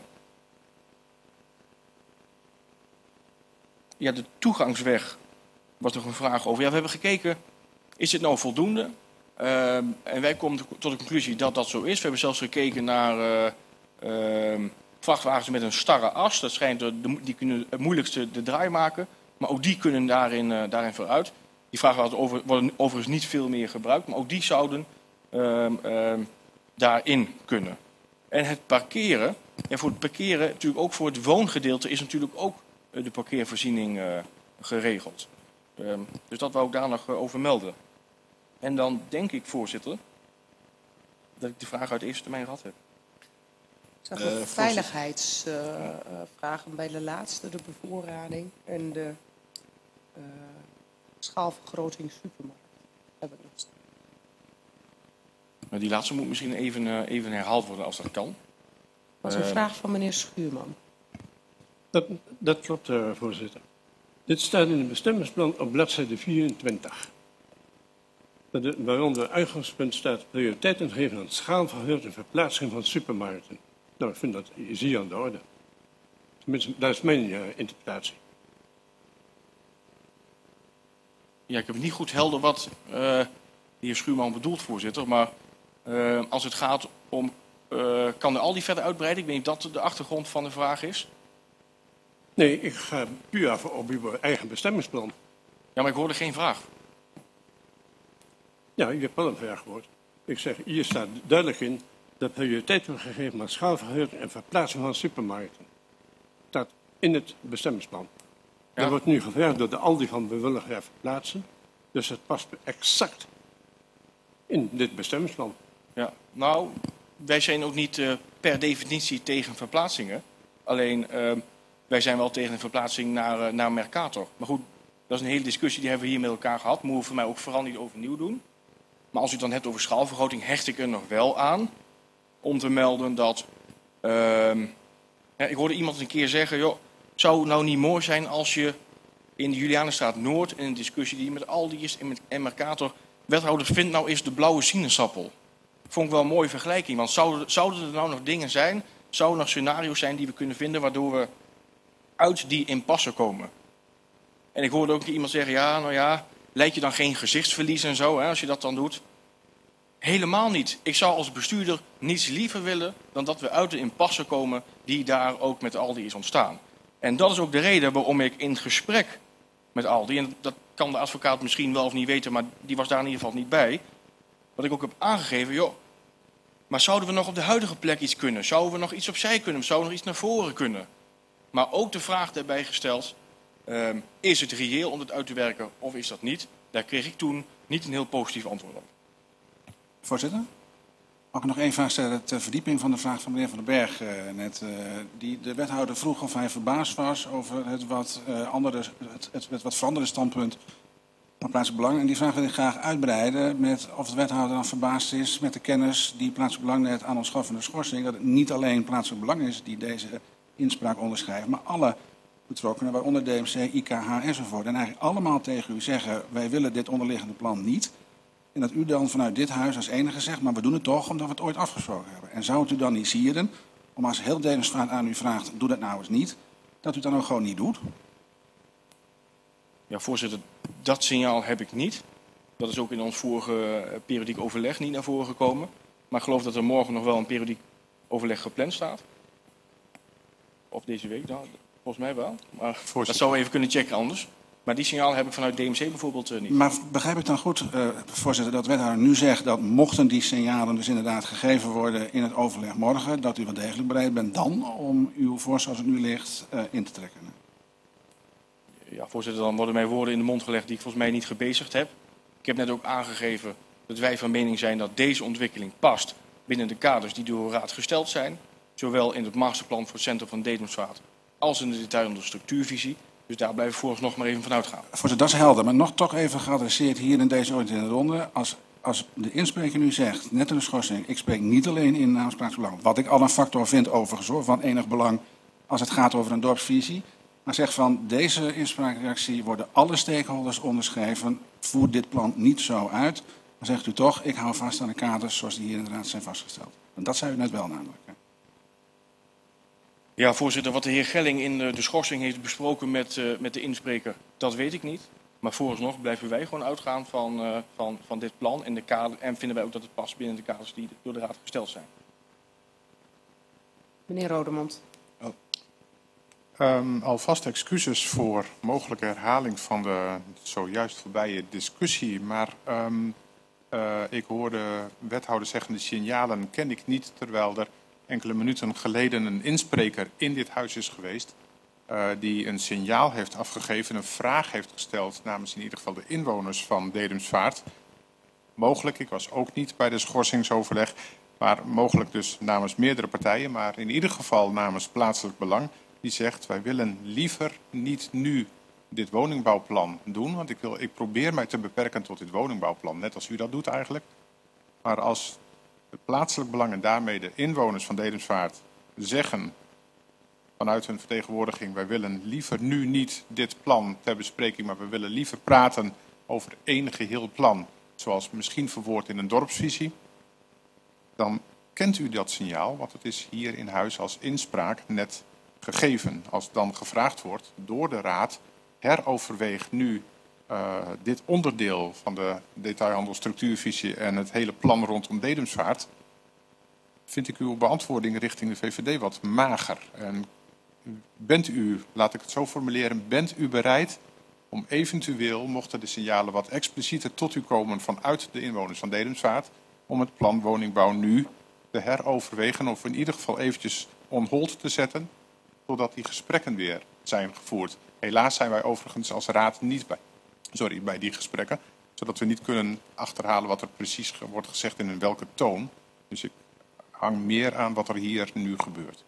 Ja, de toegangsweg was nog een vraag over. Ja, we hebben gekeken, is dit nou voldoende? Uh, en wij komen tot de conclusie dat dat zo is. We hebben zelfs gekeken naar uh, uh, vrachtwagens met een starre as. Dat schijnt, de, die kunnen het moeilijkste de draai maken. Maar ook die kunnen daarin, uh, daarin vooruit. Die vrachtwagens over, worden overigens niet veel meer gebruikt. Maar ook die zouden uh, uh, daarin kunnen. En het parkeren. En voor het parkeren, natuurlijk ook voor het woongedeelte, is natuurlijk ook uh, de parkeervoorziening uh, geregeld. Uh, dus dat wou ik daar nog uh, over melden. En dan denk ik, voorzitter, dat ik de vraag uit de eerste termijn gehad heb. Ik zag nog uh, veiligheidsvragen uh, bij de laatste, de bevoorrading en de uh, schaalvergroting supermarkt. Heb ik nog staan. Maar die laatste moet misschien even, uh, even herhaald worden als dat kan. Dat was een uh, vraag van meneer Schuurman. Dat, dat klopt, uh, voorzitter. Dit staat in het bestemmingsplan op bladzijde vierentwintig. Waaronder uitgangspunt staat prioriteiten geven aan schaalvergroting en verplaatsing van supermarkten. Nou, ik vind dat zeer aan de orde. Tenminste, dat is mijn uh, interpretatie. Ja, ik heb niet goed helder wat uh, de heer Schuurman bedoelt, voorzitter. Maar uh, als het gaat om, uh, kan de Aldi verder uitbreiden? Ik weet niet of dat de achtergrond van de vraag is. Nee, ik ga puur af op uw eigen bestemmingsplan. Ja, maar ik hoorde geen vraag. Ja, u hebt wel een vraag gehoord. Ik zeg, hier staat duidelijk in dat prioriteit wordt gegeven aan schaalvergroting en verplaatsing van supermarkten. Dat staat in het bestemmingsplan. Ja. Dat wordt nu gevraagd door de Aldi van we willen graag verplaatsen. Dus het past exact in dit bestemmingsplan. Ja, nou, wij zijn ook niet uh, per definitie tegen verplaatsingen. Alleen, uh, wij zijn wel tegen een verplaatsing naar, uh, naar Mercator. Maar goed, dat is een hele discussie, die hebben we hier met elkaar gehad. Moeten we voor mij ook vooral niet overnieuw doen. Maar als u het dan hebt over schaalvergroting, hecht ik er nog wel aan om te melden dat... Uh, ja, ik hoorde iemand een keer zeggen, joh, zou het nou niet mooi zijn als je in de Julianenstraat Noord, in een discussie die met Aldi is en met en Mercator, wethouder vindt nou eens de blauwe sinaasappel. Vond ik wel een mooie vergelijking, want zouden, zouden er nou nog dingen zijn, zouden er nog scenario's zijn die we kunnen vinden waardoor we uit die impasse komen. En ik hoorde ook iemand zeggen, ja, nou ja, leid je dan geen gezichtsverlies en zo, hè, als je dat dan doet? Helemaal niet. Ik zou als bestuurder niets liever willen dan dat we uit de impasse komen die daar ook met Aldi is ontstaan. En dat is ook de reden waarom ik in gesprek met Aldi, en dat kan de advocaat misschien wel of niet weten, maar die was daar in ieder geval niet bij, wat ik ook heb aangegeven, joh, maar zouden we nog op de huidige plek iets kunnen? Zouden we nog iets opzij kunnen? Zouden we nog iets naar voren kunnen? Maar ook de vraag daarbij gesteld, um, is het reëel om het uit te werken of is dat niet? Daar kreeg ik toen niet een heel positief antwoord op. Voorzitter? Mag ik nog één vraag stellen ter verdieping van de vraag van meneer Van den Berg uh, net. Uh, die de wethouder vroeg of hij verbaasd was over het wat, uh, andere, het, het, het wat veranderde standpunt van plaatselijk belang. En die vraag wil ik graag uitbreiden met of de wethouder dan verbaasd is met de kennis die plaatselijk belang net aan ons gaf van de schorsing. Dat het niet alleen plaatselijk belang is die deze inspraak onderschrijft, maar alle betrokkenen, waaronder D M C, I K H enzovoort. En eigenlijk allemaal tegen u zeggen, wij willen dit onderliggende plan niet. En dat u dan vanuit dit huis als enige zegt, maar we doen het toch omdat we het ooit afgesproken hebben. En zou het u dan niet sieren, om als heel Dedemsvaart aan u vraagt, doe dat nou eens niet, dat u het dan ook gewoon niet doet? Ja, voorzitter, dat signaal heb ik niet. Dat is ook in ons vorige periodiek overleg niet naar voren gekomen. Maar ik geloof dat er morgen nog wel een periodiek overleg gepland staat. Of deze week, nou, volgens mij wel. Maar dat zou we even kunnen checken anders. Maar die signaal heb ik vanuit D M C bijvoorbeeld uh, niet. Maar begrijp ik dan goed, uh, voorzitter, dat wethouder nu zegt dat mochten die signalen dus inderdaad gegeven worden in het overleg morgen, dat u wel degelijk bereid bent dan om uw voorstel zoals het nu ligt uh, in te trekken? Ja, voorzitter, dan worden mij woorden in de mond gelegd die ik volgens mij niet gebezigd heb. Ik heb net ook aangegeven dat wij van mening zijn dat deze ontwikkeling past binnen de kaders die door de Raad gesteld zijn. Zowel in het masterplan voor het centrum van Dedemsvaart als in de detail van de structuurvisie. Dus daar blijven we vooralsnog maar even van uitgaan. Voorzitter, dat is helder. Maar nog toch even geadresseerd hier in deze oriënterende ronde. Als, als de inspreker nu zegt, net in de schorsing, ik spreek niet alleen in namens plaatselijk belang. Wat ik al een factor vind overigens hoor, van enig belang als het gaat over een dorpsvisie. Maar zegt van deze inspraakreactie worden alle stakeholders onderschreven. Voer dit plan niet zo uit. Dan zegt u toch, ik hou vast aan de kaders zoals die hier in de Raad zijn vastgesteld. En dat zei u net wel namelijk. Ja, voorzitter, wat de heer Gelling in de, de schorsing heeft besproken met, uh, met de inspreker, dat weet ik niet. Maar vooralsnog blijven wij gewoon uitgaan van, uh, van, van dit plan en, de kader, en vinden wij ook dat het past binnen de kaders die door de Raad gesteld zijn. Meneer Rodemond. Oh. Um, alvast excuses voor mogelijke herhaling van de zojuist voorbije discussie. Maar um, uh, ik hoorde wethouder zeggen, de signalen ken ik niet, terwijl er enkele minuten geleden een inspreker in dit huis is geweest uh, die een signaal heeft afgegeven, een vraag heeft gesteld namens in ieder geval de inwoners van Dedemsvaart. Mogelijk, ik was ook niet bij de schorsingsoverleg, maar mogelijk dus namens meerdere partijen, maar in ieder geval namens plaatselijk belang, die zegt wij willen liever niet nu dit woningbouwplan doen, want ik, wil, ik probeer mij te beperken tot dit woningbouwplan, net als u dat doet eigenlijk. Maar als het plaatselijk belang en daarmee de inwoners van Dedemsvaart zeggen vanuit hun vertegenwoordiging, wij willen liever nu niet dit plan ter bespreking, maar we willen liever praten over één geheel plan, zoals misschien verwoord in een dorpsvisie, dan kent u dat signaal, want het is hier in huis als inspraak net gegeven. Als dan gevraagd wordt door de Raad, heroverweeg nu Uh, dit onderdeel van de detailhandel-structuurvisie en het hele plan rondom Dedemsvaart, vind ik uw beantwoording richting de V V D wat mager. En bent u, laat ik het zo formuleren, bent u bereid om eventueel, mochten de signalen wat explicieter tot u komen vanuit de inwoners van Dedemsvaart, om het plan woningbouw nu te heroverwegen of in ieder geval eventjes on hold te zetten, totdat die gesprekken weer zijn gevoerd. Helaas zijn wij overigens als Raad niet bij. Sorry, bij die gesprekken, zodat we niet kunnen achterhalen wat er precies wordt gezegd en in welke toon. Dus ik hang meer aan wat er hier nu gebeurt.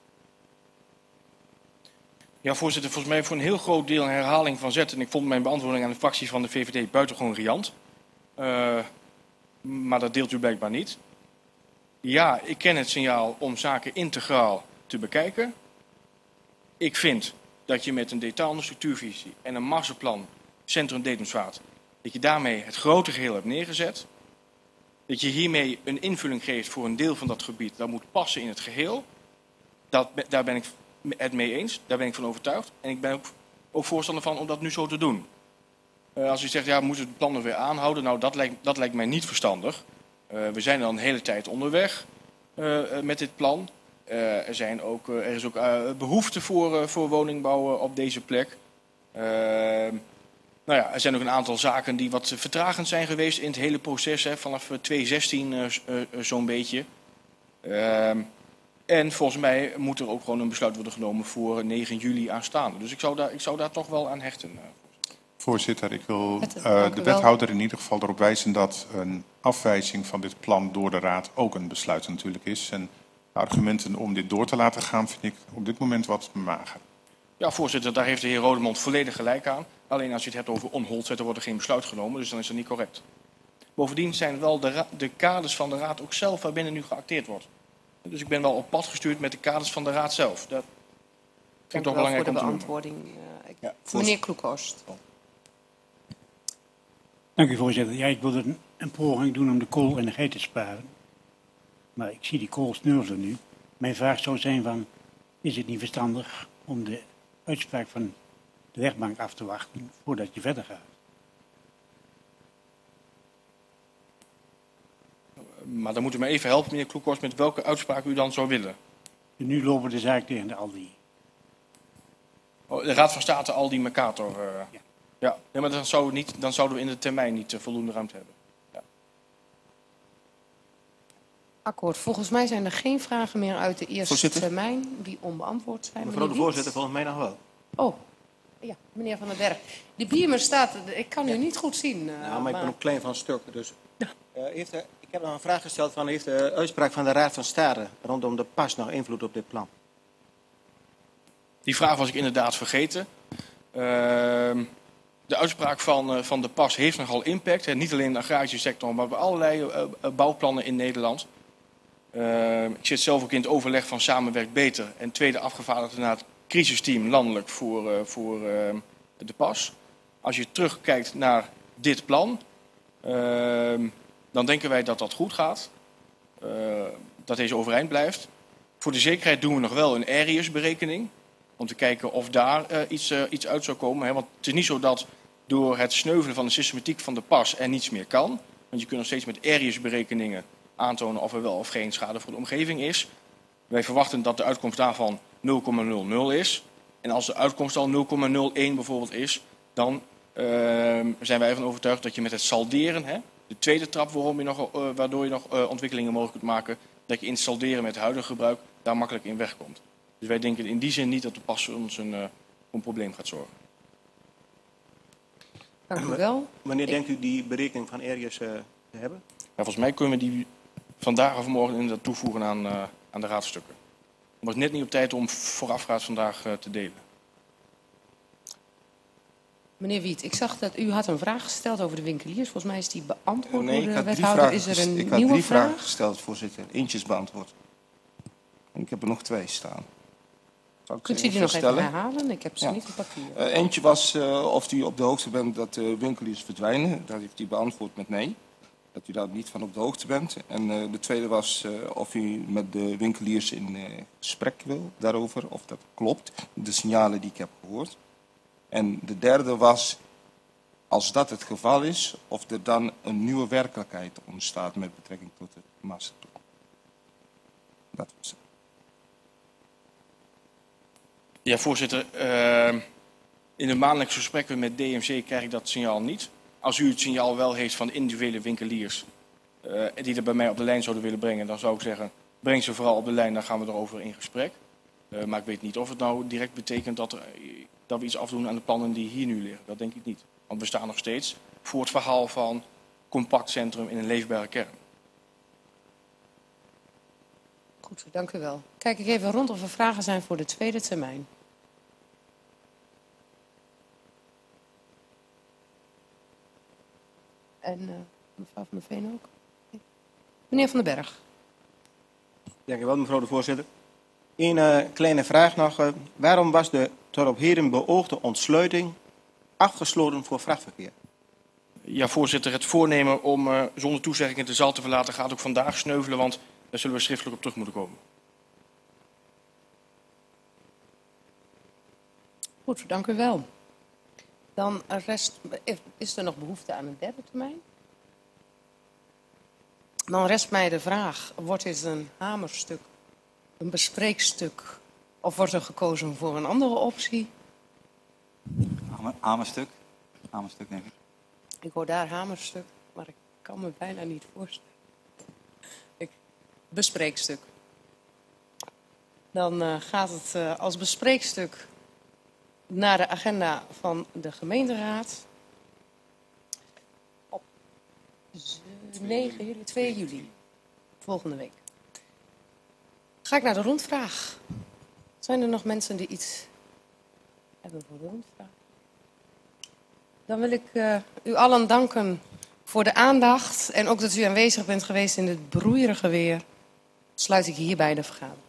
Ja, voorzitter, volgens mij voor een heel groot deel een herhaling van zet. En ik vond mijn beantwoording aan de fractie van de V V D buitengewoon riant. Uh, maar dat deelt u blijkbaar niet. Ja, ik ken het signaal om zaken integraal te bekijken. Ik vind dat je met een detailhandel structuurvisie en een masterplan Centrum Dedemsvaart, dat je daarmee het grote geheel hebt neergezet. Dat je hiermee een invulling geeft voor een deel van dat gebied dat moet passen in het geheel. Dat, daar ben ik het mee eens, daar ben ik van overtuigd. En ik ben ook, ook voorstander van om dat nu zo te doen. Uh, als u zegt, ja, we moeten het plan er weer aanhouden. Nou, dat lijkt, dat lijkt mij niet verstandig. Uh, we zijn al een hele tijd onderweg uh, met dit plan. Uh, er, zijn ook, uh, er is ook uh, behoefte voor, uh, voor woningbouw uh, op deze plek. Uh, nou ja, er zijn ook een aantal zaken die wat vertragend zijn geweest in het hele proces. Hè, vanaf tweeduizend zestien uh, uh, zo'n beetje. Uh, en volgens mij moet er ook gewoon een besluit worden genomen voor negen juli aanstaande. Dus ik zou daar, ik zou daar toch wel aan hechten. Uh. Voorzitter, ik wil uh, de wethouder in ieder geval erop wijzen dat een afwijzing van dit plan door de Raad ook een besluit natuurlijk is. En de argumenten om dit door te laten gaan vind ik op dit moment wat mager. Ja, voorzitter, daar heeft de heer Rodemond volledig gelijk aan. Alleen als je het hebt over onholdzet, wordt er geen besluit genomen, dus dan is dat niet correct. Bovendien zijn wel de, de kaders van de Raad ook zelf waarbinnen nu geacteerd wordt. Dus ik ben wel op pad gestuurd met de kaders van de Raad zelf. Dat vind ik toch belangrijk om te doen. Dank u wel voor de beantwoording. Uh, ik... ja, meneer Kloekhorst. Dank u, voorzitter. Ja, ik wilde een, een poging doen om de kool-energie te sparen. Maar ik zie die kool sneuvelen nu. Mijn vraag zou zijn van, is het niet verstandig om de uitspraak van de rechtbank af te wachten voordat je verder gaat? Maar dan moet u me even helpen, meneer Kloekhorst, met welke uitspraak u dan zou willen. En nu lopen de zaak tegen de Aldi. Oh, de Raad van State Aldi Mercator. Uh, ja. Ja, nee, maar dan, zou niet, dan zouden we in de termijn niet uh, voldoende ruimte hebben. Ja. Akkoord. Volgens mij zijn er geen vragen meer uit de eerste voorzitter. termijn die onbeantwoord zijn. Mevrouw de voorzitter, volgens mij nog wel. Oh, ja, meneer Van den Berg. De beamer staat, ik kan u ja. niet goed zien. Uh, nou, maar, maar ik ben ook klein van stuk. Dus. Ja. Uh, heeft de, ik heb nog een vraag gesteld van, heeft de uitspraak van de Raad van State rondom de pas nog invloed op dit plan? Die vraag was ik inderdaad vergeten. Uh, De uitspraak van, uh, van de pas heeft nogal impact. Hè. Niet alleen in de agrarische sector, maar bij allerlei uh, uh, bouwplannen in Nederland. Uh, ik zit zelf ook in het overleg van Samenwerk Beter. En tweede afgevaardigde naar het crisisteam landelijk voor, uh, voor uh, de pas. Als je terugkijkt naar dit plan, uh, dan denken wij dat dat goed gaat. Uh, dat deze overeind blijft. Voor de zekerheid doen we nog wel een Arius-berekening. Om te kijken of daar uh, iets, uh, iets uit zou komen. Hè? Want het is niet zo dat door het sneuvelen van de systematiek van de pas er niets meer kan. Want je kunt nog steeds met Arius-berekeningen aantonen of er wel of geen schade voor de omgeving is. Wij verwachten dat de uitkomst daarvan nul komma nul nul is. En als de uitkomst al nul komma nul één bijvoorbeeld is, dan uh, zijn wij ervan overtuigd dat je met het salderen, hè, de tweede trap waarom je nog, uh, waardoor je nog uh, ontwikkelingen mogelijk kunt maken, dat je in het salderen met het huidige gebruik daar makkelijk in wegkomt. Dus wij denken in die zin niet dat de pas ons een, uh, een probleem gaat zorgen. Dank u wel. Wanneer denkt u die berekening van Arius uh, te hebben? Ja, volgens mij kunnen we die vandaag of morgen inderdaad toevoegen aan, uh, aan de raadstukken. Het was net niet op tijd om voorafgaand vandaag uh, te delen. Meneer Wiet, ik zag dat u had een vraag gesteld over de winkeliers. Volgens mij is die beantwoord nee, door de ik had wethouder. Vragen, is er een ik had nieuwe drie vraag? vragen gesteld, voorzitter. Eentje is beantwoord. En ik heb er nog twee staan. Kunt u die nog even herhalen? Ik heb ze ja. niet op papier. Uh, eentje was uh, of u op de hoogte bent dat de uh, winkeliers verdwijnen. Dat heeft u beantwoord met nee. Dat u daar niet van op de hoogte bent. En uh, de tweede was uh, of u met de winkeliers in uh, gesprek wil daarover. Of dat klopt. De signalen die ik heb gehoord. En de derde was, als dat het geval is, of er dan een nieuwe werkelijkheid ontstaat met betrekking tot het masterplan. Dat was het. Ja, voorzitter. Uh, in de maandelijkse gesprekken met D M C krijg ik dat signaal niet. Als u het signaal wel heeft van individuele winkeliers uh, die er bij mij op de lijn zouden willen brengen, dan zou ik zeggen, breng ze vooral op de lijn, dan gaan we erover in gesprek. Uh, maar ik weet niet of het nou direct betekent dat, er, dat we iets afdoen aan de plannen die hier nu liggen. Dat denk ik niet. Want we staan nog steeds voor het verhaal van compact centrum in een leefbare kern. Goed, dank u wel. Kijk ik even rond of er vragen zijn voor de tweede termijn. En uh, mevrouw Van der Veen ook. Meneer Van den Berg. Dank u wel, mevrouw de voorzitter. Eén uh, kleine vraag nog. Uh, waarom was de tot op heden beoogde ontsluiting afgesloten voor vrachtverkeer? Ja, voorzitter, het voornemen om uh, zonder toezeggingen de zaal te verlaten gaat ook vandaag sneuvelen, want daar zullen we schriftelijk op terug moeten komen. Goed, dank u wel. Dan rest, is er nog behoefte aan een derde termijn? Dan rest mij de vraag, wordt dit een hamerstuk een bespreekstuk? Of wordt er gekozen voor een andere optie? Hamerstuk. Hamerstuk, denk ik. Ik hoor daar hamerstuk, maar ik kan me bijna niet voorstellen. Ik, bespreekstuk. Dan uh, gaat het uh, als bespreekstuk naar de agenda van de gemeenteraad. Op negen juli, twee juli, volgende week. Ga ik naar de rondvraag. Zijn er nog mensen die iets hebben voor de rondvraag? Dan wil ik uh, u allen danken voor de aandacht en ook dat u aanwezig bent geweest in dit broeierige weer. Sluit ik hierbij de vergadering.